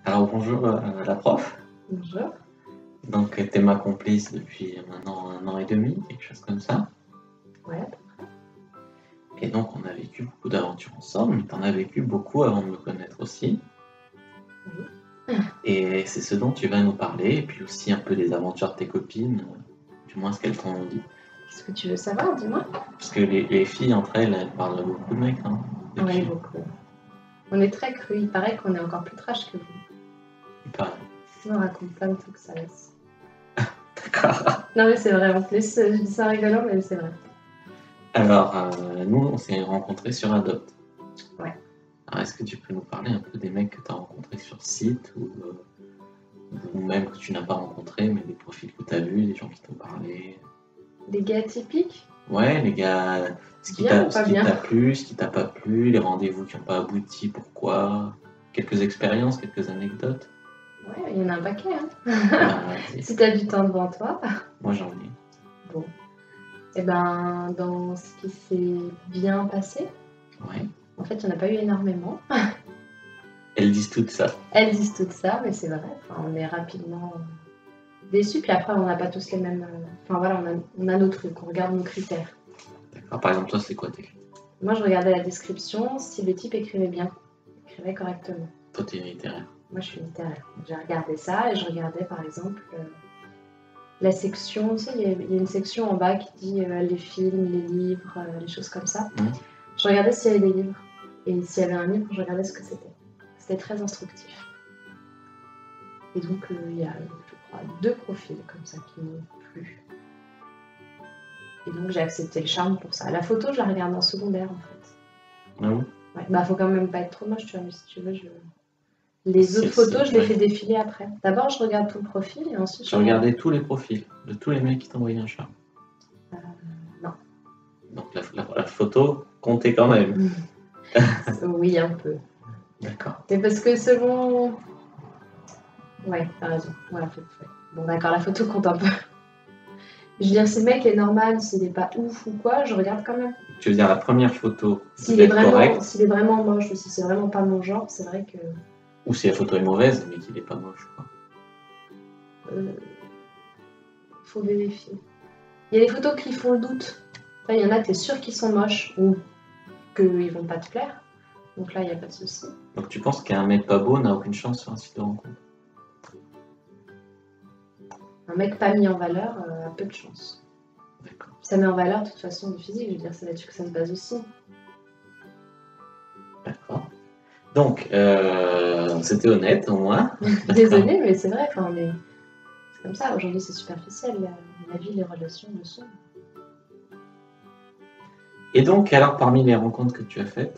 Alors bonjour la prof. Bonjour. Donc t'es ma complice depuis maintenant 1 an et demi, quelque chose comme ça. Ouais. Et donc on a vécu beaucoup d'aventures ensemble, mais t'en as vécu beaucoup avant de me connaître aussi. Oui. Et c'est ce dont tu vas nous parler, et puis aussi un peu des aventures de tes copines, du moins ce qu'elles t'ont dit. Qu'est-ce que tu veux savoir, dis-moi? Parce que les filles entre elles, elles parlent à beaucoup de mecs, hein. Oui, beaucoup. On est très cru, il paraît qu'on est encore plus trash que vous. Il paraît. On raconte plein de trucs, ça laisse. D'accord. Non mais c'est vrai, en plus, je dis ça rigolant, mais c'est vrai. Alors nous on s'est rencontrés sur Adopt. Ouais. Alors est-ce que tu peux nous parler un peu des mecs que tu as rencontrés sur site ou même que tu n'as pas rencontré, mais des profils que tu as vus, des gens qui t'ont parlé? Des gars typiques? Ouais, les gars, ce qui Bien t'a ou pas ce qui bien? t'a plu, ce qui t'a pas plu, les rendez-vous qui n'ont pas abouti, pourquoi? Quelques expériences, quelques anecdotes? Ouais, il y en a un paquet, hein. Bah, vas-y. Si t'as du temps devant toi. Moi j'en ai. Bon. Et ben, dans ce qui s'est bien passé, Ouais. en fait, il n'y en a pas eu énormément. Elles disent tout ça. Elles disent tout ça, mais c'est vrai. Enfin, on est rapidement déçus, puis après, on n'a pas tous les mêmes. Enfin voilà, on a nos trucs, on regarde nos critères. D'accord. Par exemple, toi, c'est quoi tes critères? Moi, je regardais la description, si le type écrivait bien, écrivait correctement. Toi, t'es littéraire. Moi, je suis littéraire. J'ai regardé ça et je regardais, par exemple, la section, tu sais, il y a une section en bas qui dit les films, les livres, les choses comme ça. Je regardais s'il y avait des livres. Et s'il y avait un livre, je regardais ce que c'était. C'était très instructif. Et donc, il y a, je crois, 2 profils comme ça qui m'ont plu. Et donc, j'ai accepté le charme pour ça. La photo, je la regarde en secondaire, en fait. Ah oui? Ouais, bah, faut quand même pas être trop moche, tu vois, mais si tu veux, les autres photos, je les fais défiler après. D'abord, je regarde tout le profil et ensuite. Tu regardais tous les profils de tous les mecs qui t'envoyaient un charme? Non. Donc la photo comptait quand même. Oui, un peu. D'accord. C'est parce que selon. Ouais, t'as raison. Ouais, en fait, ouais. Bon, d'accord, la photo compte un peu. Je veux dire, si le mec est normal, s'il est pas ouf ou quoi, je regarde quand même. Tu veux dire la première photo S'il devait est être correcte, s'il est vraiment moche ou si c'est vraiment pas mon genre, c'est vrai que. ou si la photo est mauvaise, mais qu'il est pas moche, quoi. Faut vérifier. Il y a des photos qui font le doute. Là, il y en a, t'es sûr qu'ils sont moches ou qu'ils vont pas te plaire. Donc là, il n'y a pas de souci. Donc tu penses qu'un mec pas beau n'a aucune chance sur un site de rencontre? Un mec pas mis en valeur a peu de chance. D'accord. Ça met en valeur de toute façon le physique, je veux dire, c'est là-dessus que ça se base aussi. D'accord. Donc, c'était honnête au moins. Désolée, mais c'est vrai, enfin, c'est comme ça, aujourd'hui c'est superficiel, la vie, les relations le sont. Et donc, alors, parmi les rencontres que tu as faites,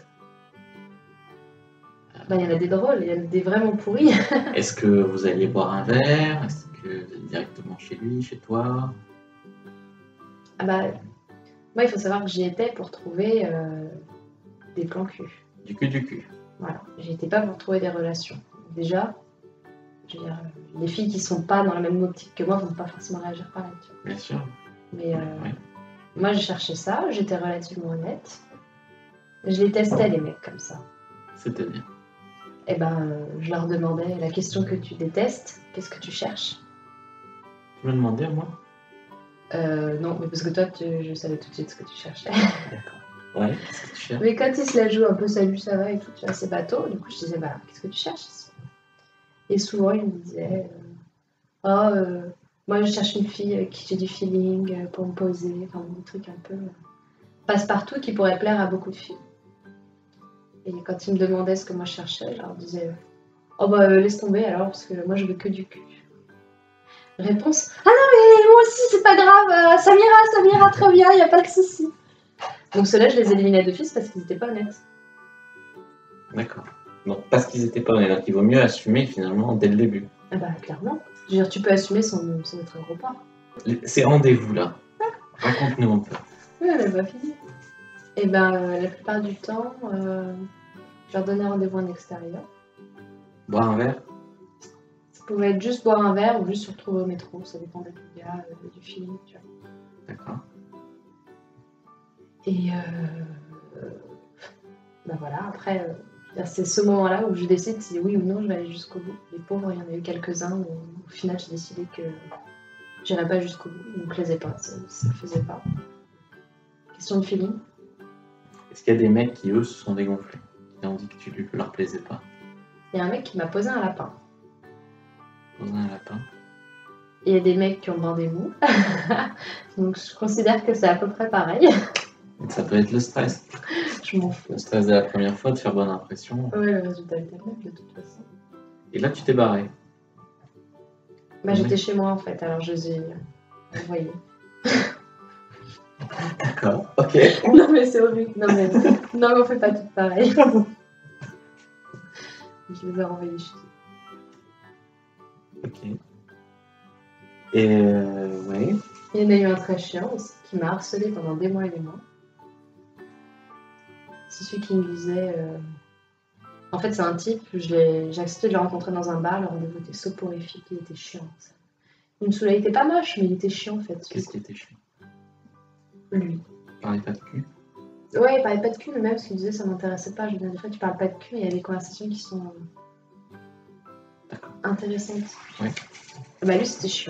Bah, il y en a des drôles, il y en a des vraiment pourris. est-ce que vous alliez boire un verre? Est-ce que vous allez directement chez lui, chez toi? Ah bah, moi il faut savoir que j'y étais pour trouver des plans cul. Du cul, du cul. Voilà, j'y étais pas pour trouver des relations. Déjà, je veux dire, les filles qui sont pas dans la même optique que moi vont pas forcément réagir pareil, tu vois. Bien sûr. Mais Oui. moi j'ai cherché ça, j'étais relativement honnête. Je les testais les mecs comme ça. C'est-à-dire? Et ben, je leur demandais la question que tu détestes, qu'est-ce que tu cherches? Tu me demandais à moi? Non, mais parce que toi, je savais tout de suite ce que tu cherchais. D'accord. Ouais, qu'est-ce que tu cherches? Mais quand ils se la jouent un peu salut, ça va et tout, tu vois, c'est bateau, du coup, je disais, bah, qu'est-ce que tu cherches ici? Et souvent, ils me disaient, moi, je cherche une fille avec qui j'ai du feeling pour me poser, enfin, des trucs un peu passe-partout qui pourraient plaire à beaucoup de filles. Et quand ils me demandaient ce que moi je cherchais, je leur disais, oh bah, laisse tomber alors, parce que moi, je veux que du cul. Réponse, ah non, mais moi aussi, c'est pas grave, ça m'ira très bien, y a pas de souci. Donc ceux-là, je les éliminais d'office parce qu'ils étaient pas honnêtes. D'accord. Donc, parce qu'ils étaient pas honnêtes, donc il vaut mieux assumer finalement dès le début. Ah bah, clairement. Je veux dire, tu peux assumer sans être un gros porc. Ces rendez-vous-là, raconte-nous un peu. Oui, elle n'a pas fini. Et ben, la plupart du temps, je leur donnais rendez-vous en extérieur. Boire un verre? Ça pouvait être juste boire un verre ou juste se retrouver au métro, ça dépendait du gars, du film, tu vois. D'accord. Et ben voilà, après, C'est ce moment-là où je décide si oui ou non je vais aller jusqu'au bout. Les pauvres, il y en a eu quelques-uns où au final j'ai décidé que j'irais pas jusqu'au bout. Ils me plaisaient pas, ça le faisait pas. Question de feeling. Est-ce qu'il y a des mecs qui, eux, se sont dégonflés, qui ont dit que tu leur plaisais pas? Il y a un mec qui m'a posé un lapin. Posé un lapin? Il y a des mecs qui ont bandé mou. Donc je considère que c'est à peu près pareil. Ça peut être le stress. Je m'en fous. Le stress de la première fois, de faire bonne impression. Ouais, le résultat était le même de toute façon. Et là, tu t'es barré. Bah, j'étais chez moi en fait, alors je les ai envoyés. D'accord, ok. Non mais c'est horrible. Non mais on fait pas tout pareil. Je les ai renvoyés chez eux. Ok. Et ouais. Il y en a eu un très chiant aussi, qui m'a harcelé pendant des mois et des mois. C'est celui qui me disait... En fait, c'est un type, j'ai accepté de le rencontrer dans un bar, le rendez-vous était soporifique, il était chiant. Ça. Il me saoulait, il était pas moche, mais il était chiant en fait. Qu'est-ce qui était chiant? Lui. Il parlait pas de cul? Ouais, il parlait pas de cul, mais même ce qu'il disait, ça m'intéressait pas. Je veux dire, des fois, tu parles pas de cul, mais il y a des conversations qui sont intéressantes. Ouais. Bah lui, c'était chiant.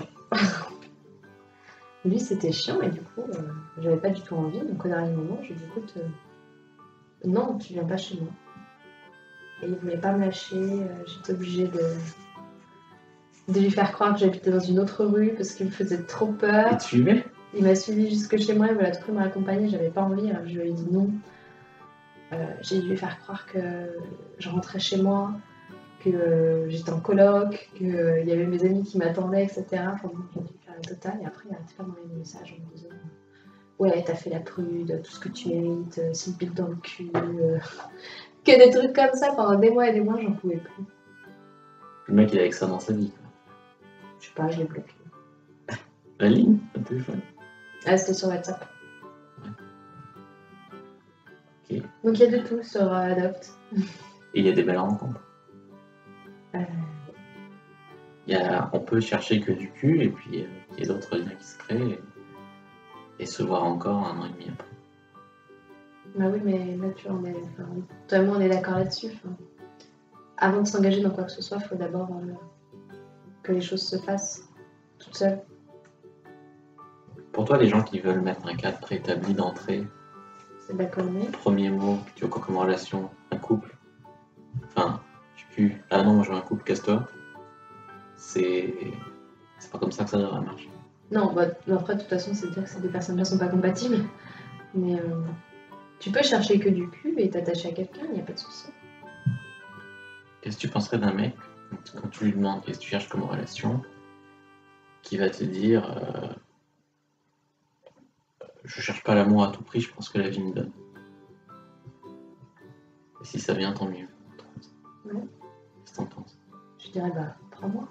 Lui, c'était chiant, et du coup, j'avais pas du tout envie. Donc au dernier moment, je lui ai dit, écoute, non, tu viens pas chez moi. Et il voulait pas me lâcher, j'étais obligée de lui faire croire que j'habitais dans une autre rue parce qu'il me faisait trop peur. Il te suivait? Il m'a suivi jusque chez moi, il voulait à tout prix me raccompagner, j'avais pas envie, alors je lui ai dit non. J'ai dû lui faire croire que je rentrais chez moi, que j'étais en coloc, qu'il y avait mes amis qui m'attendaient, etc. Enfin bon, j'ai dû faire la totale, et après il arrêtait pas d'envoyer des messages en me disant ouais, t'as fait la prude, tout ce que tu mérites, c'est une bite dans le cul. Que des trucs comme ça pendant des mois et des mois, j'en pouvais plus. Le mec, il avait que ça dans sa vie. Je sais pas, je l'ai bloqué. La ligne, le téléphone. Ah, c'était sur WhatsApp. Ouais. Ok. Donc il y a de tout sur Adopt. Et il y a des belles rencontres. On peut chercher que du cul, et puis il y a d'autres liens qui se créent, et se voir encore 1 an et demi après. Bah oui, mais là, toi et moi, on est d'accord là-dessus. Avant de s'engager dans quoi que ce soit, il faut d'abord que les choses se fassent toutes seules. Pour toi, les gens qui veulent mettre un cadre préétabli d'entrée, c'est de la connerie. Premier mot, tu vois quoi comme relation? Un couple? Enfin, ah non, moi je veux un couple, casse-toi. C'est pas comme ça que ça devrait marcher. Non, bah, après, de toute façon, c'est dire que ces deux personnes-là sont pas compatibles. Mais tu peux chercher que du cul et t'attacher à quelqu'un, il n'y a pas de souci. Qu'est-ce que tu penserais d'un mec, quand tu lui demandes qu'est-ce que tu cherches comme relation, qui va te dire je cherche pas l'amour à tout prix, je pense que la vie me donne. Et si ça vient, tant mieux. Ouais. Qu'est-ce que t'en penses? Je dirais bah, prends-moi.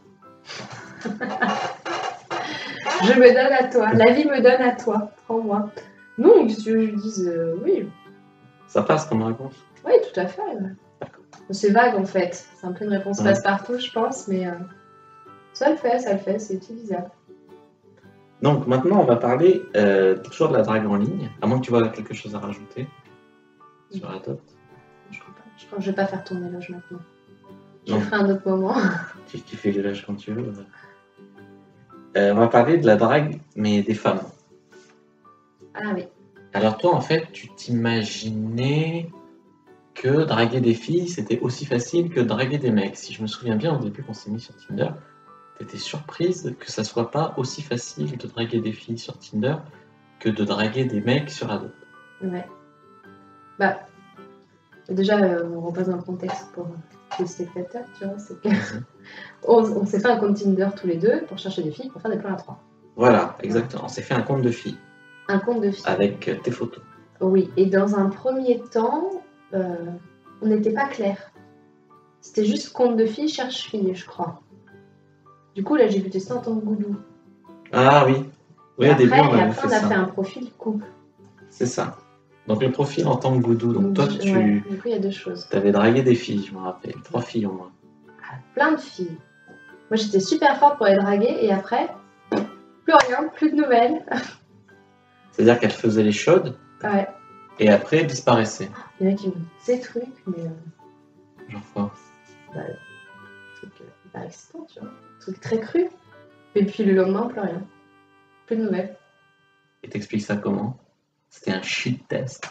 Je me donne à toi, la vie me donne à toi, prends-moi. Non, si tu veux que je lui dise oui. Ça passe comme réponse? Oui, tout à fait. C'est vague en fait, c'est un peu une réponse passe-partout, je pense, mais ça le fait, c'est utilisable. Donc maintenant, on va parler toujours de la drague en ligne, à moins que tu vois quelque chose à rajouter sur Adopt. Je crois que je vais pas faire ton éloge maintenant. Je le ferai un autre moment. Tu fais l'éloge quand tu veux. On va parler de la drague, mais des femmes. Ah oui. Alors toi, en fait, tu t'imaginais que draguer des filles, c'était aussi facile que draguer des mecs. Si je me souviens bien, au début, quand on s'est mis sur Tinder, t'étais surprise que ça soit pas aussi facile de draguer des filles sur Tinder que de draguer des mecs sur Adopt. Ouais. Bah, déjà, on repose un contexte pour les spectateurs, tu vois, c'est que on s'est fait un compte Tinder tous les deux pour chercher des filles pour faire des plans à 3. Voilà, exactement. On s'est fait un compte de filles. Un compte de filles. Avec tes photos. Oui, et dans un premier temps, on n'était pas clair. C'était juste compte de filles cherche filles, je crois. Du coup, là, j'ai pu tester en tant que goudou. Ah oui. Oui, au début, on avait fait ça. On a fait un profil couple. C'est ça. Donc le profil en tant que goudou. Donc toi, du coup, il y a deux choses. Tu avais dragué des filles, je me rappelle. 3 filles au moins. Ah, plein de filles. Moi, j'étais super forte pour les draguer et après, plus rien, plus de nouvelles. C'est-à-dire qu'elles faisaient les chaudes. Ouais. Et après, disparaissaient. Il y en a qui me disaient des trucs, mais Genre quoi? Bah, truc hyper excitant, tu vois. Truc très cru. Et puis le lendemain, plus rien. Plus de nouvelles. Et t'expliques ça comment? C'était un shit test.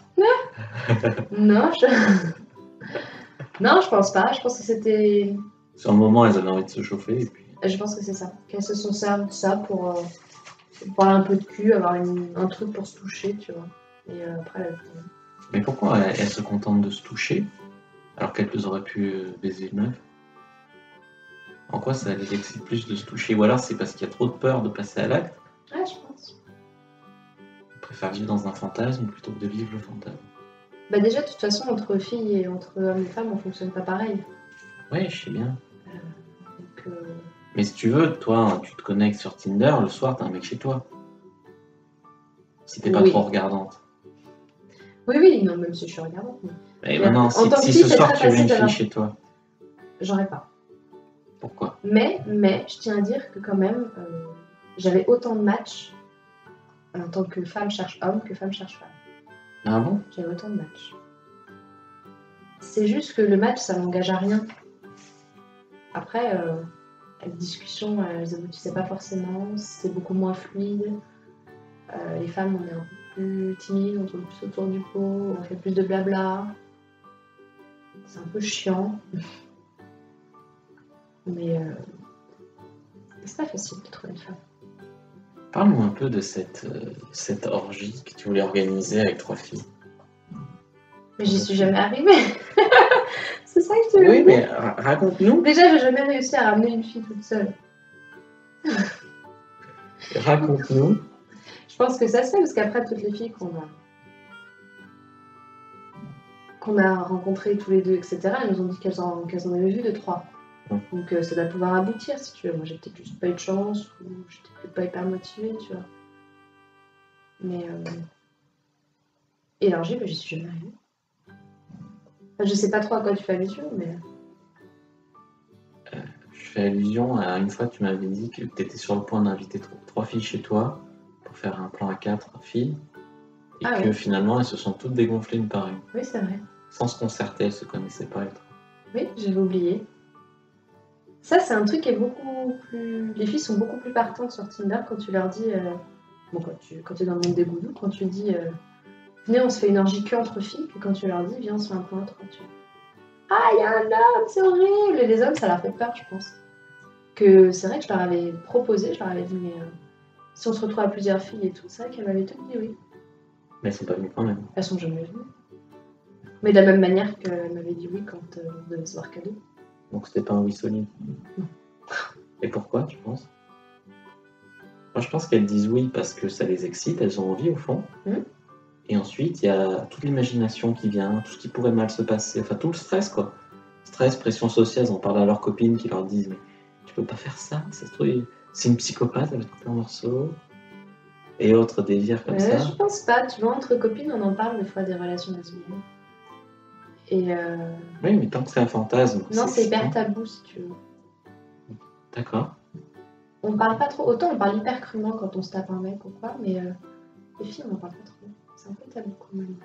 Non, non, je pense pas. Je pense que c'était. Sur un moment, elles avaient envie de se chauffer et puis. Je pense que c'est ça. Qu'elles se sont servi de ça pour parler un peu de cul, avoir un truc pour se toucher, tu vois. Et après, Mais pourquoi elles se contentent de se toucher alors qu'elles auraient pu baiser une meuf? En quoi ça les excite plus de se toucher? Ou alors c'est parce qu'il y a trop de peur de passer à l'acte? ouais, je pense. Ils préfèrent vivre dans un fantasme plutôt que de vivre le fantasme. Bah déjà, de toute façon, entre filles et entre hommes et femmes, on fonctionne pas pareil. Ouais, je sais bien. Donc, Mais si tu veux, toi, tu te connectes sur Tinder, le soir, t'as un mec chez toi. Si t'es pas Oui. trop regardante. oui, non, même si je suis regardante. Et maintenant, En tant que si fille, ce c'est soir très tu avais une facile fille d'avoir- chez toi, J'aurais pas. pourquoi? Mais, je tiens à dire que quand même, j'avais autant de matchs en tant que femme cherche homme que femme cherche femme. Ah bon? J'avais autant de matchs. C'est juste que le match, ça n'engage à rien. Après, les discussions, elles aboutissaient pas forcément, c'est beaucoup moins fluide. Les femmes, on est un peu plus timides, on tourne plus autour du pot, on fait plus de blabla. C'est un peu chiant. Mais c'est pas facile de trouver une femme. Parle-nous un peu de cette orgie que tu voulais organiser avec 3 filles. Mais j'y suis jamais arrivée. C'est ça que tu veux Oui, dire. mais raconte-nous. Déjà, j'ai jamais réussi à ramener une fille toute seule. Raconte-nous. Je pense que ça se fait parce qu'après, toutes les filles qu'on a rencontrées tous les deux, etc., elles nous ont dit qu'elles en avaient vu 2-3. Donc ça doit pouvoir aboutir si tu veux. Moi, j'ai peut-être juste pas eu de chance ou j'étais peut-être pas hyper motivée, tu vois. Mais élargie, j'y suis jamais arrivée. Enfin, je sais pas trop à quoi tu fais allusion, mais. Je fais allusion à une fois que tu m'avais dit que tu étais sur le point d'inviter 3 filles chez toi pour faire un plan à 4 filles et que finalement elles se sont toutes dégonflées une par une. Oui, c'est vrai. Sans se concerter, elles se connaissaient pas. Oui, j'avais oublié. Ça, c'est un truc qui est beaucoup plus. Les filles sont beaucoup plus partantes sur Tinder quand tu leur dis. Bon, quand tu es dans le monde des goudous, quand tu dis venez, on se fait une orgie que entre filles, que quand tu leur dis viens, on se fait un point à 3. Tu vois. Ah, il y a un homme, c'est horrible! Et les hommes, ça leur fait peur, je pense. Que c'est vrai que je leur avais proposé, je leur avais dit, mais si on se retrouve à plusieurs filles et tout, c'est vrai qu'elles m'avaient toutes dit oui. Mais elles sont pas venues quand même. Elles sont jamais venues. Mais de la même manière qu'elles m'avaient dit oui quand on devait se voir qu'à deux. Donc c'était pas un oui solide. Non. Et pourquoi, tu penses? Moi, je pense qu'elles disent oui parce que ça les excite, elles ont envie au fond. Et ensuite, il y a toute l'imagination qui vient, tout ce qui pourrait mal se passer, enfin tout le stress, quoi. Stress, pression sociale, elles en parlent à leurs copines qui leur disent mais tu peux pas faire ça, ça se trouve, c'est une psychopathe, elle va te couper en morceaux. Et autres délires comme ça. Je pense pas, tu vois, entre copines, on en parle des fois des relations lesbiennes. Et oui, mais tant que c'est un fantasme. Non, c'est hyper tabou si tu veux. D'accord. On parle pas trop, autant on parle hyper crûment quand on se tape un mec ou quoi, mais les filles, on en parle pas trop. C'est un peu tabou quand même.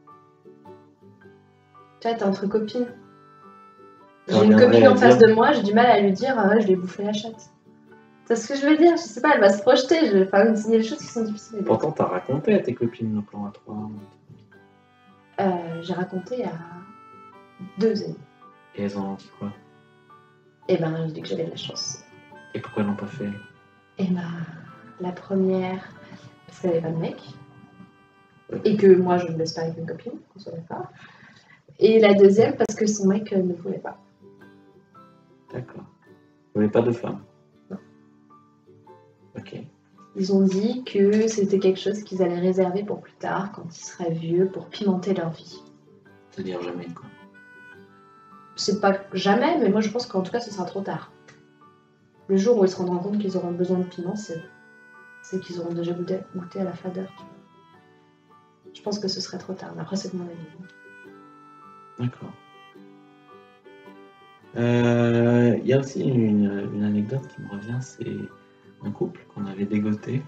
Tu vois, t'es entre copines. J'ai une copine en face de moi, j'ai du mal à lui dire ah ouais, je lui ai bouffé la chatte. C'est ce que je veux dire, je sais pas, elle va se projeter, je vais pas me signer des choses qui sont difficiles. Pourtant, t'as raconté à tes copines le plan à 3. J'ai raconté à 2 amis. Et elles en ont dit quoi? Eh ben, j'ai dit que j'avais de la chance. Et pourquoi elles l'ont pas fait? Eh ben, la première, parce qu'elle avait pas de mec. Et que moi, je ne me laisse pas avec mes copines, qu'on soit d'accord. Et la deuxième, parce que son mec ne voulait pas. D'accord. Il voulait pas de femme? Non. Ok. Ils ont dit que c'était quelque chose qu'ils allaient réserver pour plus tard, quand ils seraient vieux, pour pimenter leur vie. C'est-à-dire jamais, quoi. C'est pas jamais, mais moi je pense qu'en tout cas ce sera trop tard. Le jour où ils se rendront compte qu'ils auront besoin de piment, c'est qu'ils auront déjà goûté à la fadeur. Tu vois. Je pense que ce serait trop tard, mais après c'est de mon avis. D'accord. Il y a aussi une anecdote qui me revient, c'est un couple qu'on avait dégoté.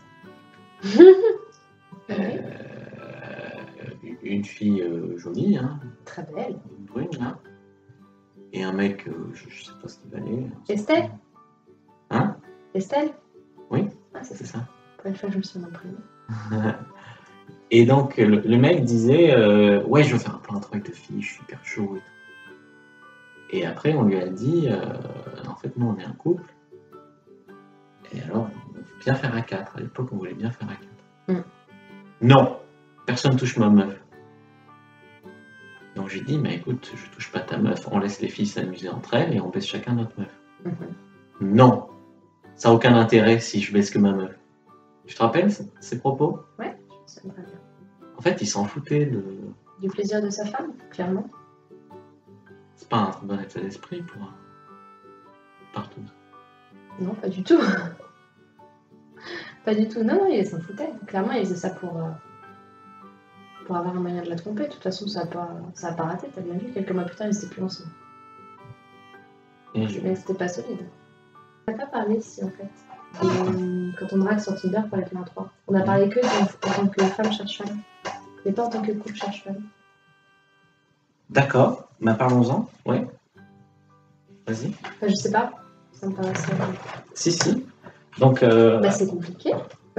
Une fille jolie, hein, très belle, brune, là. Et un mec, je sais pas ce qu'il valait. Estelle? Hein? Estelle? Oui, Ah, c'est c'est ça. ça. Pour une fois, je me suis imprimée. Et donc, le mec disait ouais, je veux faire un plan avec de filles, je suis hyper chaud et tout. Et après, on lui a dit en fait, nous, on est un couple. Et alors, on veut bien faire à 4. À l'époque, on voulait bien faire à 4. Non, personne touche ma meuf. Donc j'ai dit, mais écoute, je touche pas ta meuf, on laisse les filles s'amuser entre elles et on baisse chacun notre meuf. Non, ça n'a aucun intérêt si je baisse que ma meuf. Tu te rappelles ces propos? Ouais, ça me va bien. En fait, il s'en foutait de... Du plaisir de sa femme, clairement. C'est pas un très bon état d'esprit pour un... partout. Non, pas du tout. Pas du tout. Non, non, il s'en foutait. Clairement, il faisait ça pour avoir un moyen de la tromper. De toute façon, ça a pas raté. T'as bien vu, quelques mois plus tard, ils étaient plus ensemble. Et Mais c'était pas solide. On n'a pas parlé ici, en fait. Quand on drague sur Tinder pour être là à 3. On a parlé que en tant que femme cherche femme. Mais pas en tant que couple cherche femme. D'accord, mais parlons-en, ouais. Vas-y. Enfin, je sais pas. Ça me paraissait... Si. Donc... Bah, c'est compliqué.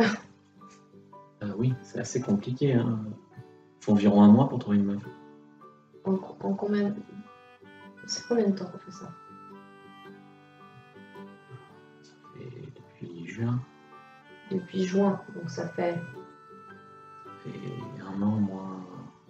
oui, c'est assez compliqué. Hein. Faut environ un mois pour trouver une meuf. En combien... C'est combien de temps qu'on fait ça? Et depuis juin. Depuis juin, donc ça fait... Ça fait un an, moins...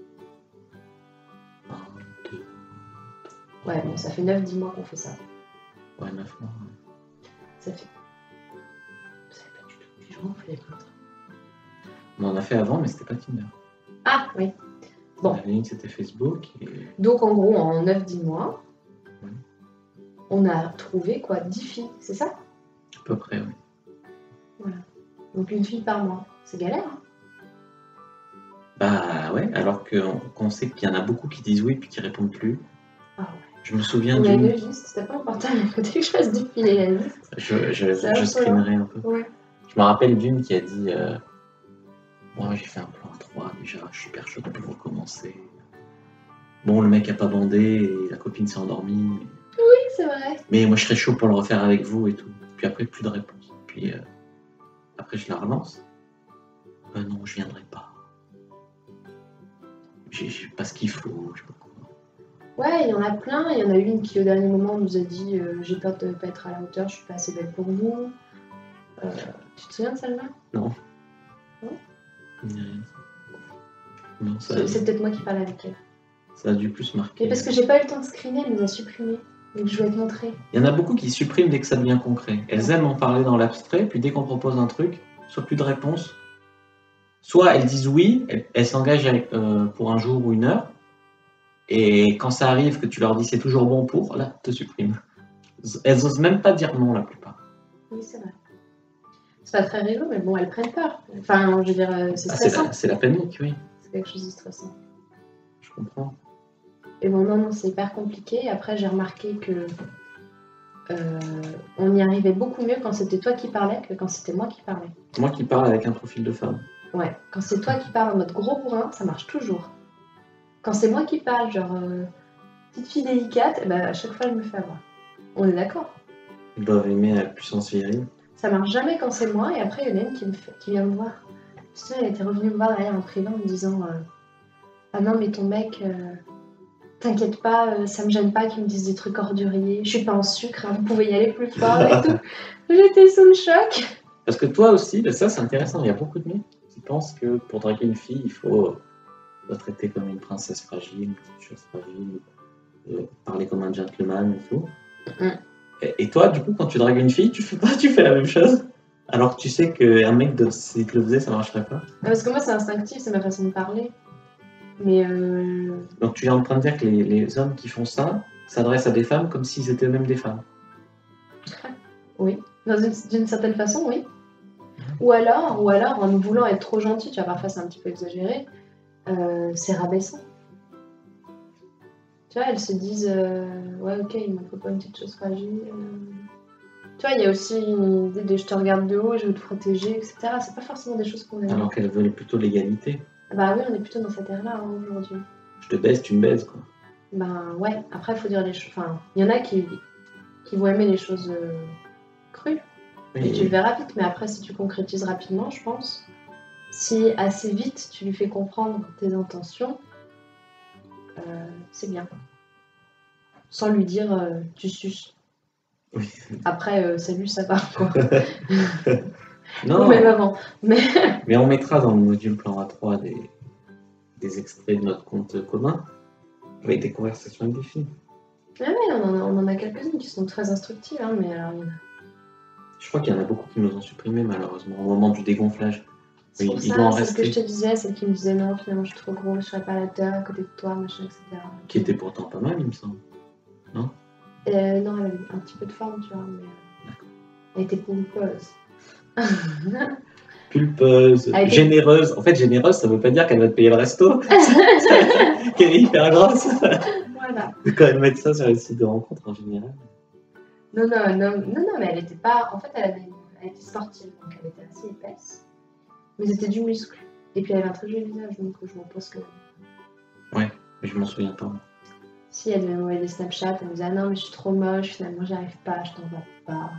1, 2... Ouais, bon, ça fait 9-10 mois qu'on fait ça. Ouais, 9 mois. Ouais. Ça fait... Vous savez pas du tout. Depuis juin, on fait les contrats. On en a fait avant, mais c'était pas Tinder. Ah, oui. Bon. La ligne, c'était Facebook. Et... Donc, en gros, en 9-10 mois, ouais. On a trouvé, quoi, 10 filles, c'est ça? À peu près, oui. Voilà. Donc, une fille par mois. C'est galère, hein? Bah ouais, alors qu'on sait qu'il y en a beaucoup qui disent oui puis qui répondent plus. Ah ouais. Je me souviens On a une d'une... liste, c'était pas important, il faut que je fasse défiler la liste. Je screenerai un peu. Ouais. Je me rappelle d'une qui a dit moi j'ai fait un plan à 3 déjà, je suis super chaud pour recommencer. Bon, le mec a pas bandé et la copine s'est endormie. Oui, c'est vrai. Mais moi je serais chaud pour le refaire avec vous et tout. Puis après, plus de réponse. Puis après, je la relance. Non, je viendrai pas. J'ai pas ce qu'il faut, je sais pas quoi. Ouais, il y en a plein. Il y en a une qui, au dernier moment, nous a dit j'ai peur de ne pas être à la hauteur, je suis pas assez belle pour vous. Tu te souviens de celle-là? Non. Non. Non, c'est peut-être moi qui parle avec elle. Ça a dû plus marquer. Mais parce que j'ai pas eu le temps de screener, elle nous a supprimé. Donc je vais te montrer. Il y en a beaucoup qui suppriment dès que ça devient concret. Elles aiment en parler dans l'abstrait, puis dès qu'on propose un truc, soit plus de réponse. Soit elles disent oui, elles s'engagent pour un jour ou une heure, et quand ça arrive que tu leur dis c'est toujours bon pour, là, te suppriment. Elles osent même pas dire non la plupart. Oui, c'est vrai. C'est pas très rigolo, mais bon, elles prennent peur. Enfin, je veux dire, c'est stressant. C'est la panique, oui. C'est quelque chose de stressant. Je comprends. Et bon, non, c'est hyper compliqué. Après, j'ai remarqué que on y arrivait beaucoup mieux quand c'était toi qui parlais que quand c'était moi qui parlais. Moi qui parle avec un profil de femme. Ouais, quand c'est toi qui parles en mode gros bourrin, ça marche toujours. Quand c'est moi qui parle, genre petite fille délicate, bah, à chaque fois, je me fais avoir. On est d'accord? Ils doivent aimer la puissance virile. Ça marche jamais quand c'est moi, et après, il y en a une qui vient me voir. Tu sais, elle était revenue me voir derrière en privé en me disant ah non, mais ton mec, t'inquiète pas, ça me gêne pas qu'il me dise des trucs orduriers, je suis pas en sucre, hein, vous pouvez y aller plus fort et tout. J'étais sous le choc. Parce que toi aussi, ça c'est intéressant, il y a beaucoup de mecs qui pensent que pour draguer une fille, il faut la traiter comme une princesse fragile, une petite chose fragile, parler comme un gentleman et tout. Et toi, du coup, quand tu dragues une fille, tu fais la même chose? Alors que tu sais qu'un mec, s'il te le faisait, ça marcherait pas. Parce que moi, c'est instinctif, c'est ma façon de parler. Mais donc tu es en train de dire que les hommes qui font ça s'adressent à des femmes comme s'ils étaient eux-mêmes des femmes. Oui, d'une certaine façon, oui. Ou alors, en nous voulant être trop gentil, tu vois, parfois c'est un petit peu exagéré, c'est rabaissant. Tu vois, elles se disent ouais, ok, il m'en faut pas une petite chose fragile. Tu vois, il y a aussi une idée de je te regarde de haut, je veux te protéger, etc. C'est pas forcément des choses qu'on aime. Alors qu'elles veulent plutôt l'égalité. Bah oui, on est plutôt dans cette ère-là hein, aujourd'hui. Je te baise, tu me baises, quoi. Ben ouais, après, il faut dire les choses. Enfin, il y en a qui vont aimer les choses crues. Oui, Et tu le verras vite, mais après, si tu concrétises rapidement, je pense, si assez vite tu lui fais comprendre tes intentions, c'est bien. Sans lui dire tu suces. oui. Après, salut, ça va, quoi. Non, Ou même avant. Mais mais on mettra dans le module plan A3 des extraits de notre compte commun avec des conversations avec des filles. ouais, on en a quelques-unes qui sont très instructives, hein, mais alors, Je crois qu'il y en a beaucoup qui nous ont supprimé malheureusement au moment du dégonflage. c'est pour Il doit en ça, celle que je rester. te disais, celle qui me disait non, finalement, je suis trop gros, je serai pas à la terre à côté de toi, machin, etc. Qui était pourtant pas mal, il me semble. Non, elle avait un petit peu de forme, tu vois, mais elle était pulpeuse. Pulpeuse, Elle était- généreuse. En fait, généreuse, ça veut pas dire qu'elle va te payer le resto. Qu'elle est hyper grosse. Voilà. Quand elle met ça sur les sites de rencontres en général. Non, mais elle était pas. En fait, elle était sportive, donc elle était assez épaisse. Mais c'était du muscle. Et puis elle avait un très joli visage, donc je m'en pense que. Ouais, mais je m'en souviens pas. Si elle devait m'envoyer des Snapchats, elle me disait ah non, mais je suis trop moche, finalement j'y arrive pas, je t'en vois pas.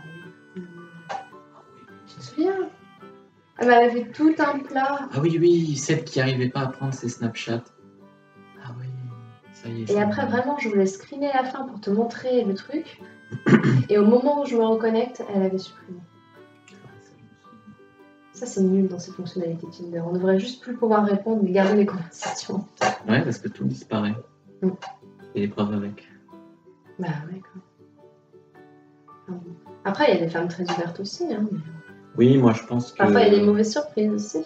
Tu te souviens? Elle m'avait fait tout un plat. Ah oui, oui, celle qui arrivait pas à prendre ses Snapchats. Ah oui, ça y est. Et après, vraiment, je voulais screener la fin pour te montrer le truc. Et au moment où je me reconnecte, elle avait supprimé. Ça, c'est nul dans ces fonctionnalités Tinder. On devrait juste plus pouvoir répondre mais garder les conversations. Ouais, parce que tout disparaît. Mm. Et les preuves avec. Bah ouais, quoi. Après, il y a des femmes très ouvertes aussi. Hein, mais... Oui, moi je pense que. Parfois, il y a des mauvaises surprises aussi.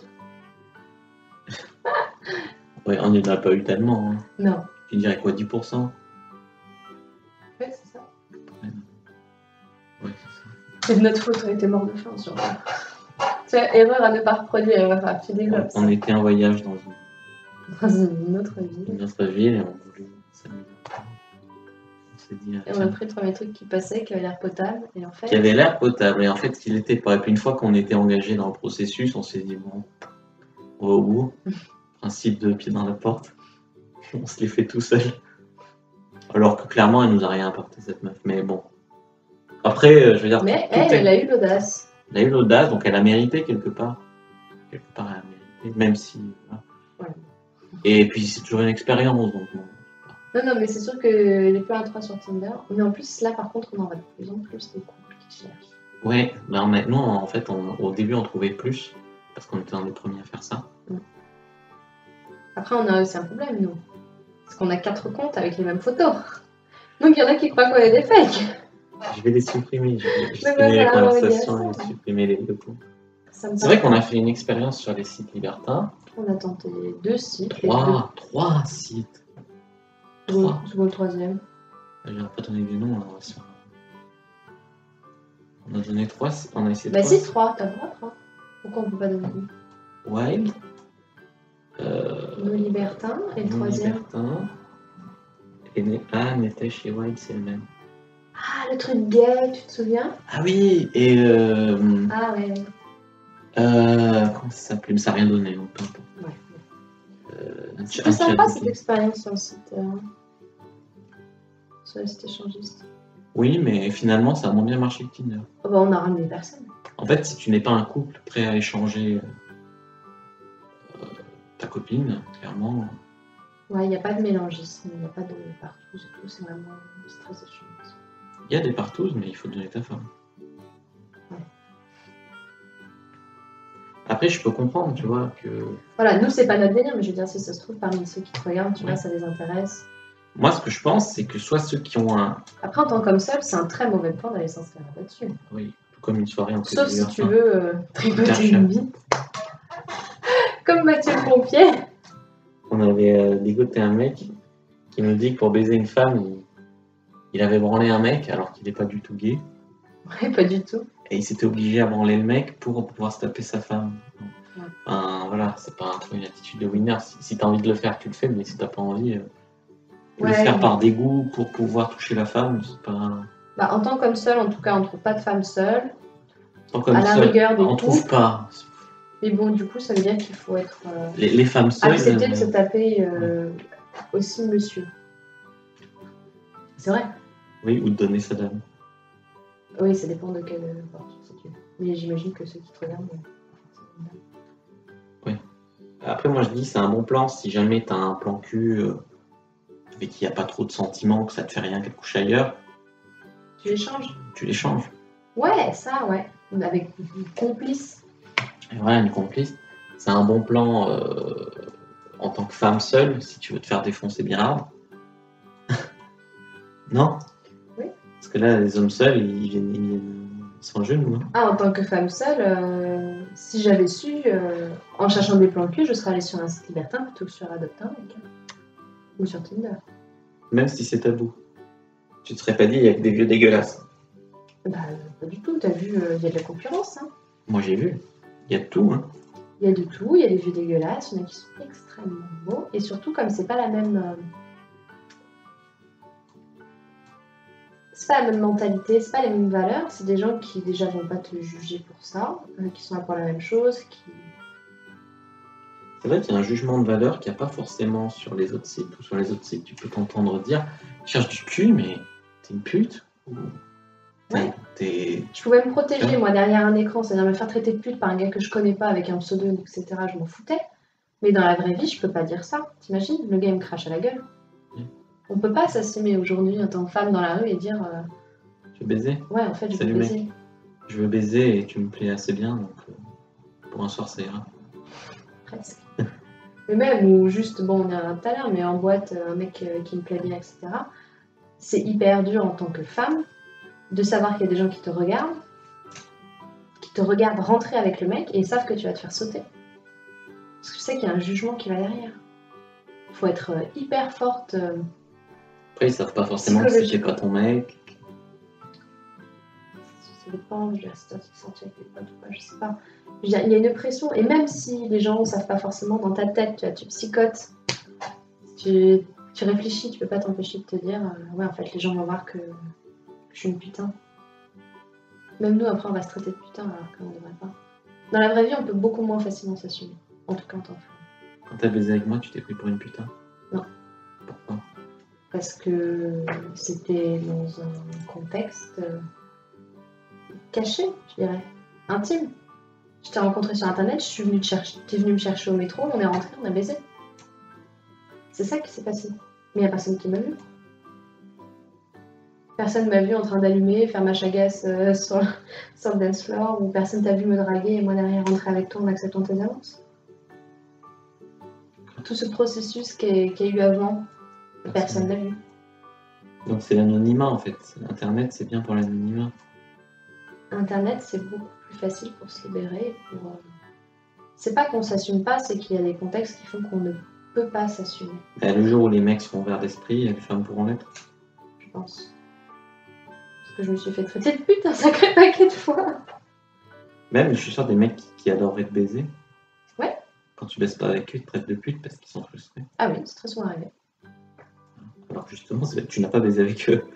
Ouais, on n'en a pas eu tellement. Hein. Non. Tu dirais quoi, 10%? Ouais, c'est ça. Ouais, c'est ça. C'est de notre faute, on était morts de faim, sûrement. Tu vois, erreur à ne pas reproduire, enfin, tu développes ça. On était en voyage dans Une autre ville. une autre ville et on voulait s'amuser. On s'est dit. Et on a pris le premier truc qui passait, qui avait l'air potable, et en fait... Qui avait l'air potable, et en fait, qu'il était pas. Et puis une fois qu'on était engagé dans le processus, on s'est dit, bon, on va au bout. Principe de pied dans la porte. On se les fait tout seul. Alors que clairement, elle nous a rien apporté, cette meuf. Mais bon. Après, je veux dire. Mais tout elle a eu l'audace. Elle a eu l'audace, donc elle a mérité quelque part. Quelque part, elle a mérité, même si. Voilà. Ouais. Et puis, c'est toujours une expérience, donc bon. Non, mais c'est sûr que les plans à 3 sur Tinder. Mais en plus, là, par contre, on en voit de plus en plus des couples qui cherchent. Ouais, ben, nous, en fait, au début, on trouvait plus, parce qu'on était dans les premiers à faire ça. Après, on a aussi un problème, nous. Parce qu'on a 4 comptes avec les mêmes photos. Donc, il y en a qui croient qu'on est des fakes. Je vais les supprimer, je vais Mais supprimer les voilà, on va conversations dire ça. et supprimer les locaux. Ça me C'est vrai paraît- qu'on a fait une expérience sur les sites libertins. On a tenté 2 sites. et Trois sites. deux- Trois. Second, le troisième. Je vais pas donner des noms. On a donné 3, on a essayé Bah 3. si, 3, t'as le droit, 3. Pourquoi on peut pas donner une? Wild. Nos libertins, et le Mon troisième. Libertin. Et Netesh et Wild, c'est le même. Ah, le truc gay, tu te souviens? Ah oui, et Ah ouais. comment ça s'appelait? Mais ça n'a rien donné, donc peu importe. Ouais. C'était sympa cette expérience sur le site. Sur le site échangiste. Oui, mais finalement, ça a moins bien marché que Tinder. Oh bah, on a ramené personne. En fait, si tu n'es pas un couple prêt à échanger ta copine, clairement. Ouais, il n'y a pas de mélangisme, il n'y a pas de partout, et tout, c'est vraiment très échange. Il y a des partous, mais il faut donner ta femme. Ouais. Après, je peux comprendre, tu vois, que. Voilà, nous, c'est pas notre délire, mais je veux dire, si ça se trouve, parmi ceux qui te regardent, tu vois, ça les intéresse. Moi, ce que je pense, c'est que soit ceux qui ont un. Après, en tant qu'homme seul, c'est un très mauvais point d'aller s'inscrire là-dessus. Oui, tout comme une soirée en Sauf si tu hein. veux tripoter Cher. une bite. Comme Mathieu le pompier. On avait dégoté un mec qui nous dit que pour baiser une femme, il avait branlé un mec alors qu'il n'est pas du tout gay. Ouais, pas du tout. Et il s'était obligé à branler le mec pour pouvoir se taper sa femme. Ouais. Enfin, voilà, c'est pas une attitude de winner. Si t'as envie de le faire, tu le fais, mais si t'as pas envie, le faire par dégoût pour pouvoir toucher la femme, c'est pas. Bah, en tant qu'homme seul, en tout cas, on ne trouve pas de femme seule. Tant comme À la seul, rigueur des on trouve couples. pas. Mais bon, du coup, ça veut dire qu'il faut être Les femmes seules. accepter de se taper aussi monsieur. C'est vrai. Oui, ou de donner sa dame. Oui, ça dépend de quel porte tu situes. Mais j'imagine que ceux qui te regardent. Après, moi, je dis, c'est un bon plan si jamais tu as un plan cul et qu'il n'y a pas trop de sentiments, que ça te fait rien qu'elle couche ailleurs, Tu l'échanges? tu l'échanges. Ouais, ça, ouais. Avec une complice. Et voilà, une complice. C'est un bon plan en tant que femme seule, si tu veux te faire défoncer bien hard. Non? Oui. Parce que là, les hommes seuls, ils viennent sans genou. Hein. Ah, en tant que femme seule, si j'avais su, en cherchant des plans cul, je serais allée sur un site libertin plutôt que sur Adoptin, ou sur Tinder. Même si c'est tabou. Tu te serais pas dit, il y a que des vieux dégueulasses. Bah, pas du tout, t'as vu, il y a de la concurrence. Hein. Moi, j'ai vu. Il y a de tout. Hein. Il y a de tout, il y a des vieux dégueulasses, il y en a qui sont extrêmement beaux, et surtout, comme c'est pas la même. C'est pas la même mentalité, c'est pas les mêmes valeurs, c'est des gens qui déjà vont pas te juger pour ça, qui sont là pour la même chose, qui. C'est vrai qu'il y a un jugement de valeur qu'il n'y a pas forcément sur les autres sites. Ou sur les autres sites, tu peux t'entendre dire « cherche du cul, mais t'es une pute » ou Ouais. t'es... Je pouvais me protéger, moi, derrière un écran, c'est-à-dire me faire traiter de pute par un gars que je connais pas avec un pseudo, etc. Je m'en foutais. Mais dans la vraie vie, je peux pas dire ça. T'imagines? Le gars il me crache à la gueule. On peut pas s'assumer aujourd'hui en tant que femme dans la rue et dire Tu veux baiser? ouais, en fait, je veux Salut, baiser. mec. Je veux baiser et tu me plais assez bien, donc pour un soir, ça ira. Presque. Mais même, ou juste, bon, on est tout à l'heure, mais en boîte, un mec qui me plaît bien, etc. C'est hyper dur en tant que femme de savoir qu'il y a des gens qui te regardent rentrer avec le mec et ils savent que tu vas te faire sauter. Parce que tu sais qu'il y a un jugement qui va derrière. Il faut être hyper forte. Après, ils savent pas forcément que c'était pas ton mec. Ça dépend, je dirais, si tu te sens avec tes potes ou pas, je sais pas. Je veux dire, il y a une pression, et même si les gens ne savent pas forcément, dans ta tête, tu psychotes, tu réfléchis, tu peux pas t'empêcher de te dire ouais, en fait, les gens vont voir que je suis une putain. Même nous, après, on va se traiter de putain alors qu'on ne devrait pas. Dans la vraie vie, on peut beaucoup moins facilement s'assumer. En tout cas, en tant que femme. Quand t'as baisé avec moi, tu t'es pris pour une putain? Non. Pourquoi? Parce que c'était dans un contexte caché, je dirais, intime. Je t'ai rencontré sur internet, je suis venue te chercher, t'es venu me chercher au métro, on est rentré, on a baisé. C'est ça qui s'est passé. Mais il n'y a personne qui m'a vu. Personne m'a vu en train d'allumer, faire ma chagasse sur le dance floor, ou personne t'a vu me draguer et moi derrière rentrer avec toi en acceptant tes avances. Tout ce processus qu'il y a eu avant, personne l'a vu. Donc c'est l'anonymat en fait. Internet, c'est bien pour l'anonymat. Internet, c'est beaucoup plus facile pour se libérer. C'est pas qu'on s'assume pas, c'est qu'il y a des contextes qui font qu'on ne peut pas s'assumer. Le jour où les mecs seront ouverts d'esprit, les femmes pourront l'être. Je pense. Parce que je me suis fait traiter de pute un sacré paquet de fois. Même, je suis sûr des mecs qui adoreraient te baiser. Ouais. Quand tu baises pas avec eux, ils te traitent de pute parce qu'ils sont frustrés. Ah oui, c'est très souvent arrivé. Alors justement, tu n'as pas baisé avec eux.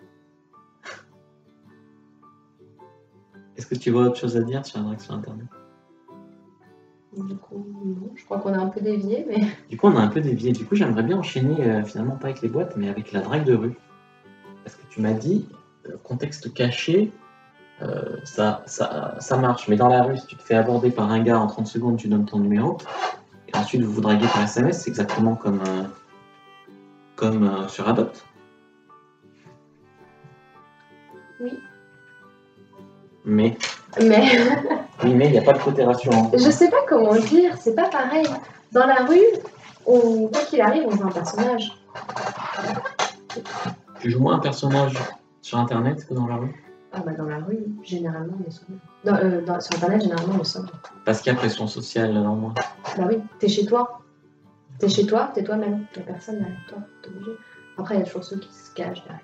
Est-ce que tu vois autre chose à dire sur la drague sur Internet? Du coup, non, je crois qu'on a un peu dévié, mais... Du coup, on a un peu dévié. Du coup, j'aimerais bien enchaîner, finalement, pas avec les boîtes, mais avec la drague de rue. Parce que tu m'as dit, contexte caché, ça marche. Mais dans la rue, si tu te fais aborder par un gars en 30 secondes, tu donnes ton numéro, et ensuite vous vous draguez par SMS, c'est exactement comme sur Adopt. Oui. Mais Mais oui, mais il n'y a pas de côté rassurant. je sais pas comment dire, c'est pas pareil. Dans la rue, quoi qu'il arrive, on voit un personnage. Tu joues moins un personnage sur Internet que dans la rue? Ah bah dans la rue, généralement, on est sobre. Sur Internet, généralement, on est sobre. Parce qu'il y a pression sociale en moins. Bah oui, t'es chez toi. T'es chez toi, t'es toi-même. Il n'y a personne derrière toi, t'es obligé. Après, il y a toujours ceux qui se cachent derrière.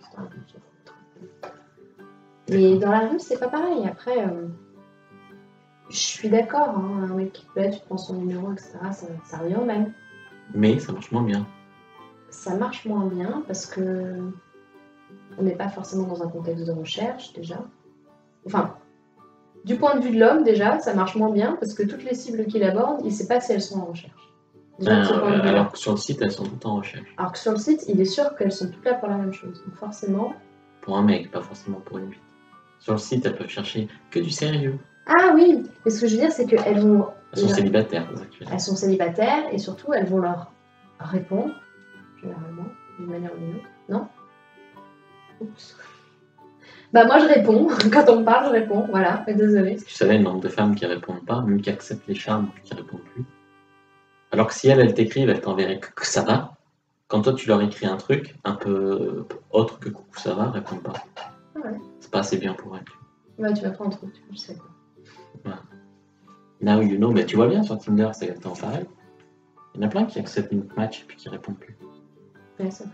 Mais dans la rue, c'est pas pareil. Après, je suis d'accord, hein, un mec qui te plaît, tu te prends son numéro, etc., ça revient au même. Mais ça marche moins bien. Ça marche moins bien parce que on n'est pas forcément dans un contexte de recherche, déjà. Enfin, du point de vue de l'homme, déjà, ça marche moins bien parce que toutes les cibles qu'il aborde, il ne sait pas si elles sont en recherche. Déjà de ce point de vue-là. Alors que sur le site, elles sont toutes en recherche. Alors que sur le site, il est sûr qu'elles sont toutes là pour la même chose. Donc forcément... Pour un mec, pas forcément pour une fille. Sur le site, elles peuvent chercher que du sérieux. Ah oui, mais ce que je veux dire, c'est qu'elles vont... Elles sont célibataires, Elles sont célibataires et surtout, elles vont leur répondre, généralement, d'une manière ou d'une autre. Non? Oups. Bah moi, je réponds. Quand on me parle, je réponds. Voilà, désolée. Tu savais le nombre de femmes qui répondent pas, même qui acceptent les charmes, qui répondent plus. Alors que si elles t'écrivent, elles t'enverraient que ça va. Quand toi, tu leur écris un truc un peu autre que coucou ça va, elles répondent pas. Ouais. C'est pas assez bien pour elles. Ouais, tu m'apprends un truc, je sais pas. Ouais. Now you know, bah, tu vois bien sur Tinder, c'est exactement pareil. Il y en a plein qui acceptent une match et puis qui répondent plus. Ouais, c'est vrai.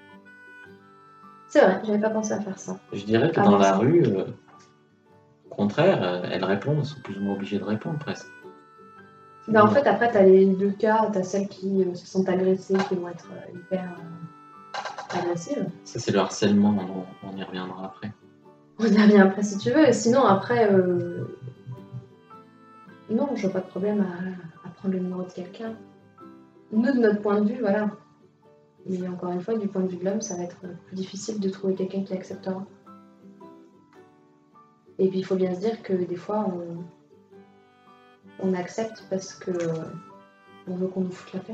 C'est vrai, j'avais pas pensé à faire ça. Je dirais que dans la rue, au contraire, elles répondent, elles sont plus ou moins obligées de répondre presque. Ben, en fait, après, t'as les deux cas, t'as celles qui se sentent agressées, qui vont être hyper agressives. Ça, c'est le harcèlement, on y reviendra après. On y revient après si tu veux. Sinon, après, non, je vois pas de problème à prendre le numéro de quelqu'un. Nous, de notre point de vue, voilà. Mais encore une fois, du point de vue de l'homme, ça va être plus difficile de trouver quelqu'un qui acceptera. Et puis, il faut bien se dire que des fois, on accepte parce que on veut qu'on nous foute la paix.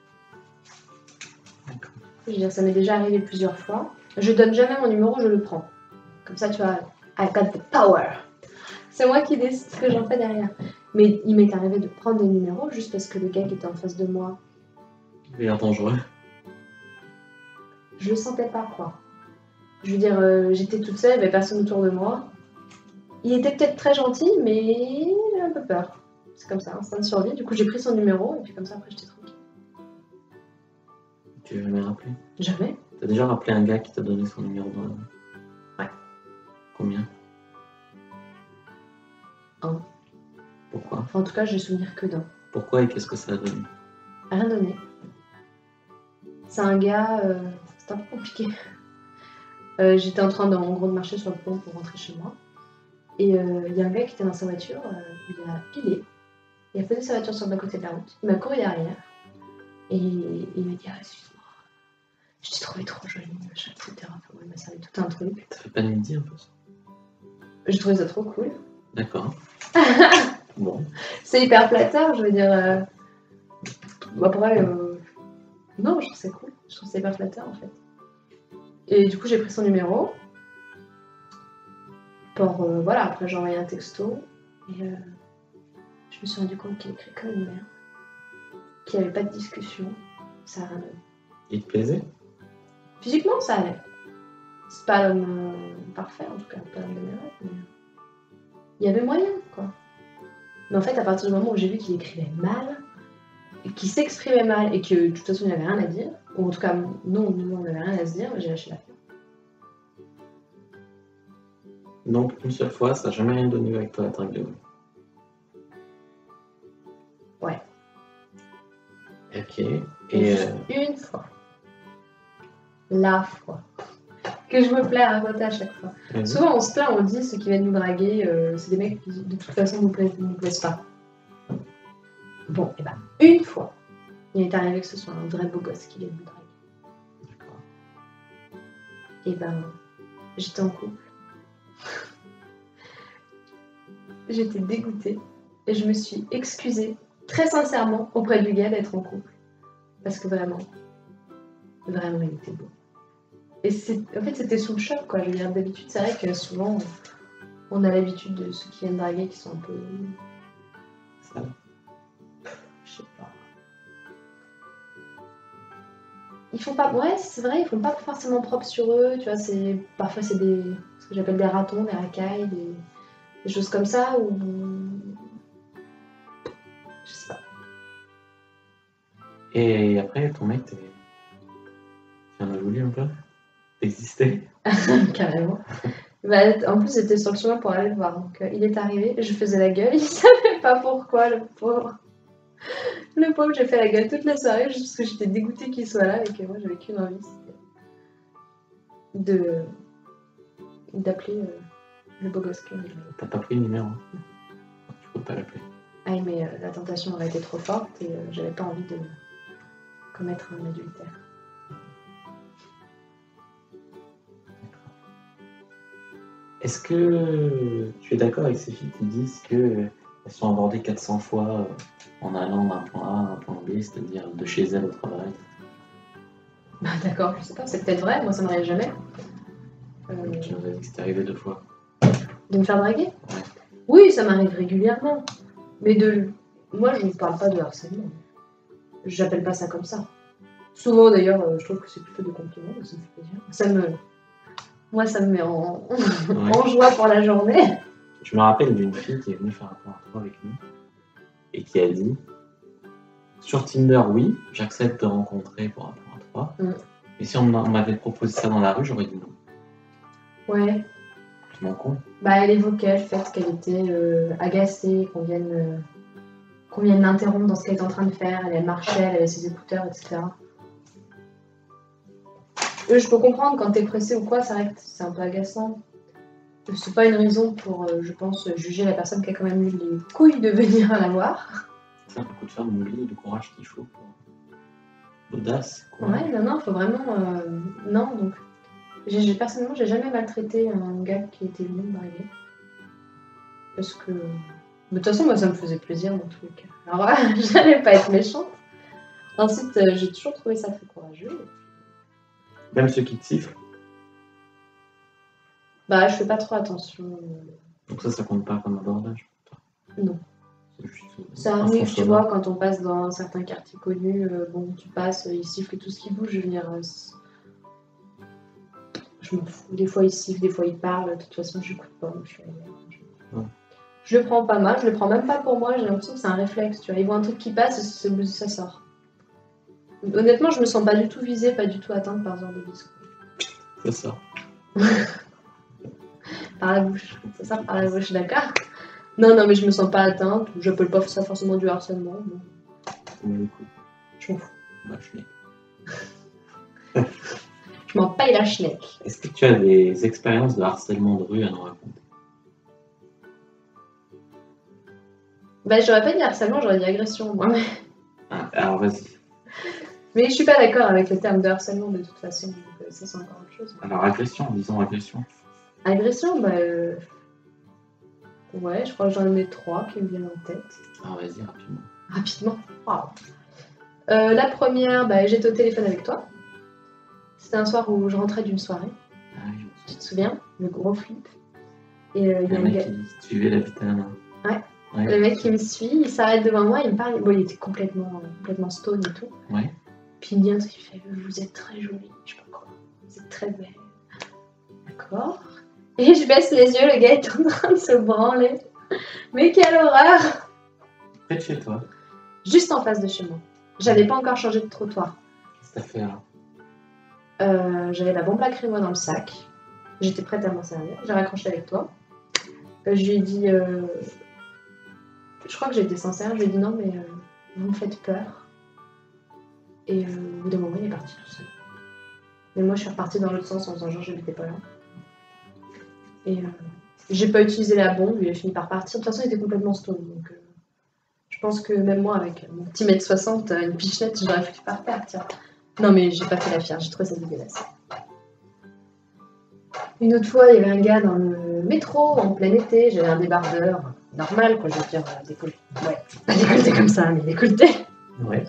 Je veux dire, ça m'est déjà arrivé plusieurs fois. Je donne jamais mon numéro, je le prends. Comme ça, tu vois, I got the power. C'est moi qui décide ce que j'en fais derrière. Mais il m'est arrivé de prendre des numéros juste parce que le gars qui était en face de moi... Il est dangereux. Je le sentais pas, quoi. Je veux dire, j'étais toute seule, il n'y avait personne autour de moi. Il était peut-être très gentil, mais j'avais un peu peur. C'est comme ça, instinct de survie. Du coup, j'ai pris son numéro, et puis comme ça, après, j'étais tranquille. Tu veux jamais rappeler? Jamais. T'as déjà rappelé un gars qui t'a donné son numéro dans la... Ouais. Combien? Un. Pourquoi? Enfin, en tout cas, j'ai souvenir que d'un. Pourquoi et qu'est-ce que ça a donné? Rien donné. C'est un gars... c'est un peu compliqué. J'étais en train, en gros, de marcher sur le pont pour rentrer chez moi. Et il y a un gars qui était dans sa voiture, il a pilé. Il a posé sa voiture sur le côté de la route. Il m'a couru derrière. Et il m'a dit, ah, excuse-moi, je t'ai trouvé trop jolie, machin, etc. Enfin, il m'a servi tout un truc. Ça fait pas une idée un peu ça? J'ai trouvé ça trop cool. D'accord. Bon. C'est hyper flatteur, je veux dire. Après, non, je trouve ça cool. Je trouve ça hyper flatteur en fait. Et du coup, j'ai pris son numéro. Pour, voilà, après j'ai envoyé un texto. Et je me suis rendu compte qu'il écrit comme une merde. Qu'il n'y avait pas de discussion. Ça a rien donné. Il te plaisait? Physiquement, ça allait. C'est pas l'homme parfait, en tout cas, pas l'homme de mes rêves, mais il y avait moyen, quoi. Mais en fait, à partir du moment où j'ai vu qu'il écrivait mal, qu'il s'exprimait mal et que de toute façon il n'avait rien à dire, ou en tout cas, non, nous on n'avait rien à se dire, j'ai lâché l'affaire. Donc, une seule fois, ça n'a jamais rien donné avec toi, la drague de vous? Ouais. Ok. Et Et une fois. La fois. Que je me plais à raconter à chaque fois. Souvent on se plaint, on dit ceux qui viennent nous draguer, c'est des mecs qui de toute façon nous plaisent pas. Bon, et ben une fois, il est arrivé que ce soit un vrai beau gosse qui vienne nous draguer. D'accord. Et ben j'étais en couple. J'étais dégoûtée et je me suis excusée très sincèrement auprès du gars d'être en couple. Parce que vraiment, il était beau. Et en fait, c'était sous le choc, quoi. Je veux dire, d'habitude, c'est vrai que souvent, on a l'habitude de ceux qui viennent draguer qui sont un peu... Ça. Je sais pas. Ils font pas... Ouais, c'est vrai, ils font pas forcément propre sur eux, tu vois, parfois c'est ce que j'appelle des ratons, des racailles, des choses comme ça, ou... Je sais pas. Et après, ton mec, tu en as voulu un peu? Exister? Carrément. Bah, en plus, j'étais sur le chemin pour aller le voir. Donc, il est arrivé, je faisais la gueule, il savait pas pourquoi, le pauvre. Le pauvre, j'ai fait la gueule toute la soirée juste parce que j'étais dégoûtée qu'il soit là et que moi, j'avais qu'une envie, c'était d'appeler le beau gosse que T'as pas pris le numéro? Non. Tu peux pas l'appeler. Ah, mais la tentation aurait été trop forte et j'avais pas envie de commettre un adultère. Est-ce que tu es d'accord avec ces filles qui disent qu'elles sont abordées 400 fois en allant d'un point A à un point B, c'est-à-dire de chez elles au travail? Bah, d'accord, je sais pas, c'est peut-être vrai, moi ça m'arrive jamais. Tu nous as dit que c'était arrivé 2 fois. De me faire draguer? Ouais. Oui, ça m'arrive régulièrement. Mais moi je ne parle pas de harcèlement. J'appelle pas ça comme ça. Souvent d'ailleurs, je trouve que c'est plutôt des compliments, mais ça me fait plaisir. Moi ça me met en joie pour la journée. Je me rappelle d'une fille qui est venue faire un point à 3 avec nous et qui a dit sur Tinder, oui, j'accepte de rencontrer pour un point à 3. Mais si on m'avait proposé ça dans la rue, j'aurais dit non. Ouais. Je m'en compte. Bah, elle évoquait le fait qu'elle était agacée, qu'on vienne l'interrompre dans ce qu'elle est en train de faire. Elle marchait, elle avait ses écouteurs, etc. Je peux comprendre quand t'es pressé ou quoi, c'est vrai que c'est un peu agaçant. C'est pas une raison pour, je pense, juger la personne qui a quand même eu les couilles de venir à la voir. Ça, beaucoup de femmes oublient le courage qu'il faut pour l'audace. Ouais, non, faut vraiment. Non, donc. Personnellement, j'ai jamais maltraité un gars qui était venu me draguer. Parce que. De toute façon, moi, ça me faisait plaisir dans tous les cas. Alors, j'allais pas être méchante. Ensuite, j'ai toujours trouvé ça très courageux. Même ceux qui te sifflent. Bah, je fais pas trop attention. Donc ça compte pas comme abordage? Non. C'est juste, ça arrive, tu vois, quand on passe dans certains quartiers connus, bon, tu passes, ils sifflent tout ce qui bouge, je veux dire. Je m'en fous. Des fois, ils sifflent, des fois, ils parlent. De toute façon, j'écoute pas. Je le prends pas mal, je le prends même pas pour moi, j'ai l'impression que c'est un réflexe, tu vois. Ils voient un truc qui passe et ça sort. Honnêtement, je me sens pas du tout visée, pas du tout atteinte par ce genre de discours. Ça sort. Par la bouche. Ça sort par la bouche, d'accord? Non, mais je me sens pas atteinte, j'appelle pas ça forcément du harcèlement. Mais écoute. Je m'en fous. Bah, schneck. Je m'en paye la schneck. Est-ce que tu as des expériences de harcèlement de rue à nous raconter? Bah, j'aurais pas dit harcèlement, j'aurais dit agression, moi. Ah, alors vas-y. Mais je suis pas d'accord avec le terme de harcèlement de toute façon, donc ça c'est encore autre chose. Alors agression, disons agression. Agression, bah... Ouais, je crois que j'en ai 3 qui me viennent en tête. Alors vas-y, rapidement. Rapidement. Wow. La première, bah, j'étais au téléphone avec toi. C'était un soir où je rentrais d'une soirée. Ah, oui, tu te souviens? Le gros flip. Et il y a un mec qui suivait la vie de ta main. Ouais. Le mec qui me suit, il s'arrête devant moi, il me parle. Bon, il était complètement stone et tout. Ouais. Puis il me dit un truc, il fait vous êtes très jolie, je sais pas quoi. Vous êtes très belle. D'accord. Et je baisse les yeux, le gars est en train de se branler. Mais quelle horreur! Près de chez toi. Juste en face de chez moi. J'avais pas encore changé de trottoir. Qu'est-ce que t'as fait là? J'avais la bombe lacrymo dans le sac. J'étais prête à m'en servir. J'ai raccroché avec toi. Je lui ai dit... Je crois que j'étais sincère. Je lui ai dit non, mais vous me faites peur. Et au bout d'un moment, il est parti tout seul. Mais moi, je suis repartie dans l'autre sens en faisant genre j'habitais pas là. Et j'ai pas utilisé la bombe. Il a fini par partir. De toute façon, il était complètement stone. Donc, je pense que même moi, avec mon petit mètre 60, une pichenette, j'aurais foutu par terre. Tiens. Non, mais j'ai pas fait la fière. J'ai trouvé ça dégueulasse. Une autre fois, il y avait un gars dans le métro en plein été. J'avais un débardeur normal, quoi. Je veux dire, décolleté. Ouais, pas décolleté comme ça, mais décolleté. Ouais.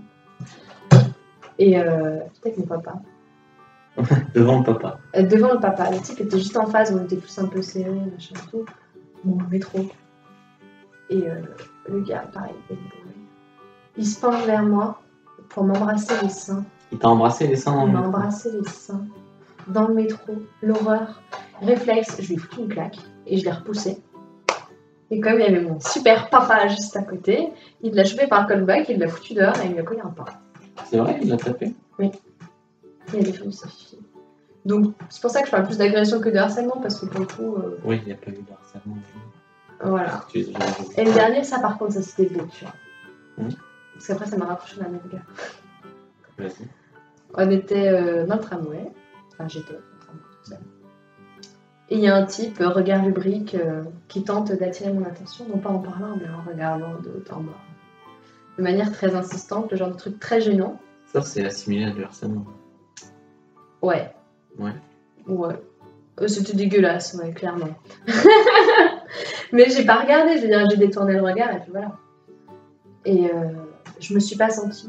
Et j'étais avec mon papa. Devant le papa. Devant le papa. Le type était juste en face, on était tous un peu serrés, machin et tout. Bon, métro. Et le gars, pareil, il se penche vers moi pour m'embrasser les seins. Il t'a embrassé les seins dans le métro? Il m'a embrassé les seins. Dans le métro. L'horreur. Réflexe, je lui ai foutu une claque et je l'ai repoussé. Et comme il y avait mon super papa juste à côté, il l'a chopé par le callback, il l'a foutu dehors et il lui a collé un pain. C'est vrai, il l'a tapé? Oui. Il a défendu sa fille. Donc, c'est pour ça que je parle plus d'agression que de harcèlement, parce que pour le coup... Oui, il n'y a pas eu de harcèlement. Voilà. Et le dernier, ça par contre, ça c'était beau, tu vois. Parce qu'après, ça m'a rapproché d'un autre gars. Vas-y. On était dans le tramway. Enfin, j'étais dans le tramway toute seule. Et il y a un type, regard lubrique, qui tente d'attirer mon attention, non pas en parlant, mais en regardant de haut en bas. De manière très insistante, le genre de truc très gênant. Ça, c'est assimilé à du harcèlement. Ouais. Ouais. Ouais. C'était dégueulasse, ouais, clairement. Mais j'ai pas regardé, je veux dire, j'ai détourné le regard et puis voilà. Et je me suis pas sentie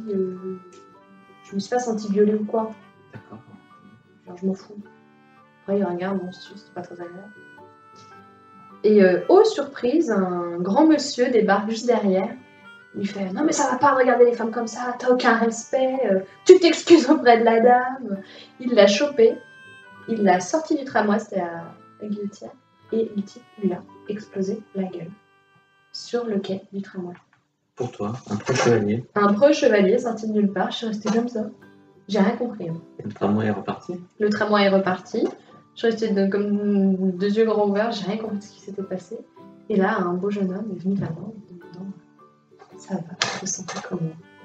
violée ou quoi. D'accord. Genre, je m'en fous. Après, il regarde, bon, c'était pas très agréable. Et oh surprise, un grand monsieur débarque juste derrière. Il fait non mais ça va pas de regarder les femmes comme ça, t'as aucun respect, tu t'excuses auprès de la dame. Il l'a chopé, il l'a sorti du tramway, c'était à Guillotière, et le type lui a explosé la gueule sur le quai du tramway. Pour toi, un pro chevalier. Un pro chevalier sorti de nulle part, je suis restée comme ça. J'ai rien compris. Hein. Et le tramway est reparti. Le tramway est reparti, je suis restée comme deux yeux grands ouverts, j'ai rien compris de ce qui s'était passé. Et là, un beau jeune homme est venu vers moi en me demandant ça va, je me sentais comment?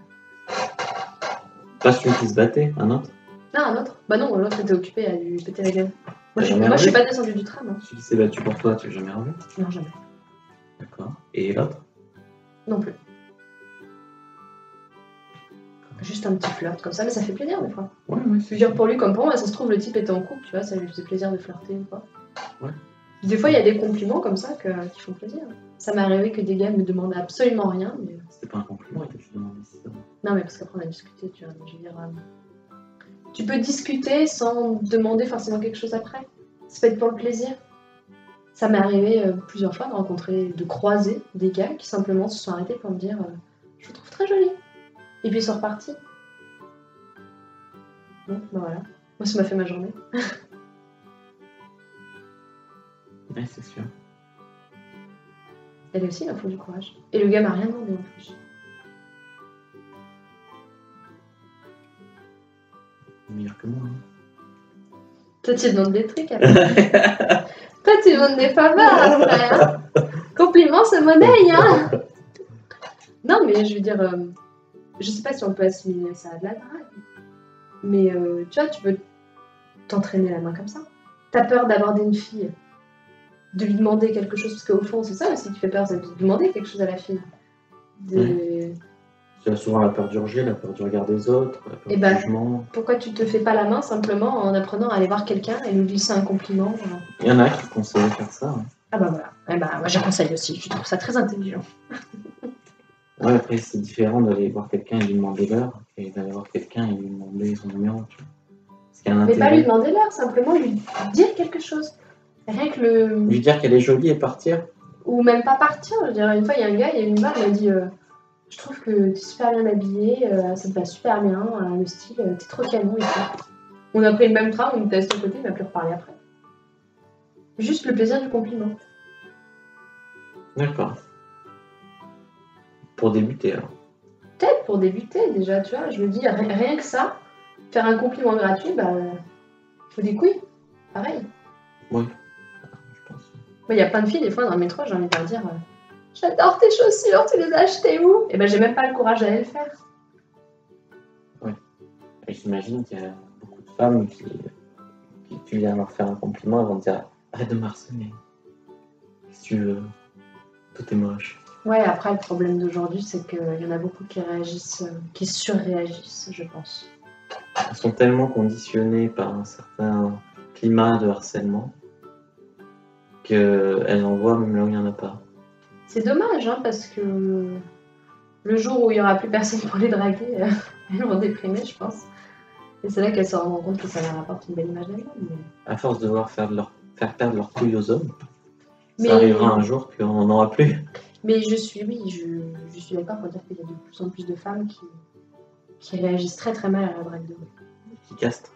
Pas celui qui se battait, un autre? Non, un autre. Bah non, l'autre était occupé à lui péter la gueule. Moi, je Jamais suis revu pas descendue du tram. Hein. Celui qui s'est battu pour toi, tu l'as jamais revu? Non, jamais. D'accord. Et l'autre? Non plus. Juste un petit flirt comme ça, mais ça fait plaisir des fois. Ouais, Je veux dire, pour lui comme pour moi, ça se trouve, le type était en couple, tu vois, ça lui faisait plaisir de flirter ou quoi. Ouais. Des fois, il y a des compliments comme ça qui font plaisir. Ça m'est arrivé que des gars me demandaient absolument rien. Mais... C'était pas un compliment, il t'a juste demandé si ça va. Non, mais parce qu'après, on a discuté, tu vois. Je veux dire, tu peux discuter sans demander forcément quelque chose après. Ça peut être pour le plaisir. Ça m'est arrivé plusieurs fois de rencontrer, de croiser des gars qui simplement se sont arrêtés pour me dire je vous trouve très jolie. Et puis ils sont repartis. Bon, bah voilà. Moi, ça m'a fait ma journée. Ouais, c'est sûr. Elle aussi, il en faut du courage. Et le gars m'a rien demandé en plus. Meilleur que moi. Hein. Toi, tu demandes des trucs après. Toi, tu demandes des faveurs après. Hein. Compliments, c'est monnaie, hein. Non, mais je veux dire, je sais pas si on peut assimiler ça à de la drague. Mais tu vois, tu peux t'entraîner la main comme ça. T'as peur d'aborder une fille, de lui demander quelque chose, parce qu'au fond, c'est ça aussi qui fait peur, c'est de demander quelque chose à la fille. Ouais. Tu as souvent la peur du rejet, la peur du regard des autres, la peur du jugement. Pourquoi tu te fais pas la main simplement en apprenant à aller voir quelqu'un et lui glisser un compliment voilà. Il y en a qui conseillent de faire ça. Hein. Ah bah voilà. Eh bah, moi, je conseille aussi, je trouve ça très intelligent. Ouais, après, c'est différent d'aller voir quelqu'un et lui demander l'heure et d'aller voir quelqu'un et lui demander son numéro. Tu vois. Mais pas lui demander l'heure, simplement lui dire quelque chose. Rien que le. Lui dire qu'elle est jolie et partir. Ou même pas partir. Je veux dire, une fois, il y a un gars, il y a une barre, il m'a dit je trouve que tu es super bien habillée, ça te va super bien, le style, t'es trop canon et tout. On a pris le même train, on était assis à côté, il m'a plus reparlé après. Juste le plaisir du compliment. D'accord. Pour débuter alors. Peut-être pour débuter déjà, tu vois, je me dis, rien que ça, faire un compliment gratuit, bah, faut des couilles, pareil. Oui, je pense. Il y a plein de filles, des fois, dans le métro, j'ai envie de leur dire j'adore tes chaussures, tu les as achetées où? Et ben, j'ai même pas le courage d'aller le faire. Oui. Et j'imagine qu'il y a beaucoup de femmes qui tu viens leur faire un compliment, elles vont te dire arrête de me harceler. Si tu veux, tout est moche. Ouais, après, le problème d'aujourd'hui, c'est qu'il y en a beaucoup qui réagissent, qui surréagissent, je pense. Elles sont tellement conditionnées par un certain climat de harcèlement qu'elles en voient même là où il n'y en a pas. C'est dommage, hein, parce que le jour où il n'y aura plus personne pour les draguer, elles vont déprimer, je pense. Et c'est là qu'elles se rendront compte que ça leur apporte une belle image d'elles-mêmes. Mais... À force de voir faire perdre leur couille aux hommes, ça arrivera un jour qu'on n'en aura plus. Mais je suis d'accord pour dire qu'il y a de plus en plus de femmes qui réagissent très très mal à la drague de rue. Qui castrent.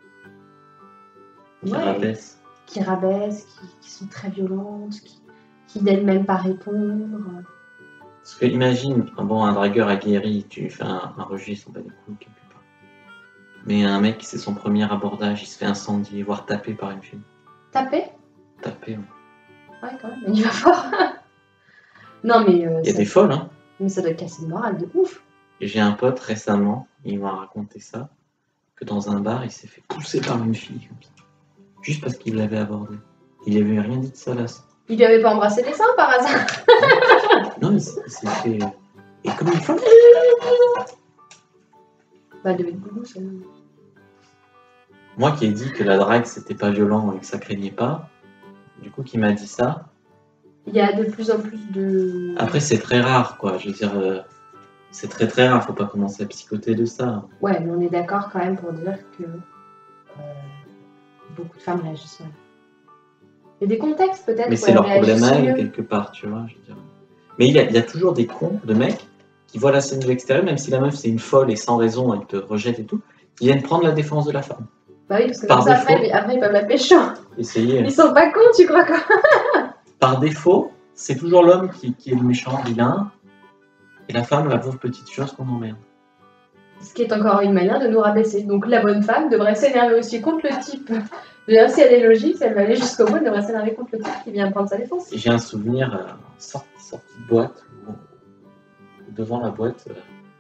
Qui rabaissent. Qui rabaissent, qui sont très violentes, qui n'aiment même pas répondre. Parce que imagine, un dragueur aguerri, tu fais un rejet, il s'en bat les couilles quelque part. Mais un mec, c'est son premier abordage, il se fait incendier, voire taper par une fille. Taper? Taper, ouais. Ouais, quand même, il va fort. Non, mais. Il y a des folles, hein. Mais ça doit casser le moral de ouf. J'ai un pote récemment, il m'a raconté ça, que dans un bar, il s'est fait pousser par une fille, comme ça. Juste parce qu'il l'avait abordé. Il lui avait rien dit de salace. Il lui avait pas embrassé les seins par hasard? Non, il s'est fait. Et comme il faut. Bah, de goût, ça. Moi qui ai dit que la drague c'était pas violent et que ça craignait pas, du coup qui m'a dit ça. Il y a de plus en plus de. Après c'est très rare quoi, je veux dire, c'est très très rare, faut pas commencer à psychoter de ça. Ouais, mais on est d'accord quand même pour dire que beaucoup de femmes réagissent mal. Il y a des contextes peut-être. Mais où c'est elles leur problème à réagissent elles mieux. quelque part, tu vois, je veux dire. Mais il y a toujours des cons de mecs qui voient la scène de l'extérieur, même si la meuf c'est une folle et sans raison, elle te rejette et tout, qui viennent prendre la défense de la femme. Bah oui, parce que Par comme ça, défaut. après ils peuvent la pécho. Essayez. Ils sont pas cons, tu crois quoi? Par défaut, c'est toujours l'homme qui est le méchant, vilain, et la femme, la pauvre petite chose qu'on emmerde. Ce qui est encore une manière de nous rabaisser. Donc la bonne femme devrait s'énerver aussi contre le type. Je veux dire, si elle est logique, si elle va aller jusqu'au bout, elle devrait s'énerver contre le type qui vient prendre sa défense. Et j'ai un souvenir, sortie de boîte, devant la boîte,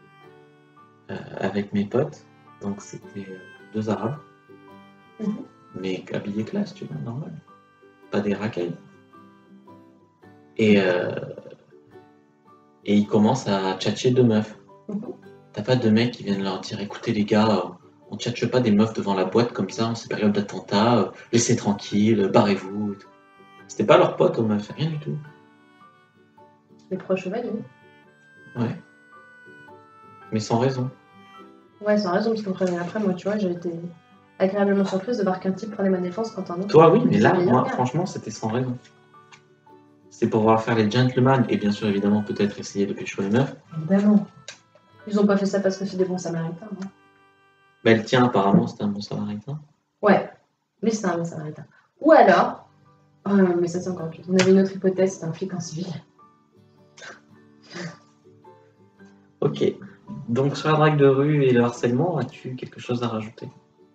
avec mes potes, donc c'était 2 Arabes, mais habillés classe, tu vois, normal. Pas des racailles. Et ils commencent à tchatcher 2 meufs. T'as pas de mecs qui viennent leur dire écoutez les gars, on tchatche pas des meufs devant la boîte comme ça en ces périodes d'attentat, laissez tranquille, barrez-vous. Et tout. C'était pas leurs potes aux meufs, rien du tout. Les proches chevaliers. Ouais. Mais sans raison. Ouais, sans raison, parce que après, moi, tu vois, j'ai été agréablement surprise de voir qu'un type prenait ma défense quand un autre. Toi oui, mais là, faisait moi, meilleur. franchement, c'était sans raison. C'était pour voir faire les gentlemen et bien sûr, évidemment, peut-être essayer de pécho les meufs. Évidemment. Ils ont pas fait ça parce que c'est des bons samaritains. Hein. Bah, le tien, apparemment, c'était un bon samaritain. Ouais, lui, c'est un bon samaritain. Ou alors, mais ça, c'est encore pire. On avait une autre hypothèse, c'était un flic en civil. Ok. Donc, sur la drague de rue et le harcèlement, as-tu quelque chose à rajouter?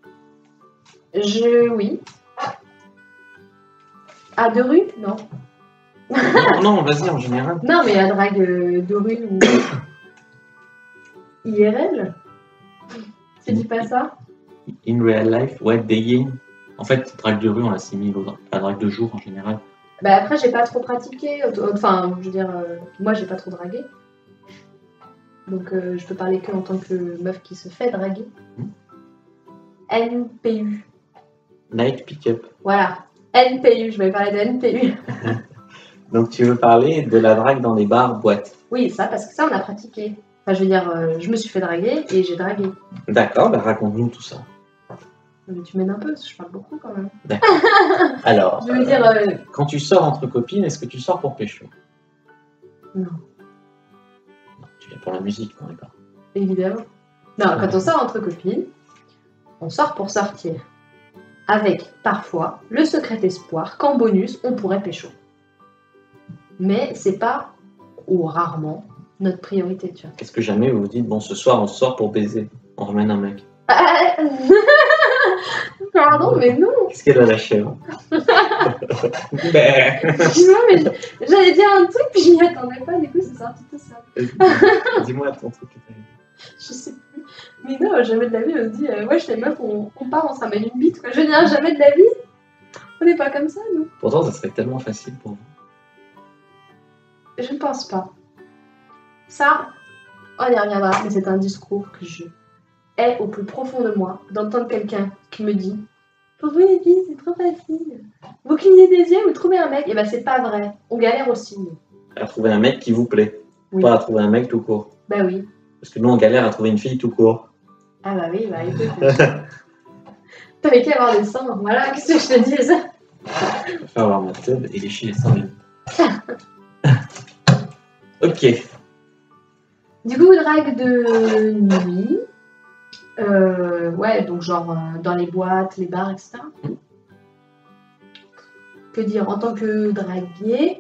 Oui. Ah, de rue? Non. Non, vas-y, en général. Non, mais la drague de rue ou IRL? Tu dis pas ça? In real life, ouais, dating. En fait, drague de rue, on l'assimile à la drague de jour en général. Bah après, j'ai pas trop pratiqué. Enfin, je veux dire, moi, j'ai pas trop dragué. Donc, je peux parler que en tant que meuf qui se fait draguer. NPU. Night pick-up. Voilà. NPU, je vais parler de NPU. Donc, tu veux parler de la drague dans les bars, boîtes. Oui, ça, parce que ça, on a pratiqué. Enfin, je veux dire, je me suis fait draguer et j'ai dragué. D'accord, bah raconte-nous tout ça. Mais tu m'aides un peu, parce que je parle beaucoup quand même. D'accord. Alors, Je veux dire, quand tu sors entre copines, est-ce que tu sors pour pécho? non, Non, tu viens pour la musique, on est pas. évidemment. Non, quand on sort entre copines, on sort pour sortir. Avec, parfois, le secret espoir qu'en bonus, on pourrait pécho. Mais c'est pas, ou rarement, notre priorité, tu vois. Est-ce que jamais vous vous dites, bon, ce soir, on sort pour baiser, on ramène un mec? Pardon, mais non. Qu'est-ce qu'elle a la chèvre? Ben. Excuse-moi, mais j'allais dire un truc, puis je m'y attendais pas, du coup, c'est sorti tout seul. Dis-moi ton truc que t'as dit. Je sais plus. Mais non, jamais de la vie, on se dit, ouais, chez les meufs, on part, on se ramène une bite, quoi. Je veux dire, jamais de la vie. On n'est pas comme ça, nous. Pourtant, ça serait tellement facile pour vous. Je ne pense pas. Ça, on y reviendra, mais c'est un discours que je hais au plus profond de moi, d'entendre quelqu'un qui me dit pour vous les filles, c'est trop facile. Vous clignez des yeux, vous trouvez un mec, et ben c'est pas vrai. On galère aussi, nous. À trouver un mec qui vous plaît, Oui. pas à trouver un mec tout court. Bah oui. Parce que nous, on galère à trouver une fille tout court. Ah bah oui, bah écoute. T'avais qu'à avoir des seins, voilà, qu'est-ce que je te dise. Je vais faire avoir ma tub et lécher les seins. Ok. Du coup, drague de nuit. Ouais, donc genre dans les boîtes, les bars, etc. Que dire, en tant que draguier,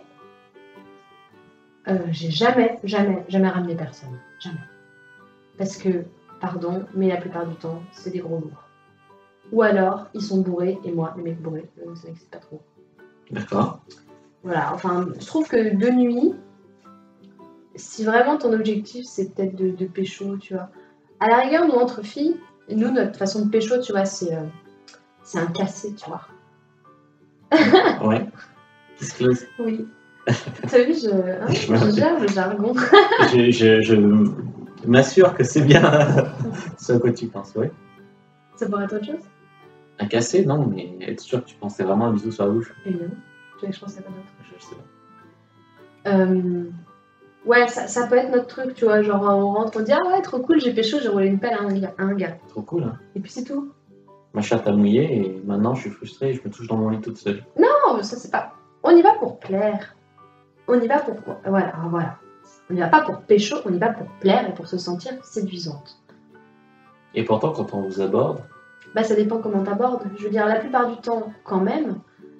j'ai jamais ramené personne. Jamais. Parce que, pardon, mais la plupart du temps, c'est des gros lourds. Ou alors, ils sont bourrés, et moi, les mecs bourrés, ça n'existe pas trop. D'accord. Voilà, enfin, je trouve que de nuit, si vraiment ton objectif, c'est peut-être de pécho, tu vois. À la rigueur, nous, entre filles, nous, notre façon de pécho, tu vois, c'est un cassé, tu vois. Ouais. Disclose. Oui. T'as vu, je gère le jargon. m'assure que c'est bien ce à quoi tu penses, oui. Ça pourrait être autre chose? Un cassé, non, mais être sûr que tu pensais vraiment à un bisou sur la bouche. Évidemment. Tu veux que je pense à quoi d'autre? Je sais pas. Ouais, ça peut être notre truc, tu vois. Genre, on rentre, on dit ah ouais, trop cool, j'ai pécho, j'ai roulé une pelle à un gars. Trop cool, hein. Et puis c'est tout. Ma chatte a mouillé et maintenant je suis frustrée et je me touche dans mon lit toute seule. Non, mais ça c'est pas. On y va pour plaire. On y va pour. Voilà. On n'y va pas pour pécho, on y va pour plaire et pour se sentir séduisante. Et pourtant, quand on vous aborde, Bah, ça dépend comment t'abordes. Je veux dire, la plupart du temps, quand même,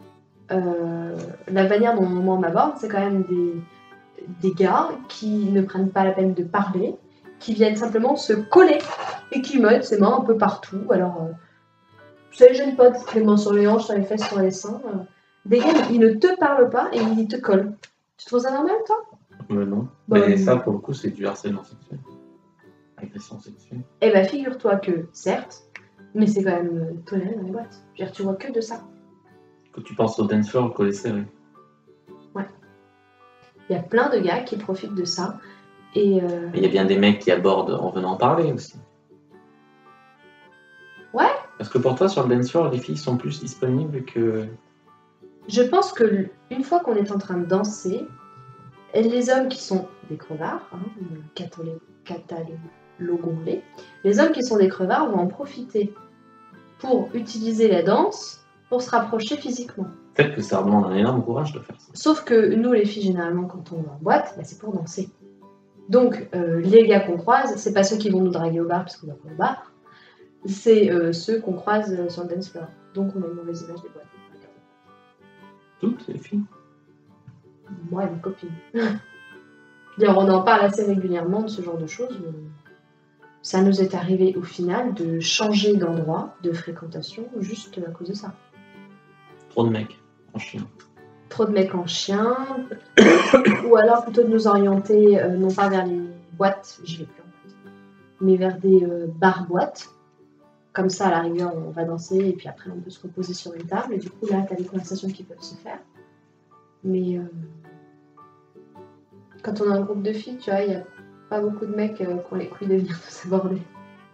la manière dont moi on m'aborde, c'est quand même des gars qui ne prennent pas la peine de parler, qui viennent simplement se coller et qui mettent ses mains un peu partout. Alors, ça les gêne pas de foutre les mains sur les hanches, sur les fesses, sur les seins. Des gars, ils ne te parlent pas et ils te collent. Tu trouves ça normal, toi? non. Bah, Mais ça, pour le coup, c'est du harcèlement sexuel. Agression sexuelle. Eh ben, figure-toi que, certes, mais c'est quand même toléré dans les boîtes. Je veux dire, tu vois que de ça. Quand tu penses au dance floor, le collet serré. Il y a plein de gars qui profitent de ça. Et Mais il y a bien des mecs qui abordent en venant parler aussi. Ouais. Parce que pour toi, sur le dance floor, les filles sont plus disponibles que... je pense que une fois qu'on est en train de danser, les hommes qui sont des crevards, catalogons-les, les hommes qui sont des crevards vont en profiter pour utiliser la danse pour se rapprocher physiquement. Peut-être que ça demande un énorme courage de faire ça. Sauf que nous, les filles, généralement, quand on va en boîte, bah, c'est pour danser. Donc, les gars qu'on croise, c'est pas ceux qui vont nous draguer au bar parce qu'on va pas au bar, c'est ceux qu'on croise sur le dance floor. Donc, on a une mauvaise image des boîtes. Toutes les filles. Moi et mes copines. D'ailleurs, on en parle assez régulièrement de ce genre de choses. Ça nous est arrivé au final de changer d'endroit, de fréquentation, juste à cause de ça. Trop de mecs en chien. Trop de mecs en chien, ou alors plutôt de nous orienter, non pas vers les boîtes, j'y vais plus en boîte, mais vers des bars-boîtes. Comme ça, à la rigueur, on va danser et puis après, on peut se reposer sur une table. Et du coup, là, tu as des conversations qui peuvent se faire. Mais quand on a un groupe de filles, tu vois, il n'y a pas beaucoup de mecs qui ont les couilles de venir nous aborder.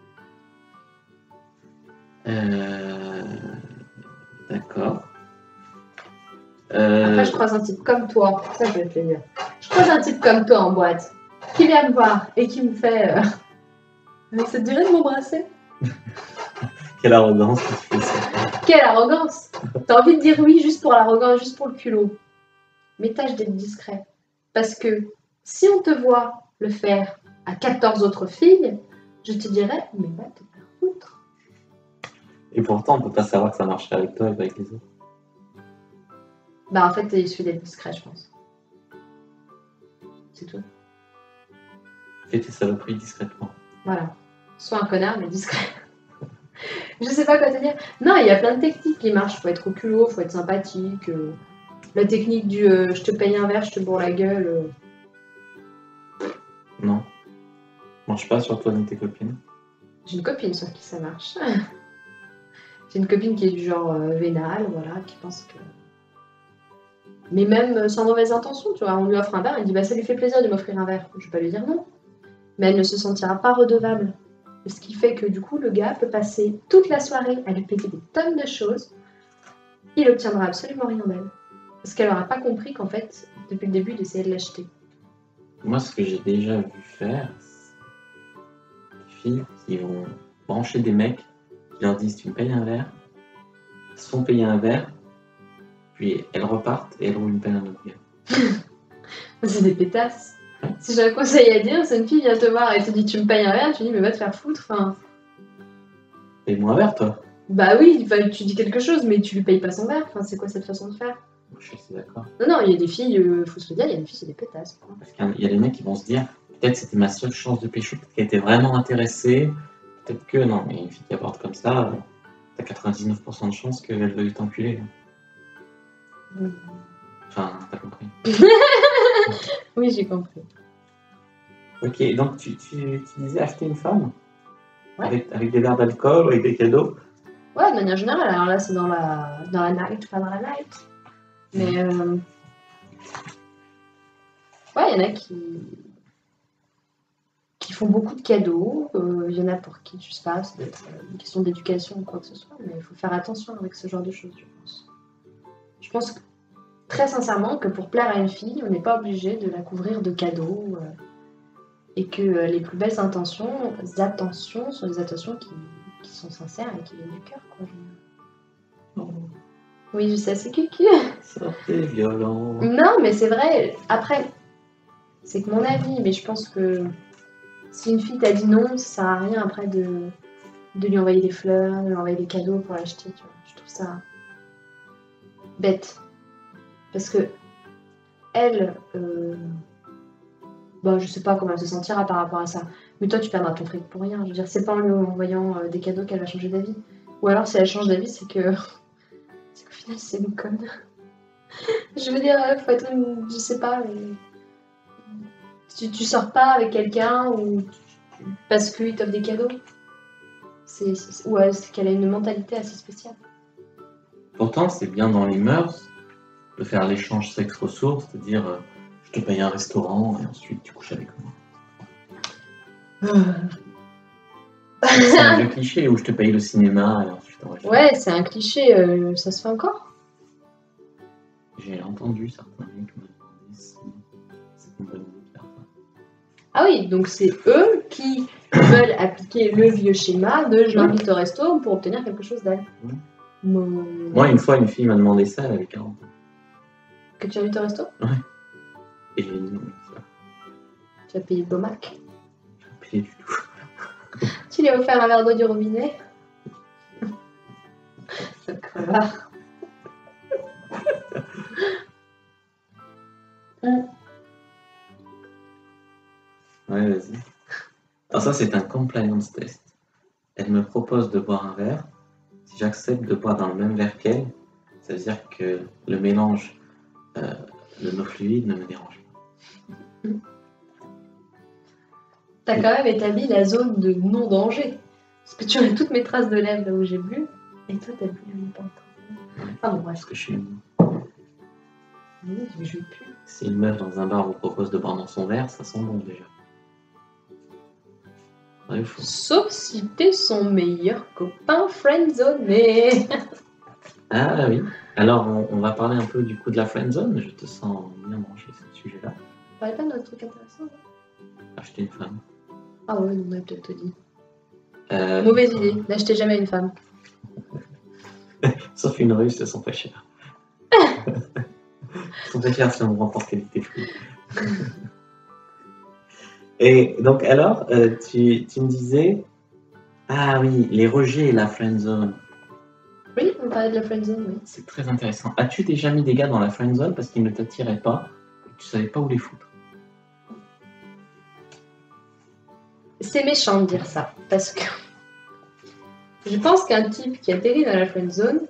D'accord. Après, je croise un type comme toi, ça je vais te le dire. Je croise un type comme toi en boîte, qui vient me voir et qui me fait ça te dirait de m'embrasser? Quelle arrogance que tu fais ça. Quelle arrogance! T'as envie de dire oui juste pour l'arrogance, juste pour le culot. Mais tâche d'être discret. Parce que si on te voit le faire à 14 autres filles, je te dirais, mais va te faire foutre. Et pourtant, on peut pas savoir que ça marcherait avec toi et pas avec les autres. Bah en fait, il suffit d'être discret, je pense. C'est tout. Fais tes saloperies discrètement. Voilà. Sois un connard, mais discret. Je sais pas quoi te dire. Non, il y a plein de techniques qui marchent. Faut être au culot, faut être sympathique. La technique du je te paye un verre, je te bourre la gueule. Non. Marche pas sur toi ni tes copines. J'ai une copine sur qui ça marche. J'ai une copine qui est du genre vénale, voilà, qui pense que. Mais même sans mauvaise intention, tu vois, on lui offre un verre, elle dit bah ça lui fait plaisir de m'offrir un verre. Je vais pas lui dire non. Mais elle ne se sentira pas redevable. Ce qui fait que du coup, le gars peut passer toute la soirée à lui payer des tonnes de choses. Il obtiendra absolument rien d'elle. Parce qu'elle n'aura pas compris qu'en fait, depuis le début, il essayait de l'acheter. Moi, ce que j'ai déjà vu faire, c'est des filles qui vont brancher des mecs qui leur disent tu me payes un verre, elles se font payer un verre, puis elles repartent et elles roulent une pelle à un autre gars. C'est des pétasses. Si j'ai un conseil à dire, c'est une fille vient te voir et te dit tu me payes un verre, tu dis mais va te faire foutre. Enfin, Paye-moi un verre, toi. bah oui, tu dis quelque chose, mais tu lui payes pas son verre. Enfin, c'est quoi cette façon de faire? Je suis assez d'accord. Non, il y a des filles, faut se le dire, il y a des filles, c'est des pétasses. Parce qu'il y a des mecs qui vont se dire peut-être c'était ma seule chance de pécho, peut-être qu'elle était vraiment intéressée, peut-être que non, mais une fille qui aborde comme ça, t'as 99% de chances qu'elle veuille t'enculer. Enfin, t'as compris. Oui, j'ai compris. Ok, donc tu disais acheter une femme Ouais. avec des verres d'alcool, avec des cadeaux. Ouais, de manière générale, alors là c'est dans la night, pas dans la night. Mais ouais, il y en a qui qui font beaucoup de cadeaux. Il y en a pour qui, je sais pas, ça doit être une question d'éducation ou quoi que ce soit, mais il faut faire attention avec ce genre de choses, je pense. Je pense très sincèrement que pour plaire à une fille, on n'est pas obligé de la couvrir de cadeaux et que les plus belles attentions sont des attentions qui sont sincères et qui viennent du cœur, quoi. Oui, je sais, c'est cucu. Sortez violent. Non, mais c'est vrai. Après, c'est que mon avis, mais je pense que si une fille t'a dit non, ça sert à rien après de lui envoyer des fleurs, de lui envoyer des cadeaux pour l'acheter, tu vois. Je trouve ça bête. Parce que elle, je sais pas comment elle se sentira par rapport à ça. Mais toi, tu perdras ton fric pour rien. Je veux dire, c'est pas en lui envoyant des cadeaux qu'elle va changer d'avis. Ou alors, si elle change d'avis, c'est qu'au final, c'est une conne. Je veux dire, faut être je sais pas, tu sors pas avec quelqu'un ou parce qu'il t'offre des cadeaux. C'est qu'elle a une mentalité assez spéciale. Pourtant, c'est bien dans les mœurs de faire l'échange sexe-ressources, c'est-à-dire je te paye un restaurant et ensuite tu couches avec moi. C'est un vieux cliché où je te paye le cinéma et ensuite on va. Ouais, c'est un cliché, ça se fait encore. J'ai entendu certains mecs me demander si c'est une bonne idée de faire ça. Ah oui, donc c'est eux qui veulent appliquer le vieux schéma de je l'invite au resto pour obtenir quelque chose d'elle. Moi, une fois, une fille m'a demandé ça, elle avait 40 ans. Que tu invites au resto? Ouais. Et j'ai dit non. Tu as payé le Bomac? Je n'ai pas payé du tout. Tu lui as offert un verre d'eau du robinet? Ce crevard. Ouais, vas-y. Alors ça, c'est un compliance test. Elle me propose de boire un verre. Si j'accepte de boire dans le même verre qu'elle, ça veut dire que le mélange de nos fluides ne me dérange pas. T'as quand même établi la zone de non-danger. Parce que tu as toutes mes traces de lèvres là où j'ai bu, et toi t'as bu la même pente. Ah bon, bref. Parce que je suis une... Oui, je veux plus. Si une meuf dans un bar vous propose de boire dans son verre, ça sent bon déjà. Ouais, faut... Sauf si t'es son meilleur copain friendzoné. Ah oui. Alors on va parler un peu du coup de la friendzone. Je te sens bien branché sur ce sujet-là. On parlait pas de notre truc intéressant, là. Acheter une femme. Ah ouais, on a peut-être te dit. Mauvaise idée, n'achetez jamais une femme. Sauf une russe, elles sont pas chères. Elles sont pas chères si on remporte qualité fruit. Et donc alors, tu me disais, ah oui, les rejets et la friendzone. Oui, on parlait de la friendzone, oui. C'est très intéressant. As-tu déjà mis des gars dans la friendzone parce qu'ils ne t'attiraient pas et que tu savais pas où les foutre? C'est méchant de dire ça, parce que je pense qu'un type qui atterrit dans la friendzone,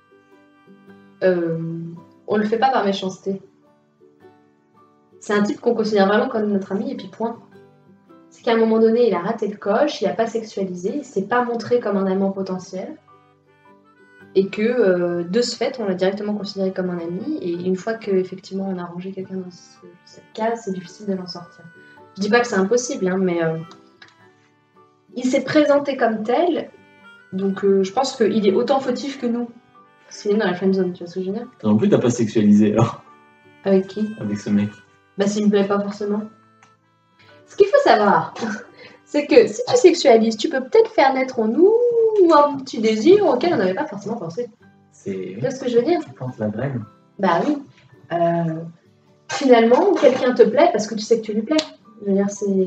on le fait pas par méchanceté. C'est un type qu'on considère vraiment comme notre ami et puis point. C'est qu'à un moment donné, il a raté le coche, il a pas sexualisé, il s'est pas montré comme un amant potentiel. Et que de ce fait, on l'a directement considéré comme un ami. Et une fois qu'effectivement on a rangé quelqu'un dans cette case, c'est difficile de l'en sortir. Je dis pas que c'est impossible, hein, mais il s'est présenté comme tel. Donc je pense qu'il est autant fautif que nous. Parce qu'il est dans la friendzone, tu vois ce que je veux dire? En plus, t'as pas sexualisé alors. Avec qui? Avec ce mec. Bah s'il me plaît pas forcément. Ce qu'il faut savoir, c'est que si tu sexualises, tu peux peut-être faire naître en nous un petit désir auquel on n'avait pas forcément pensé. C'est... Tu vois ce que je veux dire? Tu plantes la graine. Bah oui. Finalement, quelqu'un te plaît parce que tu sais que tu lui plais. Je veux dire, c'est...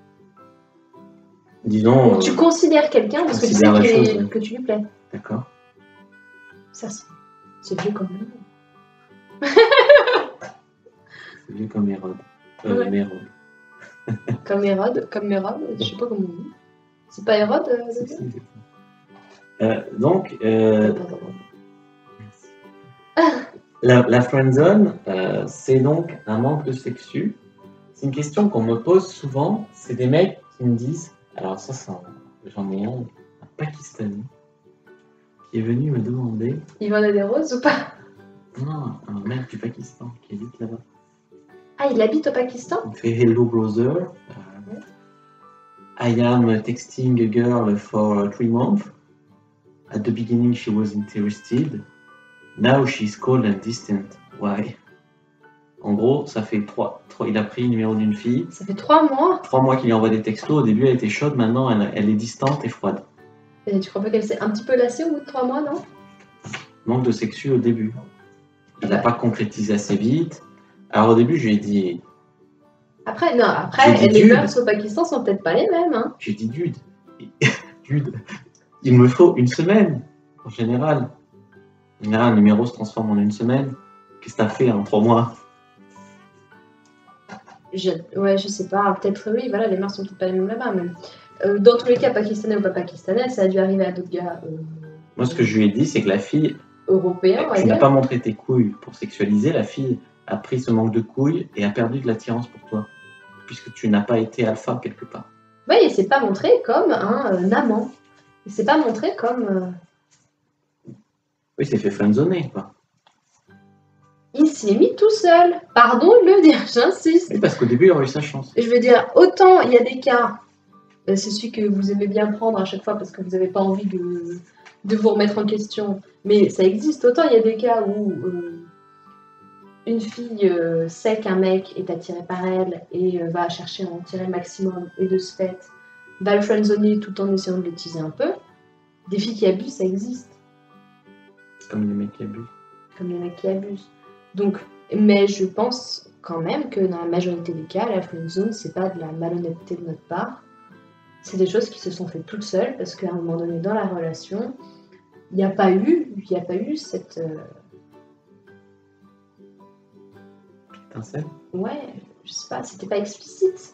Disons... Tu considères quelqu'un parce que tu sais que tu lui plais. D'accord. Ça, c'est vieux comme nous. C'est vieux comme Hérode. Ouais. Mérode. Comme Hérode, je sais pas comment on dit. C'est pas Hérode Donc, Pardon. la friendzone, c'est donc un manque de sexu. C'est une question qu'on me pose souvent. C'est des mecs qui me disent, alors ça j'en ai un Pakistanais, qui est venu me demander... Il vendait des roses ou pas? Non, un mec du Pakistan qui habite là-bas. Ah, il habite au Pakistan? Il fait Hello Brother. I am texting a girl for 3 months. At the beginning, she was interested. Now she's cold and distant. Why? En gros, ça fait 3. Il a pris le numéro d'une fille. Ça fait 3 mois. 3 mois qu'il lui envoie des textos. Au début, elle était chaude. Maintenant, elle est distante et froide. Et tu crois pas qu'elle s'est un petit peu lassée au bout de 3 mois, non? Manque de sexu au début. Il n'a pas concrétisé assez vite. Alors au début, je lui ai dit... Après, J'ai dit les dude. mœurs au Pakistan sont peut-être pas les mêmes. Hein. J'ai dit, dude, dude, il me faut 1 semaine, en général. En général, un numéro se transforme en 1 semaine. Qu'est-ce que t'as fait en 3 mois? Ouais, je sais pas. Peut-être, oui, voilà, les mœurs sont peut-être pas les mêmes là-bas. Mais dans tous les cas, pakistanais ou pas pakistanais, ça a dû arriver à d'autres gars Moi, ce que je lui ai dit, c'est que la fille, européens. on va tu n'as dire. pas montré tes couilles pour sexualiser. La fille a pris ce manque de couilles et a perdu de l'attirance pour toi. Puisque tu n'as pas été alpha quelque part. Oui, il s'est pas montré comme un amant. Il s'est pas montré comme. Oui, c'est fait friendzoner, quoi. Il s'y est mis tout seul. Pardon de le dire, j'insiste. Oui, parce qu'au début, il aurait eu sa chance. Je veux dire, autant il y a des cas, c'est celui que vous aimez bien prendre à chaque fois parce que vous n'avez pas envie de vous remettre en question, mais ça existe. Autant il y a des cas où une fille sait qu'un mec est attiré par elle et va chercher à en tirer le maximum et de ce fait va le friendzoner tout en essayant de le teaser un peu. Des filles qui abusent, ça existe. Comme les mecs qui abusent. Comme les mecs qui abusent. Donc, mais je pense quand même que dans la majorité des cas, la friendzone, c'est pas de la malhonnêteté de notre part. C'est des choses qui se sont faites toutes seules parce qu'à un moment donné dans la relation, il n'y a pas eu cette... Étincelle. Ouais, je sais pas, c'était pas explicite.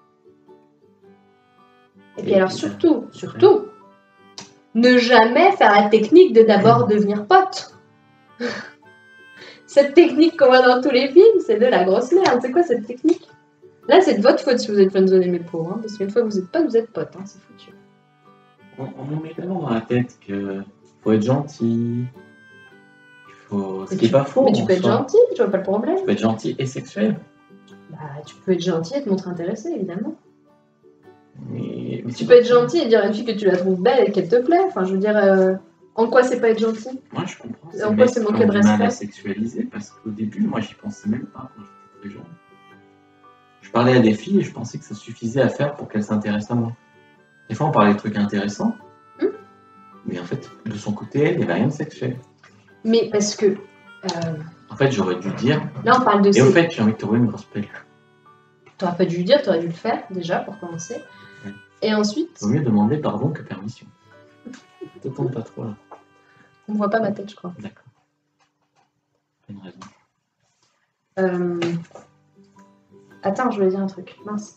Et puis alors surtout, ne jamais faire la technique de d'abord devenir pote. Cette technique qu'on voit dans tous les films, c'est de la grosse merde. C'est quoi cette technique? Là, c'est de votre faute si vous êtes friendzonés, mes pauvres. Hein, parce qu'une fois que vous êtes potes, vous êtes potes. Hein, c'est foutu. On nous met tellement dans la tête qu'il faut être gentil. Ce qui n'est pas faux. Mais tu peux être soi. gentil, tu vois pas le problème. Tu peux être gentil et sexuel. Bah, tu peux être gentil et te montrer intéressé, évidemment. Mais Tu peux être gentil et dire à une fille que tu la trouves belle et qu'elle te plaît. Enfin, je veux dire, en quoi c'est pas être gentil? Moi, je comprends. En quoi c'est manquer de du mal à respect? sexualiser parce qu'au début, moi, j'y pensais même pas quand j'étais très jeune. Je parlais à des filles et je pensais que ça suffisait à faire pour qu'elles s'intéressent à moi. Des fois, on parlait de trucs intéressants, mais en fait, de son côté, elle, il n'y avait rien de sexuel. Mais parce que... En fait, j'aurais dû dire. Là, on parle de... Et au fait, j'ai envie de te rouler une grosse pelle. T'aurais pas dû le dire, t'aurais dû le faire, déjà, pour commencer. Ouais. Et ensuite... Vaut mieux demander pardon que permission. Ne te tourne pas trop, là. On voit pas ma tête, je crois. D'accord. T'as une raison. Attends, je voulais dire un truc. Mince.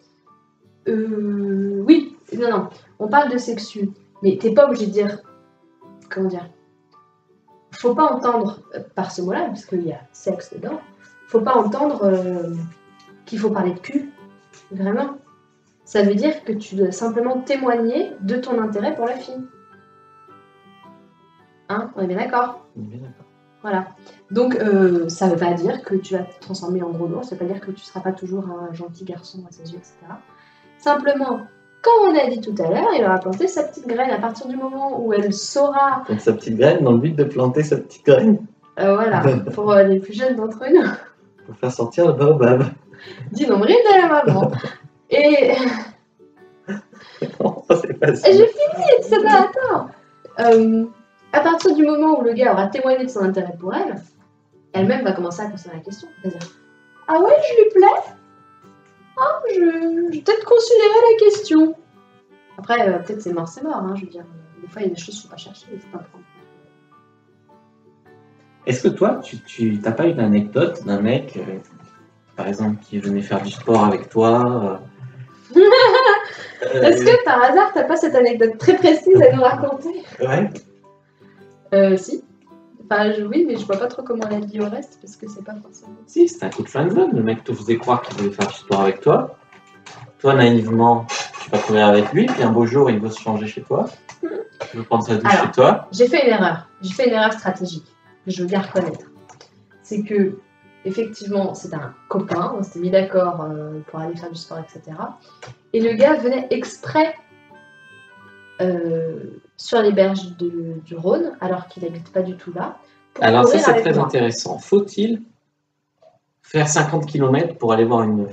Oui, non. On parle de sexu. Mais t'es pas obligé de dire... Comment dire? Faut pas entendre, par ce mot-là, parce qu'il y a sexe dedans, faut pas entendre qu'il faut parler de cul. Vraiment. Ça veut dire que tu dois simplement témoigner de ton intérêt pour la fille. Hein? On est bien d'accord? On est bien d'accord. Voilà. Donc, ça ne veut pas dire que tu vas te transformer en gros lourd, ça ne veut pas dire que tu ne seras pas toujours un gentil garçon à ses yeux, etc. Simplement, comme on a dit tout à l'heure, il aura planté sa petite graine à partir du moment où elle saura... Donc sa petite graine dans le but de planter sa petite graine. Voilà, pour les plus jeunes d'entre nous. Pour faire sortir le baobab. Dis nombril de la maman. Et... Non, ça c'est facile. J'ai fini, c'est pas... Attends. À partir du moment où le gars aura témoigné de son intérêt pour elle, elle-même va commencer à considérer la question. Elle va dire « Ah ouais, je lui plais? Ah, je vais peut-être considérer la question. » Après, peut-être c'est mort, hein, je veux dire. Des fois, il y a des choses qu'il ne faut pas chercher, il faut pas prendre. Est-ce que toi, tu n'as pas une anecdote d'un mec, par exemple, qui venait faire du sport avec toi Est-ce que par hasard, t'as pas cette anecdote très précise à nous raconter? Ouais. Si. Enfin, oui, mais je vois pas trop comment elle a dit au reste parce que c'est pas forcément. Si, c'était un coup de friendzone. Le mec te faisait croire qu'il voulait faire du sport avec toi. Toi, naïvement, tu vas courir avec lui, puis un beau jour, il veut se changer chez toi. Il veut prendre sa douche chez toi. J'ai fait une erreur. J'ai fait une erreur stratégique que je veux bien reconnaître. C'est que effectivement, c'était un copain, on s'était mis d'accord pour aller faire du sport, etc. Et le gars venait exprès sur les berges du Rhône, alors qu'il n'habite pas du tout là, pour Alors ça, courir c'est avec très moi. intéressant. Faut-il faire 50 km pour aller voir une meuf?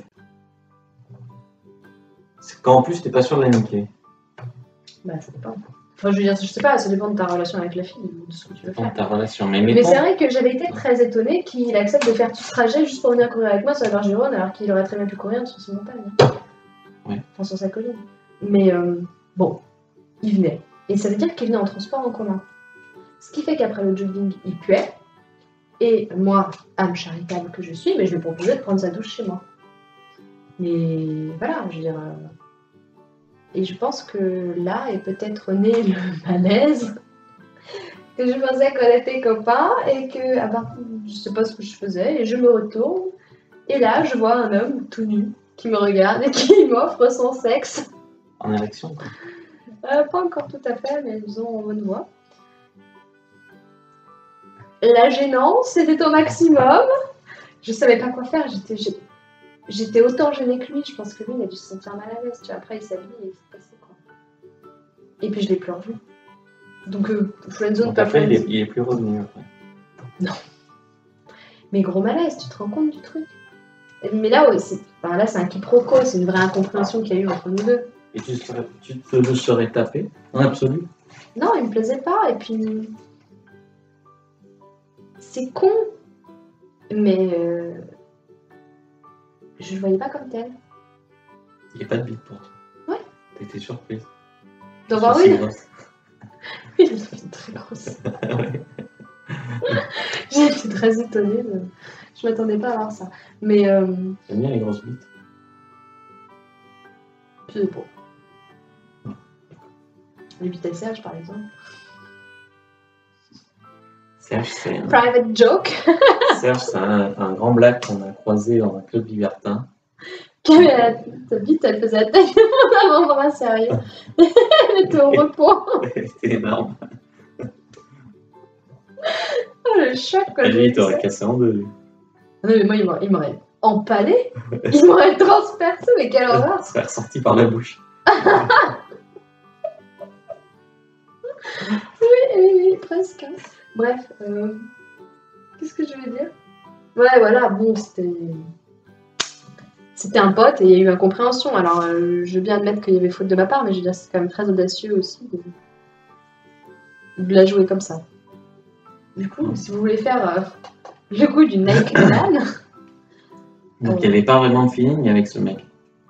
C'est quand en plus, t'es pas sûr de la niquer. Bah, ça dépend. Enfin, je veux dire, je sais pas, ça dépend de ta relation avec la fille ou de ce que tu veux Dans faire. ta relation. Mais c'est vrai que j'avais été très étonnée qu'il accepte de faire tout ce trajet juste pour venir courir avec moi sur la berge du Rhône, alors qu'il aurait très bien pu courir sur ses montagnes. Ouais. Enfin, sur sa colline. Mais bon, il venait. Et ça veut dire qu'il venait en transport en commun. Ce qui fait qu'après le jogging, il puait. Et moi, âme charitable que je suis, mais je lui proposais de prendre sa douche chez moi. Mais voilà, je veux dire. Et je pense que là est peut-être né le malaise. Que je pensais qu'on était copains et que, à part, je sais pas ce que je faisais, et je me retourne. Et là, je vois un homme tout nu qui me regarde et qui m'offre son sexe. En érection, quoi. Pas encore tout à fait, mais disons en bonne voie. La gênance, c'était au maximum. Je savais pas quoi faire. J'étais autant gênée que lui. Je pense que lui, il a dû se sentir mal à l'aise. Tu vois, après, il s'habille et il s'est passé quoi. Et puis, je l'ai plus revu. Donc, friendzone, Donc pas après, friendzone. il est plus revenu après. Non. Mais gros malaise, tu te rends compte du truc? Mais là, ouais, là, c'est un quiproquo, c'est une vraie incompréhension qu'il y a eu entre nous deux. Et tu te le serais tapé, en absolu? Non, il me plaisait pas, et puis. C'est con, mais. Je le voyais pas comme tel. Il n'y a pas de bite pour toi. Ouais. T'étais surprise. D'en voir C'est une? grosse. Il est très grosse. Ouais. J'ai été très étonnée. Je m'attendais pas à voir ça. Mais. J'aime bien les grosses bites. C'est bon. Les bites à Serge, par exemple. Serge, c'est un... Private joke. Serge, c'est un grand black qu'on a croisé dans un club libertin. Ta bite, elle faisait la taille de mon avant-bras, sérieux. Elle était au repos. C'était énorme. Oh, le choc, quoi. Lui, il t'aurait cassé en deux. Lui. Non, mais moi, il m'aurait empalé. Il m'aurait transpercé, mais quelle horreur. Ça serait ressorti par la bouche. Oui, presque. Bref, qu'est-ce que je veux dire? Ouais, voilà, bon, c'était un pote et il y a eu incompréhension. Alors, je veux bien admettre qu'il y avait faute de ma part, mais je veux dire, c'est quand même très audacieux aussi de la jouer comme ça. Du coup, si vous voulez faire le coup du naked man... Donc, il n'y avait pas vraiment de feeling avec ce mec.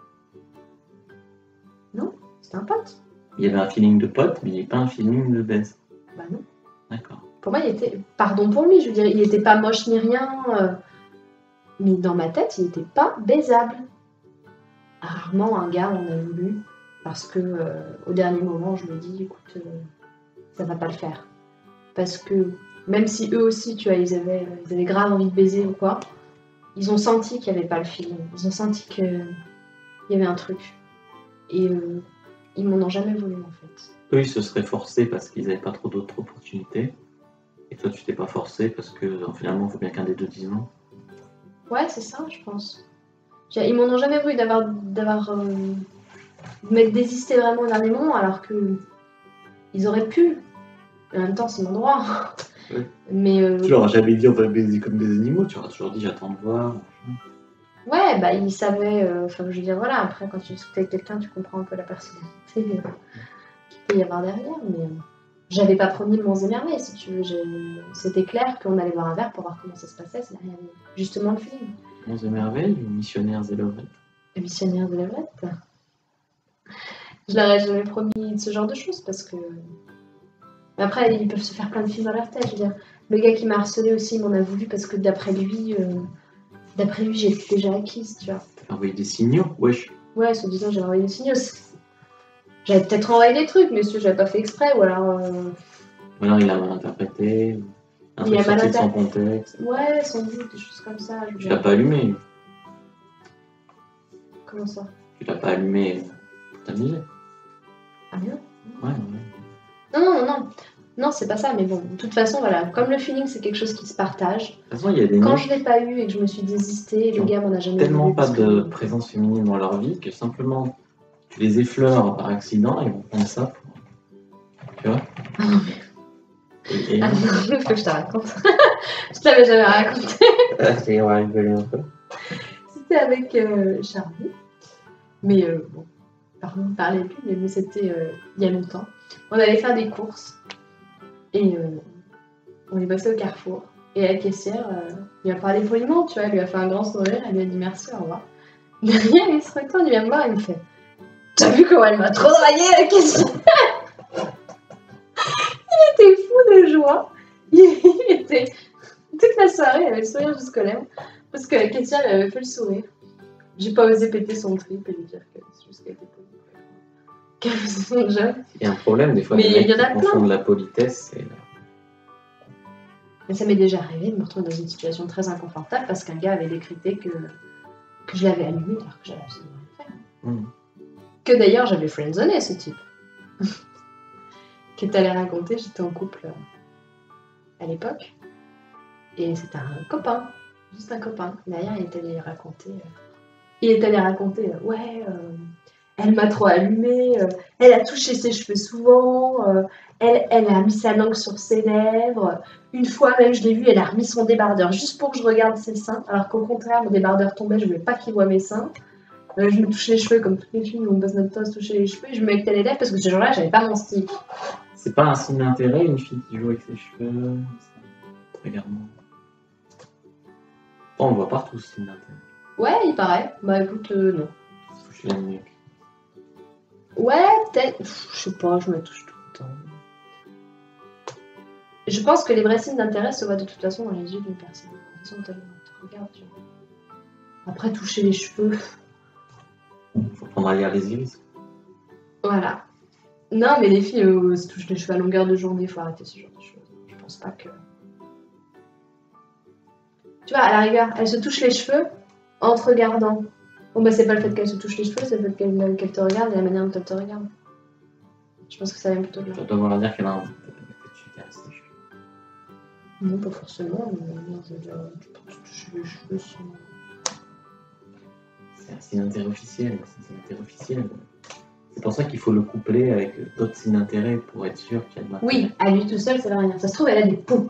Non, c'était un pote. Il y avait un feeling de pote, mais il n'y avait pas un feeling de baise. Bah non. D'accord. Pour moi, il était... Pardon pour lui, je veux dire, il était pas moche ni rien. Mais dans ma tête, il était pas baisable. Rarement un gars en a voulu. Parce que au dernier moment, je me dis, écoute, ça va pas le faire. Parce que même si eux aussi, tu vois, ils avaient grave envie de baiser ou quoi, ils ont senti qu'il n'y avait pas le feeling. Ils ont senti qu'il y avait un truc. Et ils m'en ont jamais voulu, en fait. Eux, ils se seraient forcés parce qu'ils n'avaient pas trop d'autres opportunités. Et toi, tu t'es pas forcé parce que finalement, il faut bien qu'un des deux dise non. Ouais, c'est ça, je pense. Ils m'en ont jamais voulu d'avoir m'être désisté vraiment au dernier moment, alors que ils auraient pu. En même temps, c'est mon droit. Ouais. Mais Tu leur as jamais dit on va baiser comme des animaux, tu leur as toujours dit j'attends de voir. ouais, bah ils savaient. Enfin, je veux dire, voilà. Après, quand tu discutes avec quelqu'un, tu comprends un peu la personnalité qu'il peut y avoir derrière. Mais j'avais pas promis de m'en émerveiller, si tu veux. C'était clair qu'on allait boire un verre pour voir comment ça se passait. C'est rien. Justement le film. Monts et merveilles ou missionnaires et levrettes? Missionnaire de la Vrette. Je leur ai jamais promis ce genre de choses parce que. Après, ils peuvent se faire plein de films dans leur tête. Je veux dire, le gars qui m'a harcelé aussi, il m'en a voulu parce que d'après lui, j'étais déjà acquise, tu vois. T'as envoyé des signaux, wesh. Ouais, soi-disant, j'avais envoyé des signaux. J'avais peut-être envoyé des trucs, mais j'avais pas fait exprès, ou alors. Ou alors il a mal interprété, un Il truc a mal sorti de son interprété. contexte. Ouais, sans doute, des choses comme ça. Je veux Tu dire. l'as pas allumé. Comment ça? Tu l'as pas allumé pour t'amuser. Ah bien? Ouais. Non. Non, c'est pas ça, mais bon, de toute façon, voilà, comme le feeling, c'est quelque chose qui se partage. De toute façon, il y a des Quand mecs je l'ai pas eu et que je me suis désistée, qui le ont gars m'en a jamais tellement voulu pas parce de que... présence féminine dans leur vie que simplement tu les effleures par accident et ils vont prendre ça pour... Tu vois? Ah non, Et ah non, il faut que je te raconte. Je te l'avais jamais raconté. on va rigoler un peu. C'était avec Charlie. Mais bon, pardon de parler plus, mais bon, c'était il y a longtemps. On allait faire des courses et on est passé au Carrefour. Et la caissière lui a parlé poliment, tu vois, elle lui a fait un grand sourire, elle lui a dit merci, au revoir. Derrière, il se retourne, il vient me voir, il me fait t'as vu comment elle m'a trop dragué la caissière? Il était fou de joie. Il était toute la soirée, il avait le sourire jusqu'aux lèvres parce que la caissière lui avait fait le sourire. J'ai pas osé péter son trip et lui dire que c'est juste qu'elle était polie. Qu'elle faisait son job. Il y a un problème des fois, Mais des mecs il y en a qui plein. confondent la politesse et... Mais ça m'est déjà arrivé de me retrouver dans une situation très inconfortable parce qu'un gars avait décrété que je l'avais allumé alors que j'avais absolument rien fait. Mmh. Que d'ailleurs j'avais friendzoné ce type. Que t'allais raconter, j'étais en couple à l'époque et c'était un copain, juste un copain. Derrière il est allé raconter, ouais, elle m'a trop allumé, elle a touché ses cheveux souvent, elle a mis sa langue sur ses lèvres. Une fois même, je l'ai vue, elle a remis son débardeur juste pour que je regarde ses seins, alors qu'au contraire, mon débardeur tombait, je voulais pas qu'il voie mes seins. Je me touche les cheveux comme toutes les filles, on passe notre temps à se toucher les cheveux, et je me mettais les lèvres parce que ce jour-là, j'avais pas mon stick. C'est pas un signe d'intérêt, une fille qui joue avec ses cheveux. Regarde-moi. On le voit partout, ce signe d'intérêt. Ouais, il paraît. Bah écoute, non. Se toucher la nuque. Ouais, peut-être. Je sais pas, je me touche tout le temps. Je pense que les vrais signes d'intérêt se voient de toute façon dans les yeux d'une personne. De toute façon, tu regardes, tu vois. Après, toucher les cheveux. Faut prendre à lire les iris. Voilà. Non, mais les filles se touchent les cheveux à longueur de journée, faut arrêter ce genre de choses. Je pense pas que. Tu vois, à la rigueur, elle se touche les cheveux en te regardant. Bon, bah, c'est pas le fait qu'elle se touche les cheveux, c'est le fait qu'elle te regarde et la manière dont elle te regarde. Je pense que ça vient plutôt de là. Ça doit vouloir dire qu'elle a envie que tu t'intéresses ses cheveux. Non, pas forcément, mais je veux dire, tu peux te toucher les cheveux sans. C'est un signe d'intérêt officiel. C'est un signe d'intérêt officiel. C'est pour ça qu'il faut le coupler avec d'autres signes d'intérêt pour être sûr qu'il y a de l'intérêt. Oui, à lui tout seul, ça veut rien. Ça se trouve, elle a des poux.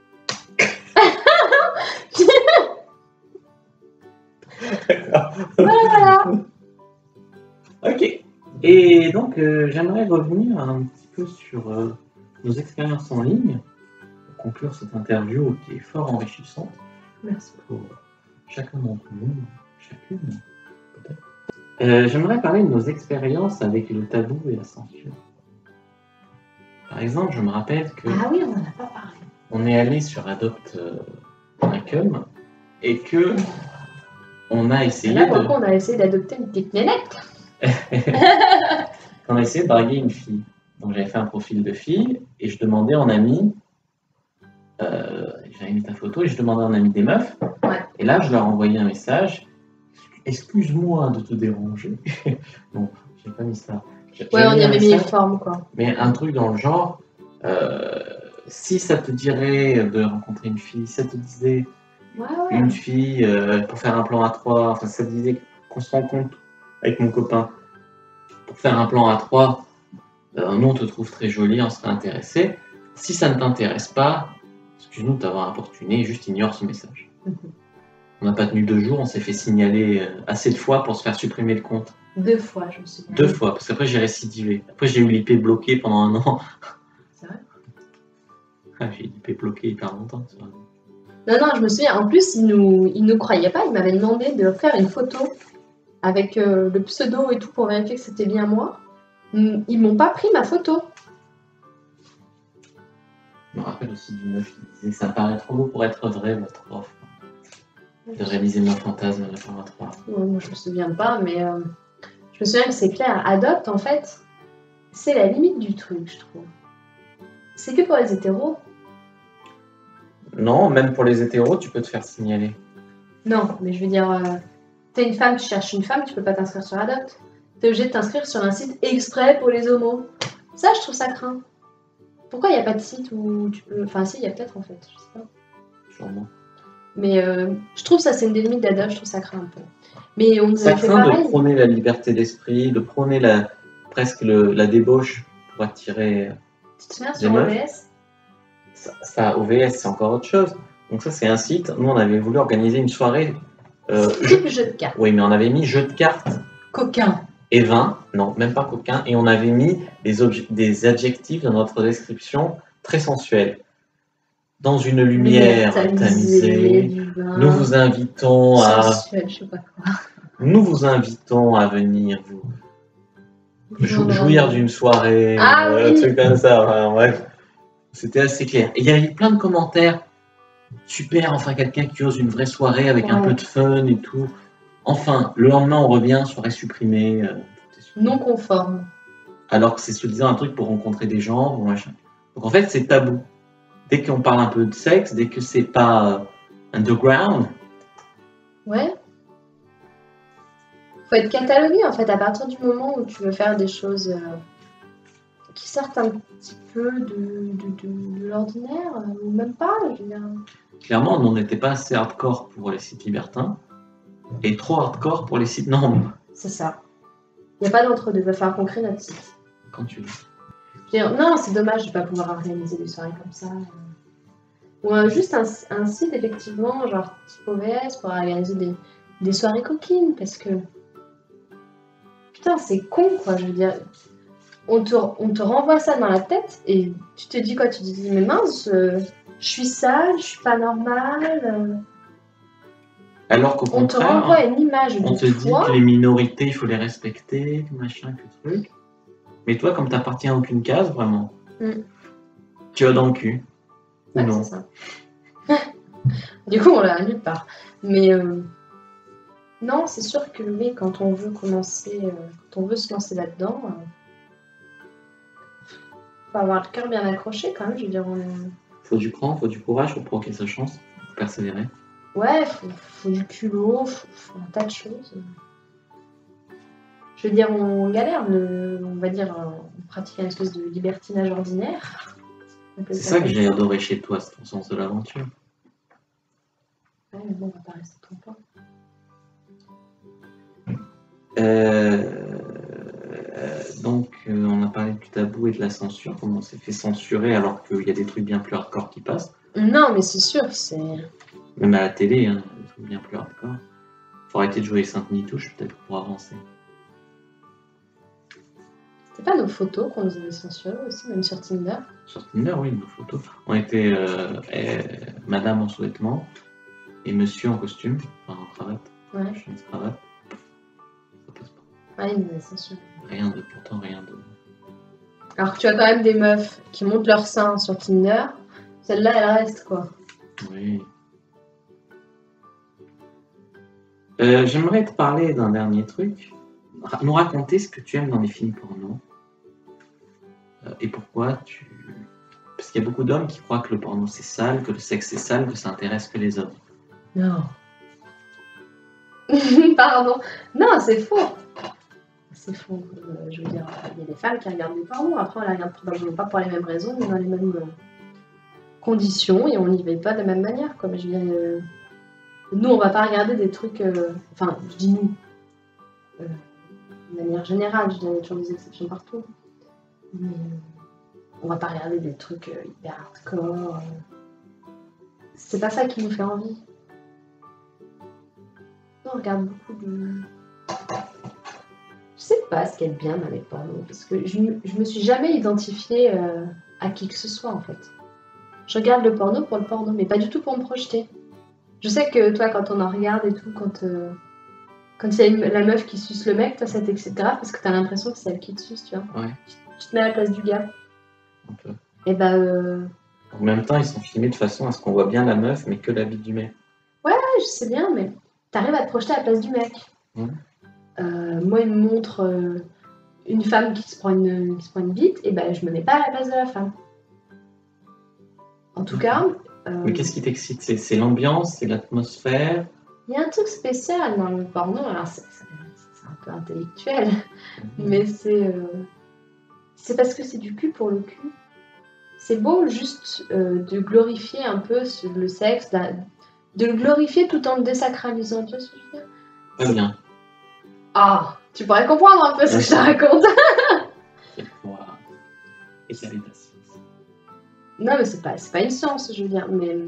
Voilà. Ok. Et donc, j'aimerais revenir un petit peu sur nos expériences en ligne pour conclure cette interview qui est fort enrichissante. Merci. Pour chacun d'entre nous, chacune, peut-être. J'aimerais parler de nos expériences avec le tabou et la censure. Par exemple, je me rappelle que Ah oui, on en a pas parlé. on est allé sur Adopt.com et que on a essayé Là, pour le coup, on a essayé d'adopter une petite nénette. on a essayé de draguer une fille. Donc j'avais fait un profil de fille et je demandais en ami, j'avais mis ta photo et je demandais en ami des meufs. Ouais. Et là, je leur envoyais un message. Excuse-moi de te déranger. Bon, j'ai pas mis ça. Ouais, on y avait mis les message, formes, quoi. mais un truc dans le genre, si ça te dirait de rencontrer une fille, si ça te disait Ouais. une fille pour faire un plan à trois, enfin ça te disait qu'on se rencontre avec mon copain pour faire un plan à trois, nous on te trouve très jolie, on serait intéressé. Si ça ne t'intéresse pas, excuse-nous de t'avoir importuné, juste ignore ce message. On n'a pas tenu 2 jours, on s'est fait signaler assez de fois pour se faire supprimer le compte. 2 fois, je me souviens. 2 fois, parce qu'après j'ai récidivé. Après j'ai eu l'IP bloqué pendant 1 an. C'est vrai? Ah, j'ai eu l'IP bloqué hyper longtemps. Ça. Non, je me souviens. En plus, il nous croyait pas. Il m'avait demandé de faire une photo avec le pseudo et tout pour vérifier que c'était bien moi. Ils m'ont pas pris ma photo. Je me rappelle aussi d'une meuf qui disait ça paraît trop beau pour être vrai votre offre. De réaliser mon fantasme à la fin 3. Ouais, moi, je me souviens pas, mais je me souviens que c'est clair. Adopt, en fait, c'est la limite du truc, je trouve. C'est que pour les hétéros. Non, même pour les hétéros, tu peux te faire signaler. Non, mais je veux dire, t'es une femme, tu cherches une femme, tu peux pas t'inscrire sur Adopt. T'es obligé de t'inscrire sur un site exprès pour les homos. Ça, je trouve ça craint. Pourquoi il n'y a pas de site où tu peux... Enfin si, il y a peut-être en fait, je sais pas. Sûrement. Mais je trouve ça, c'est une des limites d'Adobe, je trouve ça craint un peu. Mais on nous Ça avait fait craint de pareil. prôner la liberté d'esprit, de prôner presque la débauche pour attirer Tu te souviens des sur meufs. OBS? Ça, OVS, c'est encore autre chose. Donc ça, c'est un site. Nous, on avait voulu organiser une soirée. Type jeu de cartes. Oui, mais on avait mis jeu de cartes Coquin. et vin. Non, même pas coquin. Et on avait mis des adjectifs dans notre description très sensuels. Dans une lumière tamisée, du vin. nous vous invitons sensuel, je sais pas quoi. nous vous invitons à venir jouir d'une soirée, Ah un oui. truc comme ça. Enfin, bref, c'était assez clair. Et il y avait plein de commentaires. Super, enfin quelqu'un qui ose une vraie soirée avec un peu de fun et tout. Enfin, le lendemain on revient, soirée supprimée. Non conforme. Alors que c'est soi-disant un truc pour rencontrer des gens, ou machin. Donc en fait c'est tabou. Dès qu'on parle un peu de sexe, dès que c'est pas underground. Ouais. Faut être catalogué en fait à partir du moment où tu veux faire des choses qui sortent un petit peu de l'ordinaire, ou même pas, je veux dire. Clairement, on n'était pas assez hardcore pour les sites libertins et trop hardcore pour les sites normes. C'est ça. Il n'y a pas d'entre-deux, il va falloir qu'on crée notre site. Quand tu veux. Non, c'est dommage de ne pas pouvoir organiser des soirées comme ça. Ou juste un site, effectivement, genre type OVS, pour organiser des soirées coquines, parce que... Putain, c'est con, quoi, je veux dire. On te renvoie ça dans la tête, et tu te dis quoi? Tu te dis, mais mince, je suis sale, je suis pas normale. Alors qu'au On te contraire, renvoie une image on de te dit toi. que les minorités, il faut les respecter, que machin, que truc. Mais toi, comme t'appartiens à aucune case, vraiment, tu vas dans le cul. Ou Ouais, non. c'est ça. Du coup, on l'a nulle part. Mais non, c'est sûr que oui, quand on veut commencer, quand on veut se lancer là-dedans, faut avoir le cœur bien accroché quand même. Je veux dire, Faut du cran, faut du courage pour provoquer sa chance, faut persévérer. ouais, faut du culot, faut un tas de choses. Je veux dire, on galère, on va dire, on pratique une espèce de libertinage ordinaire. C'est ça que j'ai adoré chez toi, c'est ton sens de l'aventure. Ouais, mais bon, on va pas rester trop longtemps. Donc, on a parlé du tabou et de la censure, comment on s'est fait censurer alors qu'il y a des trucs bien plus hardcore qui passent. Non, mais c'est sûr, c'est... Même à la télé, hein, des trucs bien plus hardcore. Faut arrêter de jouer Sainte-Nitouche, peut-être, pour avancer. C'était pas nos photos qu'on nous avait censurées aussi, même sur Tinder? Sur Tinder, oui, nos photos. On était madame en sous-vêtements et monsieur en costume, enfin en cravate. Ouais. Chemise cravate. Ça passe pas. Ouais, ils nous avaient censurées. Pourtant rien de... Alors que tu as quand même des meufs qui montent leur sein sur Tinder, celle-là, elle reste, quoi. Oui. J'aimerais te parler d'un dernier truc. Nous raconter ce que tu aimes dans les films porno. Et pourquoi tu... Parce qu'il y a beaucoup d'hommes qui croient que le porno c'est sale, que le sexe c'est sale, que ça intéresse que les hommes. Non. Pardon. Non, c'est faux. C'est faux. Je veux dire, il y a des femmes qui regardent du porno. Après, on la regarde probablement pas pour les mêmes raisons, mais dans les mêmes conditions, et on n'y va pas de la même manière. Comme je veux dire, nous, on va pas regarder des trucs... Enfin, je dis nous. De manière générale, je donne toujours des exceptions partout. Mais on va pas regarder des trucs hyper hardcore. C'est pas ça qui nous fait envie. On regarde beaucoup de... Je sais pas ce qu'il y a de bien dans les pornos, parce que je me suis jamais identifiée à qui que ce soit en fait. Je regarde le porno pour le porno, mais pas du tout pour me projeter. Je sais que toi, quand on en regarde et tout, quand il y a la meuf qui suce le mec, toi ça t'excite grave parce que t'as l'impression que c'est elle qui te suce, tu vois. Ouais. Tu te mets à la place du gars. Un peu. Et bah... En même temps, ils sont filmés de façon à ce qu'on voit bien la meuf, mais que la bite du mec. Ouais, je sais bien, mais t'arrives à te projeter à la place du mec. Ouais. Moi, il me montre une femme qui se prend une bite, et ben je me mets pas à la place de la femme. En tout cas... Mais qu'est-ce qui t'excite? C'est l'ambiance, c'est l'atmosphère? Il y a un truc spécial dans le porno, alors c'est un peu intellectuel, mais c'est parce que c'est du cul pour le cul. c'est beau juste de glorifier un peu le sexe, de le glorifier tout en le désacralisant, tu vois ce que je veux dire? Pas bien. Ah, tu pourrais comprendre un peu ce que je te raconte. C'est pour étaler ta science. Non, mais c'est pas une science, je veux dire, mais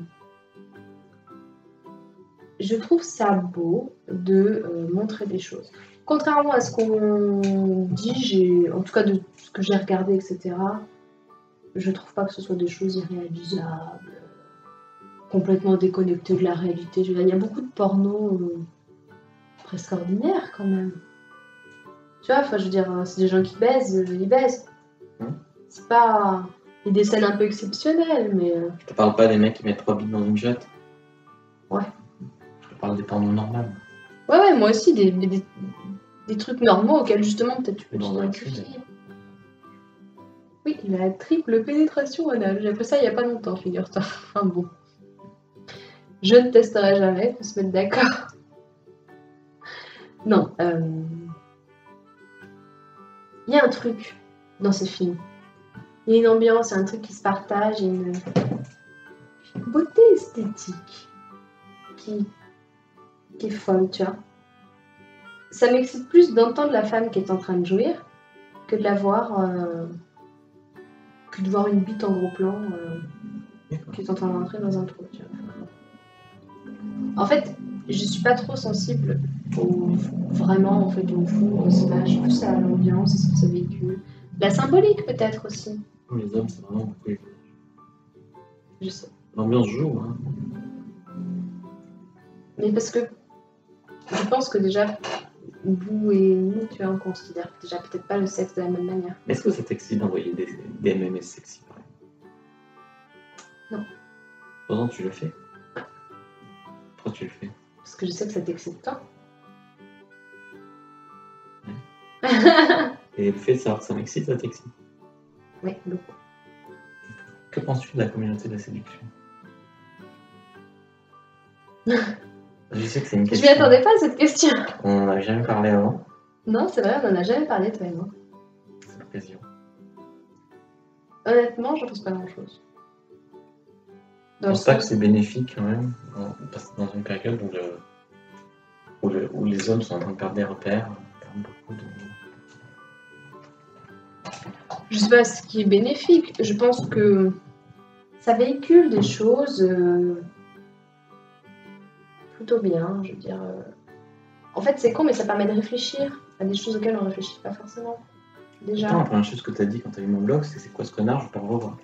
je trouve ça beau de montrer des choses. Contrairement à ce qu'on dit, en tout cas de ce que j'ai regardé, etc., je trouve pas que ce soit des choses irréalisables, complètement déconnectées de la réalité. Je veux dire, il y a beaucoup de porno presque ordinaires quand même. Tu vois, enfin, je veux dire, c'est des gens qui baisent, ils baisent. C'est pas... Il y a des scènes un peu exceptionnelles, mais... Je te parle pas des mecs qui mettent 3 billes dans une jette. Ouais. Je te parle des pornos normaux. Ouais, moi aussi, des trucs normaux auxquels justement peut-être tu peux t'identifier. Oui, la triple pénétration anale. J'ai appris ça il y a pas longtemps, figure-toi. Enfin bon. Je ne testerai jamais, faut se mettre d'accord. Non, il y a un truc dans ce film. Il y a une ambiance, il y a un truc qui se partage, il y a une beauté esthétique qui est folle, tu vois. Ça m'excite plus d'entendre la femme qui est en train de jouir que de la voir, que de voir une bite en gros plan qui est en train de rentrer dans un trou, tu vois. En fait, je suis pas trop sensible vraiment en fait au fond, aux images, plus à l'ambiance, à ce que ça véhicule. La symbolique peut-être aussi. Les hommes, c'est vraiment beaucoup les Je sais. L'ambiance joue, hein. Mais parce que je pense que déjà, vous et nous, tu vois, on considère déjà peut-être pas le sexe de la même manière. Est-ce que ça t'excite d'envoyer des MMS sexy pareil? Non. Pourtant, tu le fais. Pourquoi tu le fais? Parce que je sais que ça t'excite toi. Ouais. Et le fait de savoir que ça m'excite, ça t'excite? Oui, beaucoup. Que penses-tu de la communauté de la séduction? Je sais que c'est une question. Je m'y attendais pas à cette question. On n'en avait jamais parlé avant. Non, c'est vrai, on n'en a jamais parlé, toi et moi. C'est l'occasion. Honnêtement, je pense pas grand-chose. Je pense pas que c'est bénéfique quand même, parce que dans une période où les hommes sont en train de perdre des repères, perdre beaucoup de... Je sais pas ce qui est bénéfique. Je pense que ça véhicule des choses plutôt bien, je veux dire. En fait, c'est con, mais ça permet de réfléchir à des choses auxquelles on ne réfléchit pas forcément. Déjà. Attends, la première chose que tu as dit quand tu as vu mon blog, c'est quoi ce connard, je vais pas le revoir.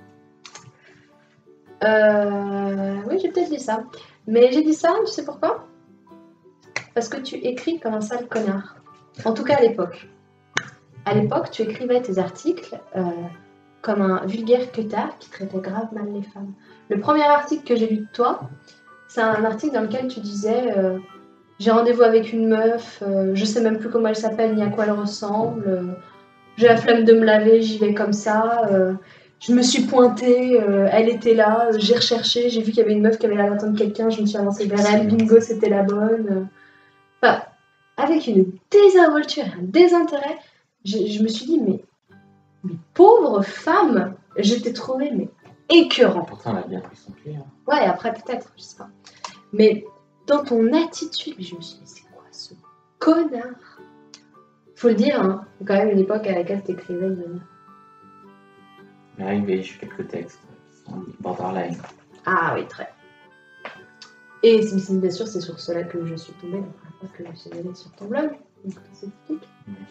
Oui, j'ai peut-être dit ça. Mais j'ai dit ça, tu sais pourquoi? Parce que tu écris comme un sale connard. En tout cas à l'époque. À l'époque, tu écrivais tes articles comme un vulgaire queutard qui traitait grave mal les femmes. Le premier article que j'ai lu de toi, c'est un article dans lequel tu disais j'ai rendez-vous avec une meuf, je sais même plus comment elle s'appelle ni à quoi elle ressemble, j'ai la flemme de me laver, j'y vais comme ça, je me suis pointée, elle était là, j'ai recherché, j'ai vu qu'il y avait une meuf qui avait l'air d'attendre quelqu'un, je me suis avancée vers elle, bingo, c'était la bonne. Enfin, avec une désinvolture et un désintérêt, je me suis dit, mais pauvre femme, j'étais trouvée mais écœurant. Pourtant, elle a bien pris son pied. Hein. Ouais, après peut-être, je sais pas. Mais dans ton attitude, je me suis dit, mais c'est quoi ce connard? Faut le dire, hein, c'est quand même une époque à laquelle t'écrivais une manière. Mais oui, j'ai quelques textes qui sont borderline. Ah oui, très. Et bien sûr, c'est sur cela que je suis tombée, donc pas que je suis allée sur ton blog, donc c'est explique.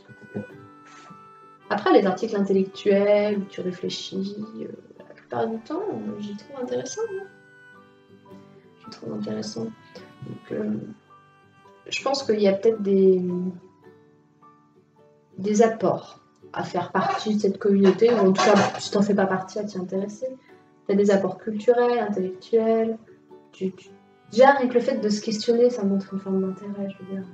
Après, les articles intellectuels où tu réfléchis, la plupart du temps, j'y trouve intéressant. Je trouve intéressant. Donc, je pense qu'il y a peut-être des apports à faire partie de cette communauté, ou en tout cas, si tu n'en fais pas partie, à t'y intéresser. Tu as des apports culturels, intellectuels. Déjà, avec le fait de se questionner, ça montre une forme d'intérêt, je veux dire.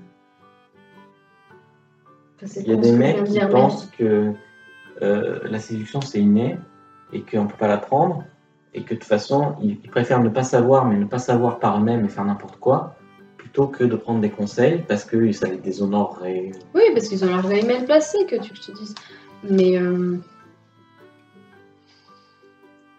Il y a des mecs qui pensent que la séduction c'est inné et qu'on ne peut pas l'apprendre et que de toute façon ils préfèrent ne pas savoir mais ne pas savoir par eux-mêmes et faire n'importe quoi plutôt que de prendre des conseils parce que ça les déshonorerait. Oui, parce qu'ils ont leur veille mal placée, que tu te dises. Mais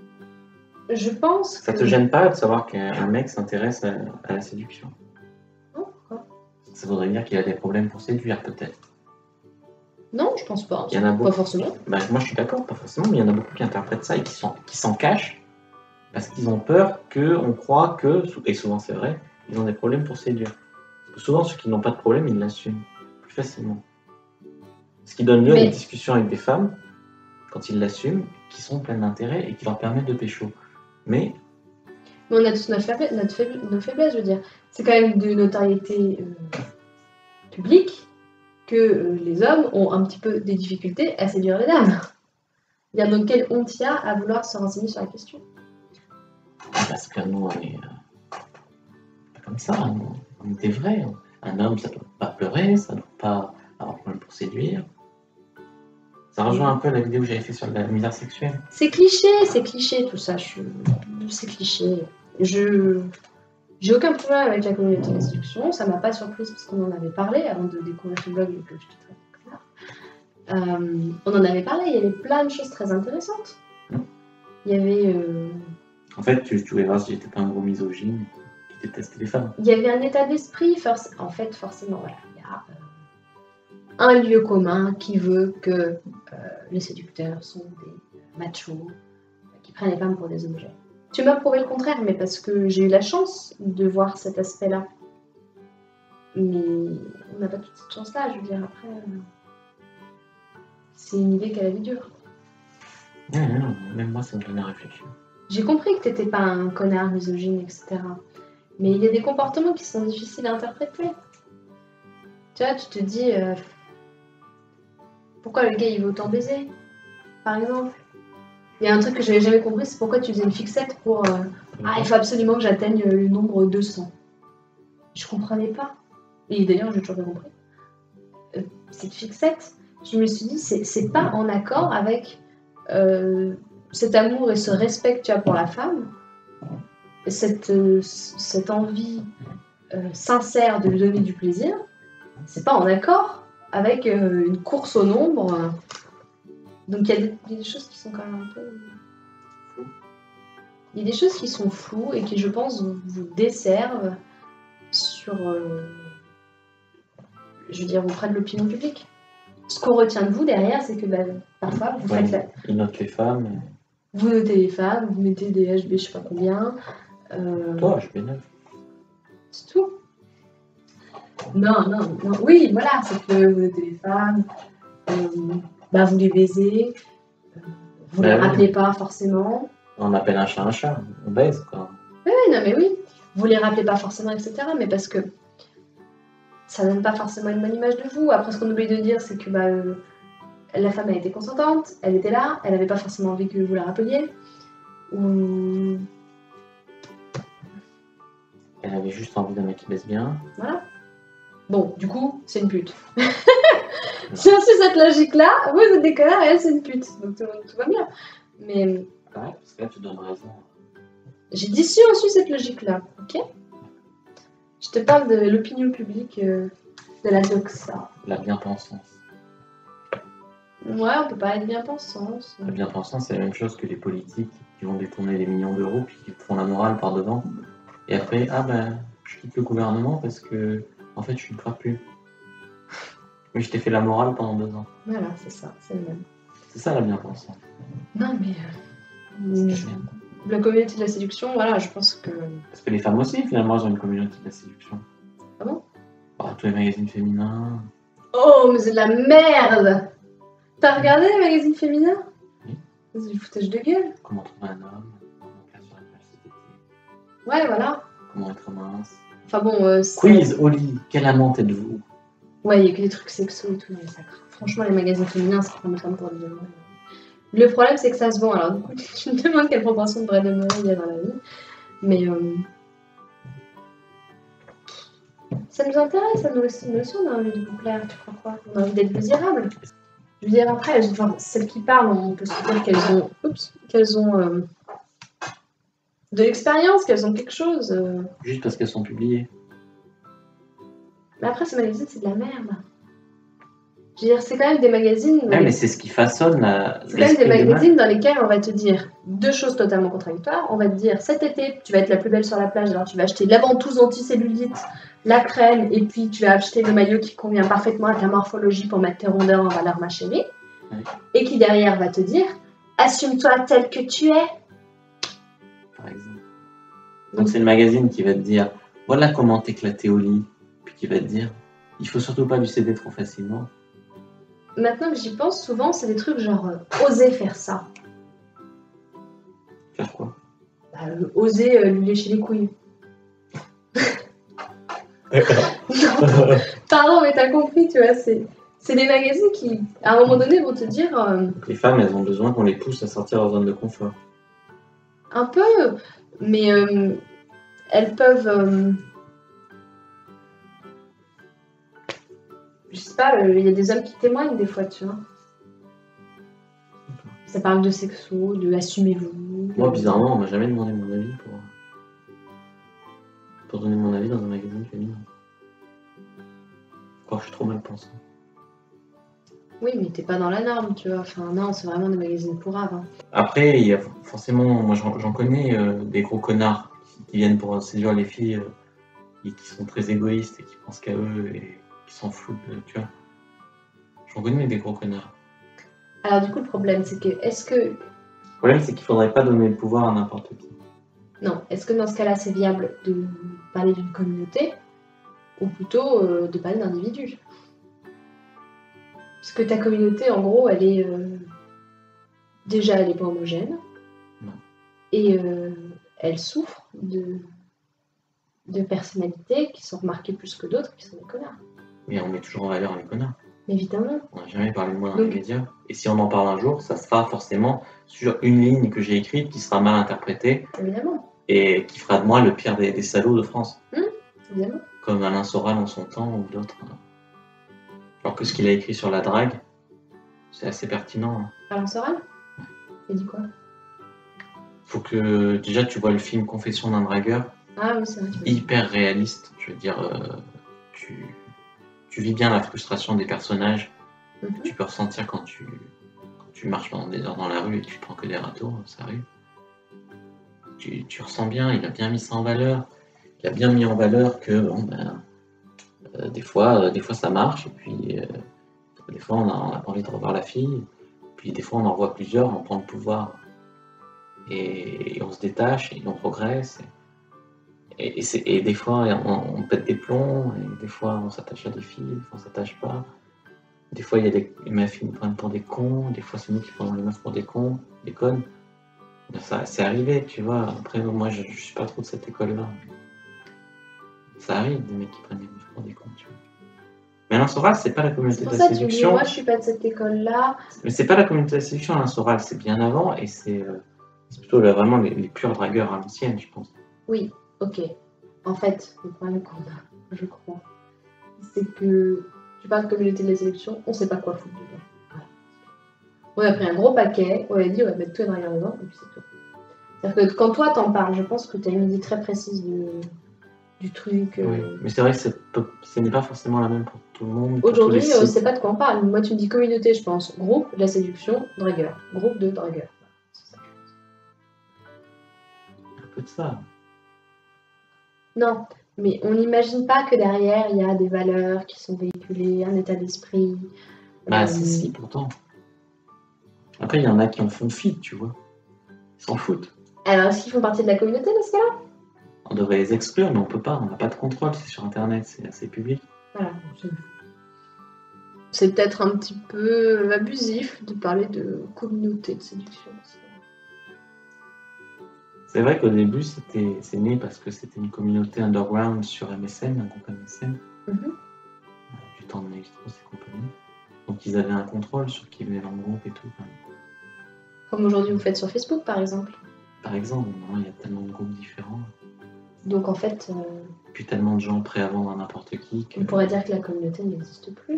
Je pense Ça que... te gêne pas de savoir qu'un mec s'intéresse à la séduction? Non, pourquoi? Ça voudrait dire qu'il a des problèmes pour séduire, peut-être. Non, je pense pas. Il y en a beaucoup. Pas forcément. Bah, moi, je suis d'accord, pas forcément, mais il y en a beaucoup qui interprètent ça et qui s'en cachent parce qu'ils ont peur qu'on croit que, et souvent c'est vrai, ils ont des problèmes pour séduire. Parce que souvent, ceux qui n'ont pas de problème, ils l'assument plus facilement. Ce qui donne lieu à des discussions avec des femmes, quand ils l'assument, qui sont pleines d'intérêt et qui leur permettent de pécho. Mais on a tous nos faiblesses, je veux dire. C'est quand même de notoriété publique que les hommes ont un petit peu des difficultés à séduire les dames. Il y a donc quelle honte il y a à vouloir se renseigner sur la question? parce que nous, on est pas comme ça, on était vrai. Un homme, ça ne doit pas pleurer, ça ne doit pas avoir problème pour séduire. Ça rejoint un peu la vidéo que j'avais fait sur la misère sexuelle. C'est cliché tout ça. C'est cliché. J'ai aucun problème avec la communauté de la séduction. Ça m'a pas surprise parce qu'on en avait parlé avant de découvrir ce blog que je te traite. On en avait parlé. Il y avait plein de choses très intéressantes. Il y avait. En fait, tu voulais voir si j'étais pas un gros misogyne qui détestait les femmes. Il y avait un état d'esprit. En fait, forcément, voilà. Il y a un lieu commun qui veut que les séducteurs sont des machos qui prennent les femmes pour des objets. Tu m'as prouvé le contraire, mais parce que j'ai eu la chance de voir cet aspect-là. Mais on n'a pas toute cette chance-là, je veux dire, après... c'est une idée qu'à la vie dure. Non, même moi, ça me donne à réfléchir. J'ai compris que t'étais pas un connard misogyne, etc. Mais il y a des comportements qui sont difficiles à interpréter. Tu vois, tu te dis... pourquoi le gars, il veut autant baiser, par exemple? Il y a un truc que j'avais jamais compris, c'est pourquoi tu faisais une fixette pour... il faut absolument que j'atteigne le nombre 200. Je comprenais pas. Et d'ailleurs, j'ai toujours pas compris. Cette fixette, je me suis dit, c'est pas en accord avec cet amour et ce respect que tu as pour la femme, cette envie sincère de lui donner du plaisir. C'est pas en accord avec une course au nombre. Donc il y a des choses qui sont quand même un peu... Il y a des choses qui sont floues et qui, je pense, vous desservent sur... je veux dire, auprès de l'opinion publique. Ce qu'on retient de vous derrière, c'est que parfois, vous faites la... Ils notent les femmes. Vous notez les femmes, vous mettez des HB, je sais pas combien. Toi, HB9. C'est tout. Non. Oui, voilà, c'est que vous notez les femmes, vous les baisez, vous les rappelez pas forcément. On appelle un chat, on baise quoi. Oui, non mais oui, vous les rappelez pas forcément, etc. Mais parce que ça donne pas forcément une bonne image de vous. Après, ce qu'on oublie de dire, c'est que la femme a été consentante, elle était là, elle avait pas forcément envie que vous la rappeliez. Ou... Elle avait juste envie d'un mec qui baisse bien. Voilà. Bon, du coup, c'est une pute. Si on suit cette logique-là, vous êtes des connards et elle, c'est une pute. Donc tout va bien. Mais... ouais, parce que là, tu donnes raison. J'ai dit si on suit cette logique-là, ok? Je te parle de l'opinion publique, de la doxa. La bien-pensance. Ouais, on peut pas être bien-pensance. La bien-pensance, c'est la même chose que les politiques qui vont détourner des millions d'euros puis qui font la morale par devant. Et après, je quitte le gouvernement parce que, en fait, je ne crois plus. Mais je t'ai fait la morale pendant 2 ans. Voilà, c'est ça, c'est le même. C'est ça la bien-pensance. Non, mais... la communauté de la séduction, voilà, je pense que... Parce que les femmes aussi, finalement, elles ont une communauté de la séduction. Ah bon? Tous les magazines féminins. Oh, mais c'est de la merde! T'as regardé les magazines féminins? Oui. C'est du foutage de gueule. Comment trouver un homme, comment faire sur l'adversité. Ouais, voilà. Comment être mince. Enfin bon, quiz au lit, quelle amante êtes-vous? Ouais, il y a que des trucs sexos et tout, mais ça... Franchement, les magazines féminins, ça prend des femmes pour des hommes. Le problème, c'est que ça se vend. Alors, du coup, tu me demandes quelle proportion de Brad Murray il y a dans la vie. Mais ça nous intéresse, ça nous aussi. Nous aussi, on a envie de vous plaire, tu crois quoi? On a envie d'être désirable. Je veux dire, après, celles qui parlent, on peut se dire qu'elles ont de l'expérience, qu'elles ont quelque chose. Juste parce qu'elles sont publiées. Mais après, ces magazines, c'est de la merde. Je veux dire, c'est quand même des magazines. Ouais, mais c'est ce qui façonne C'est quand même des l'esprit de magazines dans lesquels on va te dire deux choses totalement contradictoires. On va te dire cet été, tu vas être la plus belle sur la plage, alors tu vas acheter la ventouse anticellulite, la crème, et puis tu vas acheter le maillot qui convient parfaitement à ta morphologie pour mettre tes rondeurs en valeur, ma chérie. Ouais. Et qui derrière va te dire assume-toi tel que tu es. Par exemple. Donc c'est le magazine qui va te dire voilà comment t'éclater au lit, puis qui va te dire il faut surtout pas lui céder trop facilement. Maintenant que j'y pense, souvent c'est des trucs genre oser faire ça. Faire quoi? Oser lui lécher les couilles. Non, pardon, mais t'as compris, tu vois, c'est des magazines qui, à un moment donné, vont te dire Les femmes, elles ont besoin qu'on les pousse à sortir de leur zone de confort. un peu, mais elles peuvent. Je sais pas, il y a des hommes qui témoignent des fois, tu vois. Ça parle de sexo, de assumez-vous. Moi, bizarrement, on m'a jamais demandé mon avis pour donner mon avis dans un magazine féminin. Encore, je suis trop mal pensé. Oui, mais t'es pas dans la norme, tu vois. Enfin, non, c'est vraiment des magazines pourraves. Hein. Après, il y a forcément, moi j'en connais des gros connards qui viennent pour séduire les filles et qui sont très égoïstes et qui pensent qu'à eux et qui s'en foutent, tu vois. J'en connais des gros connards. Alors, du coup, le problème, c'est que Le problème, c'est qu'il faudrait pas donner le pouvoir à n'importe qui. Non, est-ce que dans ce cas-là, c'est viable de parler d'une communauté ou plutôt de parler d'individus? Parce que ta communauté, en gros, elle est. Déjà, elle n'est pas homogène. Non. Et elle souffre de personnalités qui sont remarquées plus que d'autres, qui sont des connards. Mais on met toujours en valeur les connards. Évidemment. On n'a jamais parlé de moi dans les médias. Et si on en parle un jour, ça sera forcément sur une ligne que j'ai écrite qui sera mal interprétée. Évidemment. Et qui fera de moi le pire des salauds de France. Évidemment. Comme Alain Soral en son temps ou d'autres. Alors que ce qu'il a écrit sur la drague, c'est assez pertinent. Alain Soral? Il dit quoi? Faut que déjà tu vois le film Confession d'un dragueur. Ah oui, c'est vrai. Hyper réaliste. Je veux dire, tu vis bien la frustration des personnages. Tu peux ressentir quand tu marches pendant des heures dans la rue et que tu prends que des râteaux, ça arrive. Tu ressens bien, il a bien mis ça en valeur. Il a bien mis en valeur que bon, des fois ça marche, et puis des fois on a pas envie de revoir la fille, puis des fois on en revoit plusieurs, on prend le pouvoir et on se détache et on progresse. Et des fois on pète des plombs, et des fois on s'attache à des filles, des fois on s'attache pas. Des fois il y a des meufs qui nous prennent pour des cons, des fois c'est nous qui prenons les meufs pour des cons, des connes. Ça, c'est arrivé, tu vois. Après, moi, je suis pas trop de cette école-là. Ça arrive, des mecs qui prennent des meufs pour des cons, tu vois. Mais Alain Soral, c'est pas la communauté de la séduction. C'est pour ça que tu dis, moi, je suis pas de cette école-là. Mais c'est pas la communauté de la séduction, Alain Soral, c'est bien avant, et c'est plutôt vraiment les purs dragueurs à l'ancienne, je pense. Oui, ok. En fait, le problème qu'on a, je crois, c'est que tu parles de communauté de la séduction, on sait pas quoi foutre dedans. On a pris un gros paquet, on a dit on va mettre tout les dragueurs dedans, et puis c'est tout. C'est-à-dire que quand toi t'en parles, je pense que tu as une idée très précise du truc. Oui, mais c'est vrai que ce n'est pas forcément la même pour tout le monde. Aujourd'hui, on ne sait pas de quoi on parle. Moi, tu me dis communauté, je pense groupe, la séduction, dragueur. Groupe de dragueurs. Un peu de ça. Non, mais on n'imagine pas que derrière, il y a des valeurs qui sont véhiculées, un état d'esprit. Bah, si, pourtant. Après, il y en a qui en font fi, tu vois. Ils s'en foutent. Alors, est-ce qu'ils font partie de la communauté dans ce cas-là? On devrait les exclure, mais on peut pas. On n'a pas de contrôle, c'est sur Internet, c'est assez public. Voilà. C'est peut-être un petit peu abusif de parler de communauté de séduction. C'est vrai qu'au début, c'est né parce que c'était une communauté underground sur MSN, un groupe MSN. Du temps de Maestros et compagnie. Donc ils avaient un contrôle sur qui venait dans le groupe et tout. Comme aujourd'hui vous faites sur Facebook par exemple. Par exemple, maintenant il y a tellement de groupes différents. Donc en fait... Puis tellement de gens prêts à vendre à n'importe qui. On pourrait dire que la communauté n'existe plus.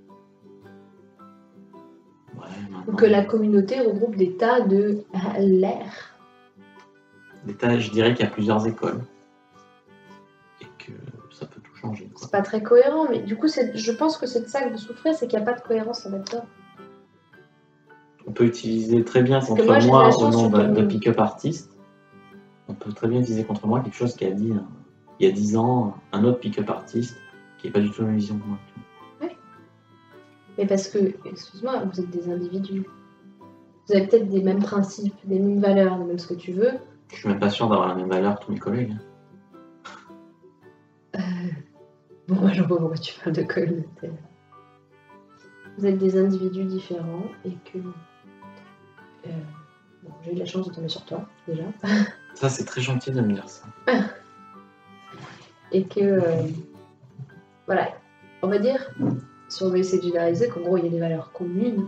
Ouais, maintenant... Ou que la communauté regroupe des tas de l'air. Des tas, je dirais qu'il y a plusieurs écoles. Et que ça peut toucher changer. Quoi. C'est pas très cohérent, mais du coup, je pense que c'est de ça que vous souffrez, c'est qu'il n'y a pas de cohérence là-dedans. On peut utiliser très bien Parce contre que moi, j'ai de la moi au chance nom sur ton- de pick-up artiste. On peut très bien utiliser contre moi quelque chose qui a dit il y a 10 ans un autre pick-up artiste qui n'est pas du tout la même vision que moi. Ouais. Mais parce que, excuse-moi, vous êtes des individus. Vous avez peut-être des mêmes principes, des mêmes valeurs, des mêmes ce que tu veux. Je suis même pas sûr d'avoir la même valeur que tous mes collègues. Bon, moi, je vois pourquoi tu parles de communauté. Vous êtes des individus différents et que... bon, j'ai eu de la chance de tomber sur toi, déjà. Ça, c'est très gentil de me dire ça. Et que... voilà, on va dire, si on veut essayer de généraliser, qu'en gros, il y a des valeurs communes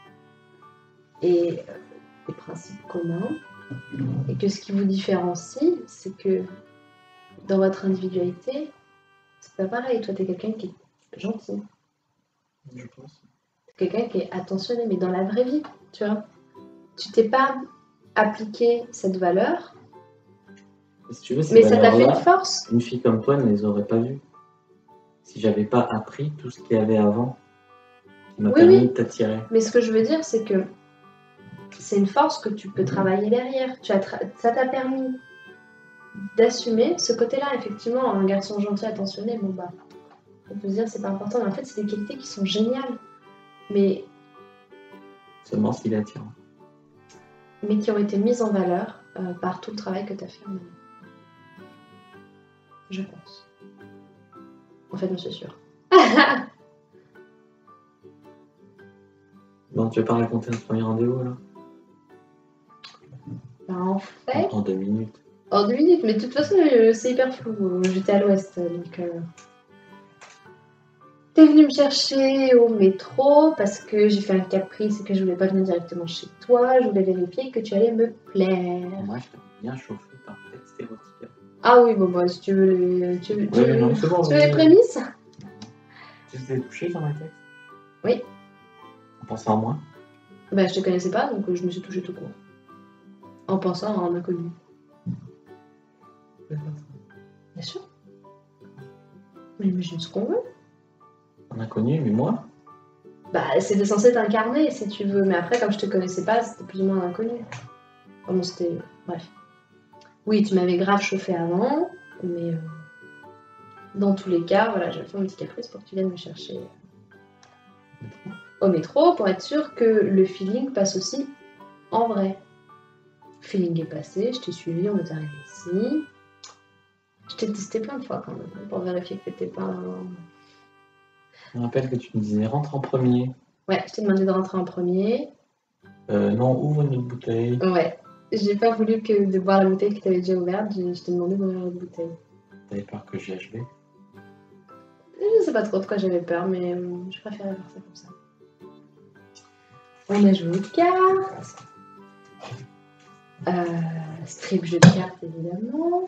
et des principes communs. Et que ce qui vous différencie, c'est que dans votre individualité, c'est pas pareil. Toi, t'es quelqu'un qui est gentil. Je pense. T'es quelqu'un qui est attentionné, mais dans la vraie vie, tu vois. Tu t'es pas appliqué cette valeur, Si tu veux, ces mais ça t'a fait une valeurs-là, force. une fille comme toi ne les aurait pas vues. Si j'avais pas appris tout ce qu'il y avait avant, qui m'a permis de t'attirer. Mais ce que je veux dire, c'est que c'est une force que tu peux travailler derrière. Ça t'a permis d'assumer ce côté-là. Effectivement, un garçon gentil, attentionné, bon bah, on peut se dire c'est pas important, mais en fait, c'est des qualités qui sont géniales, mais Seulement s'il est attirant. qui ont été mises en valeur par tout le travail que tu as fait en amont. Je pense. En fait, je suis sûre. Bon, tu veux pas raconter notre premier rendez-vous là? Bah, en fait, En 2 minutes. en 2 minutes, mais de toute façon, c'est hyper flou. J'étais à l'ouest, donc... T'es venu me chercher au métro parce que j'ai fait un caprice et que je voulais pas venir directement chez toi. Je voulais vérifier que tu allais me plaire. Moi, je t'ai bien chauffé par texte érotique. Ah oui, bon, bah, si tu veux les, tu veux bon, les prémices? Tu t'es touché sur ma tête? Oui. En pensant à moi? Bah, je te connaissais pas, donc je me suis touchée tout court. En pensant à un inconnu. Bien sûr. Mais imagine ce qu'on veut. Un inconnu, mais moi? Bah, c'était censé t'incarner, si tu veux. Mais après, comme je te connaissais pas, c'était plus ou moins un inconnu. Bon, c'était... Bref. Oui, tu m'avais grave chauffé avant, mais... dans tous les cas, voilà, j'ai fait un petit caprice pour que tu viennes me chercher au métro, pour être sûr que le feeling passe aussi en vrai. Le feeling est passé, je t'ai suivi, on est arrivé ici. Je t'ai testé plein de fois quand même, pour vérifier que t'étais pas... Je me rappelle que tu me disais rentre en premier. Ouais, je t'ai demandé de rentrer en premier. Non, ouvre une autre bouteille. Ouais, j'ai pas voulu que de boire la bouteille que t'avais déjà ouverte, je t'ai demandé d'ouvrir la bouteille. T'avais peur que GHB? Je sais pas trop de quoi j'avais peur, mais je préférais faire ça comme ça. On a joué aux cartes. Strip jeu de cartes, évidemment.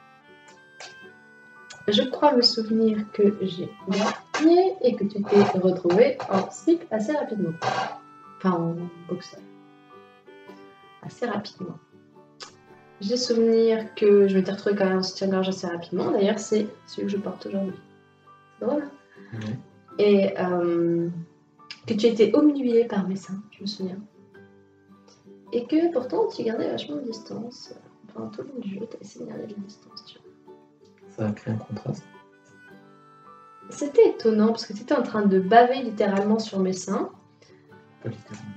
Je crois me souvenir que j'ai gagné et que tu t'es retrouvé en slip assez rapidement. Enfin, en boxer. Assez rapidement. J'ai souvenir que je m'étais retrouvée quand même en soutien-gorge assez rapidement. D'ailleurs, c'est celui que je porte aujourd'hui. C'est drôle. Et que tu étais omnubilée par mes seins, je me souviens. Et que pourtant, tu gardais vachement de distance. Enfin, tout le long du jeu, tu as essayé de garder de la distance, tu vois. Ça a créé un contraste. C'était étonnant parce que tu étais en train de baver littéralement sur mes seins. Pas littéralement.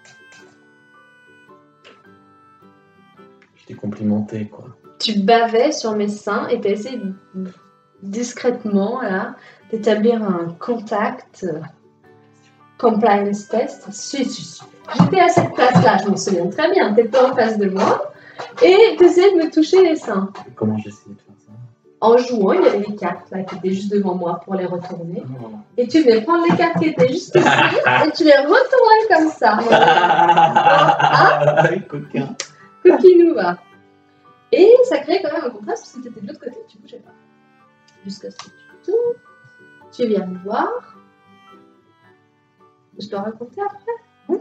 Je t'ai complimenté, quoi. Tu bavais sur mes seins et tu as essayé discrètement là, d'établir un contact. Compliance test. Si. J'étais à cette place-là, je me souviens très bien. Tu étais en face de moi et tu essayais de me toucher les seins. Et comment j'ai essayé de faire ça? En jouant, il y avait des cartes là qui étaient juste devant moi pour les retourner. Et tu venais prendre les cartes qui étaient juste ici et tu les retournais comme ça. Coquin. Coquinou va. Et ça créait quand même un contraste parce que tu étais de l'autre côté et tu bougeais pas. Jusqu'à ce que tu viens me voir. Je dois raconter après.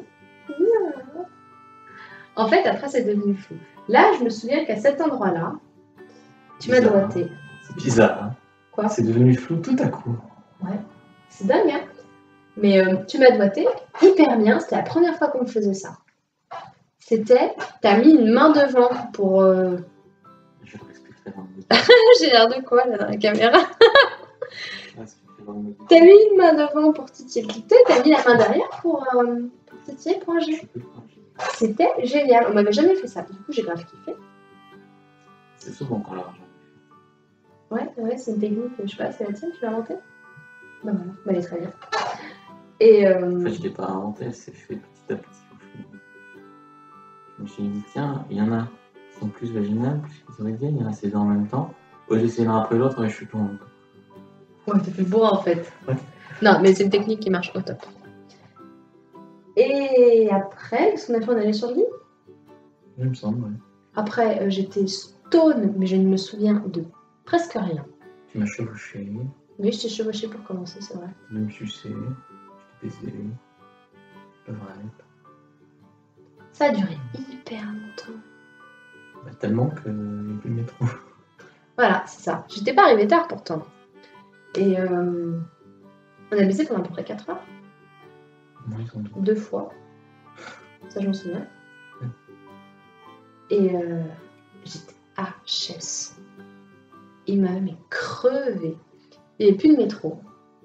En fait, après, c'est devenu fou. Là, je me souviens qu'à cet endroit-là, tu m'as doigté. C'est bizarre, hein? Quoi? C'est devenu flou tout à coup. Ouais, c'est dingue, hein. Mais tu m'as doigté hyper bien, c'était la première fois qu'on me faisait ça. C'était, t'as mis une main devant pour... Je le respecterai dans le J'ai l'air de quoi, là, dans la caméra? respecterai dans le T'as mis une main devant pour titiller le clito, t'as mis la main derrière pour titiller, pour agir. Je peux pas. C'était génial, on m'avait jamais fait ça. Du coup, j'ai grave kiffé. C'est souvent qu'on l'argent. Ouais, c'est une technique, je sais pas, c'est la tienne, tu l'as inventée? Bah voilà, bah, elle est très bien. Et En fait, je l'ai pas inventé, elle s'est fait petit à petit au final. Je me suis dit, tiens, il y en a qui sont plus vaginales, plus clitoridiennes, il y en a ces deux en même temps. Ouais, j'essaie l'un après l'autre, mais je suis pas en même temps. ouais, t'as fait le bourrin en fait. Ouais. Non, mais c'est une technique qui marche au top. Et après, qu'est-ce qu'on a fait? On allait sur le lit. Il me semble, ouais. Après, j'étais stone, mais je ne me souviens de presque rien. Tu m'as chevauché, Oui, je t'ai chevauché pour commencer, c'est vrai. tu me sucé, je t'ai baisé. Pas vrai. Ça a duré hyper longtemps. Bah, tellement que il n'y a plus de métro. Voilà, c'est ça. J'étais pas arrivée tard pourtant. Et on a baisé pendant à peu près 4 heures. Moi, ils sont deux. 2 fois. Ça, je m'en souviens. Ouais. Et j'étais HS. Il m'a mais crevé. Il n'y avait plus de métro.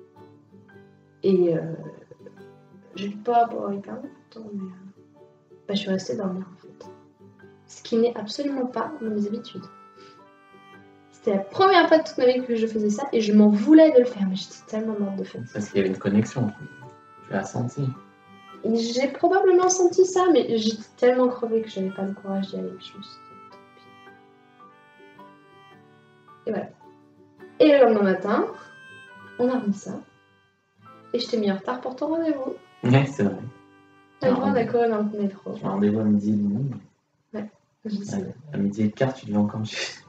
Et j'ai pas hyper longtemps, mais bah, je suis restée dormir en fait. Ce qui n'est absolument pas dans mes habitudes. C'était la première fois de toute ma vie que je faisais ça et je m'en voulais de le faire, mais j'étais tellement morte de fatigue. Parce qu'il y avait une connexion. Tu l'as senti. J'ai probablement senti ça, mais j'étais tellement crevée que j'avais pas le courage d'y aller. Je me suis dit, tant pis. Et voilà. Et le lendemain matin, on a remis ça. Et je t'ai mis en retard pour ton rendez-vous. Ouais, c'est vrai. T'as on a couru dans le métro. J'ai un rendez-vous à midi et demi. Je sais. À midi et quart, tu devais encore me suivre.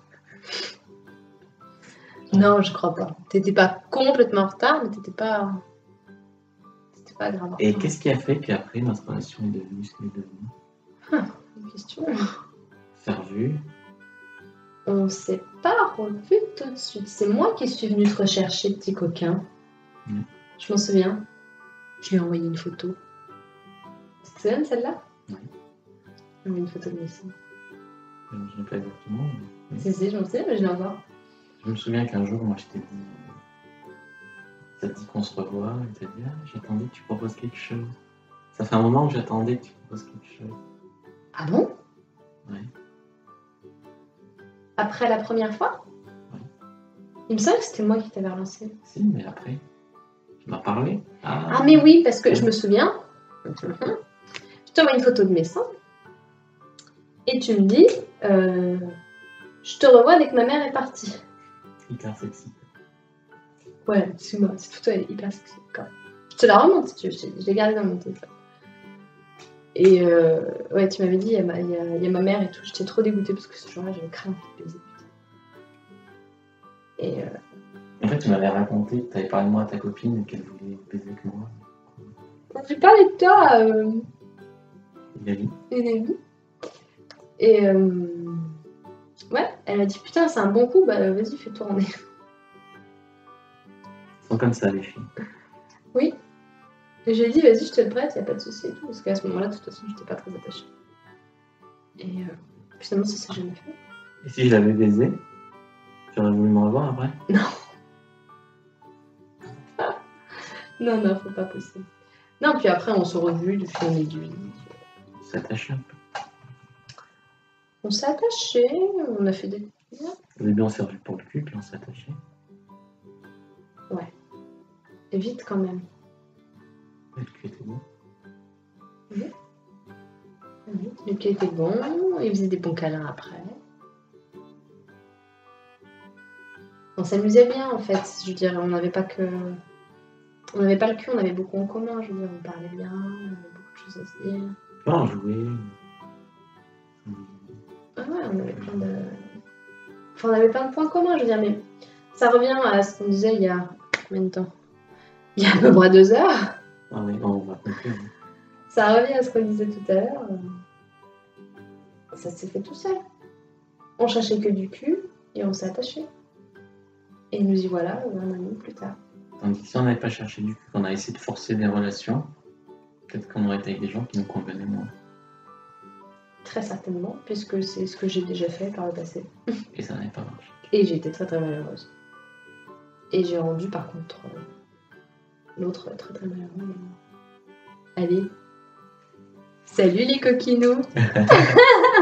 Non, je crois pas. T'étais pas complètement en retard, mais t'étais pas grave en retard. Et qu'est-ce qui a fait qu'après notre relation est devenue ce qu'elle est devenue? Une question. Faire vu. On s'est pas revu tout de suite. C'est moi qui suis venue te rechercher, petit coquin. Je m'en souviens. Je lui ai envoyé une photo. Tu te souviens de celle-là? Oui. J'ai envoyé une photo de mes seins. Je ne sais pas exactement. Mais... Si, je m'en souviens, mais je l'ai encore. Je me souviens qu'un jour, moi, je t'ai dit... Ça te dit qu'on se revoit, et t'as dit, ah, j'attendais que tu proposes quelque chose. Ça fait un moment que j'attendais que tu proposes quelque chose. Ah bon? Ouais. Après la première fois? Ouais. Il me semble que c'était moi qui t'avais relancé. Si, mais après, tu m'as parlé. Ah mais oui, parce que je me souviens. Je t'envoie une photo de mes seins. Et tu me dis, je te revois dès que ma mère est partie. Hyper sexy. Ouais, c'est moi, cette photo elle est hyper sexy. Je te la remonte si tu veux, je l'ai gardée dans mon téléphone. Et ouais, tu m'avais dit, il y a ma mère et tout. J'étais trop dégoûtée parce que ce jour-là, j'avais craint de baiser. Et En fait, tu m'avais raconté que tu avais parlé de moi à ta copine et qu'elle voulait baiser avec moi. j'ai parlé de toi, Lily. Et ouais, elle a dit putain, c'est un bon coup, bah vas-y, fais tourner. Ils sont comme ça, les filles. Oui. Et j'ai dit, vas-y, je te le prête, y a pas de souci et tout. Parce qu'à ce moment-là, de toute façon, j'étais pas très attachée. Et finalement, ça s'est jamais fait. Et si je l'avais baisé, j'aurais voulu me revoir après? Non. Non, faut pas pousser. Non, puis après, on s'est revus de fil en aiguille. On s'est attaché un peu. On s'est attachés, on a fait des... Au début, on s'est revus pour le cul, puis on s'est attaché. Ouais. Et vite quand même. Et le cul était bon. Oui. Le cul était bon, il faisait des bons câlins après. On s'amusait bien en fait, je veux dire, on n'avait pas que... On n'avait pas le cul, on avait beaucoup en commun, je veux dire, on parlait bien, on avait beaucoup de choses à se dire. Pas en jouer. Ah ouais, on avait plein de... Enfin, on avait plein de points communs, je veux dire, mais ça revient à ce qu'on disait il y a combien de temps? Il y a à peu près 2 heures. Ah oui, on va conclure. Ça revient à ce qu'on disait tout à l'heure. Ça s'est fait tout seul. On cherchait que du cul et on s'est attaché. Et nous y voilà, un an et demi plus tard. Tandis que si on n'avait pas cherché du cul, qu'on a essayé de forcer des relations, peut-être qu'on aurait été avec des gens qui nous convenaient moins. Très certainement, puisque c'est ce que j'ai déjà fait par le passé. Et ça n'avait pas marché. Et j'ai été très très malheureuse. Et j'ai rendu par contre l'autre très très malheureux. Allez, salut les coquinous.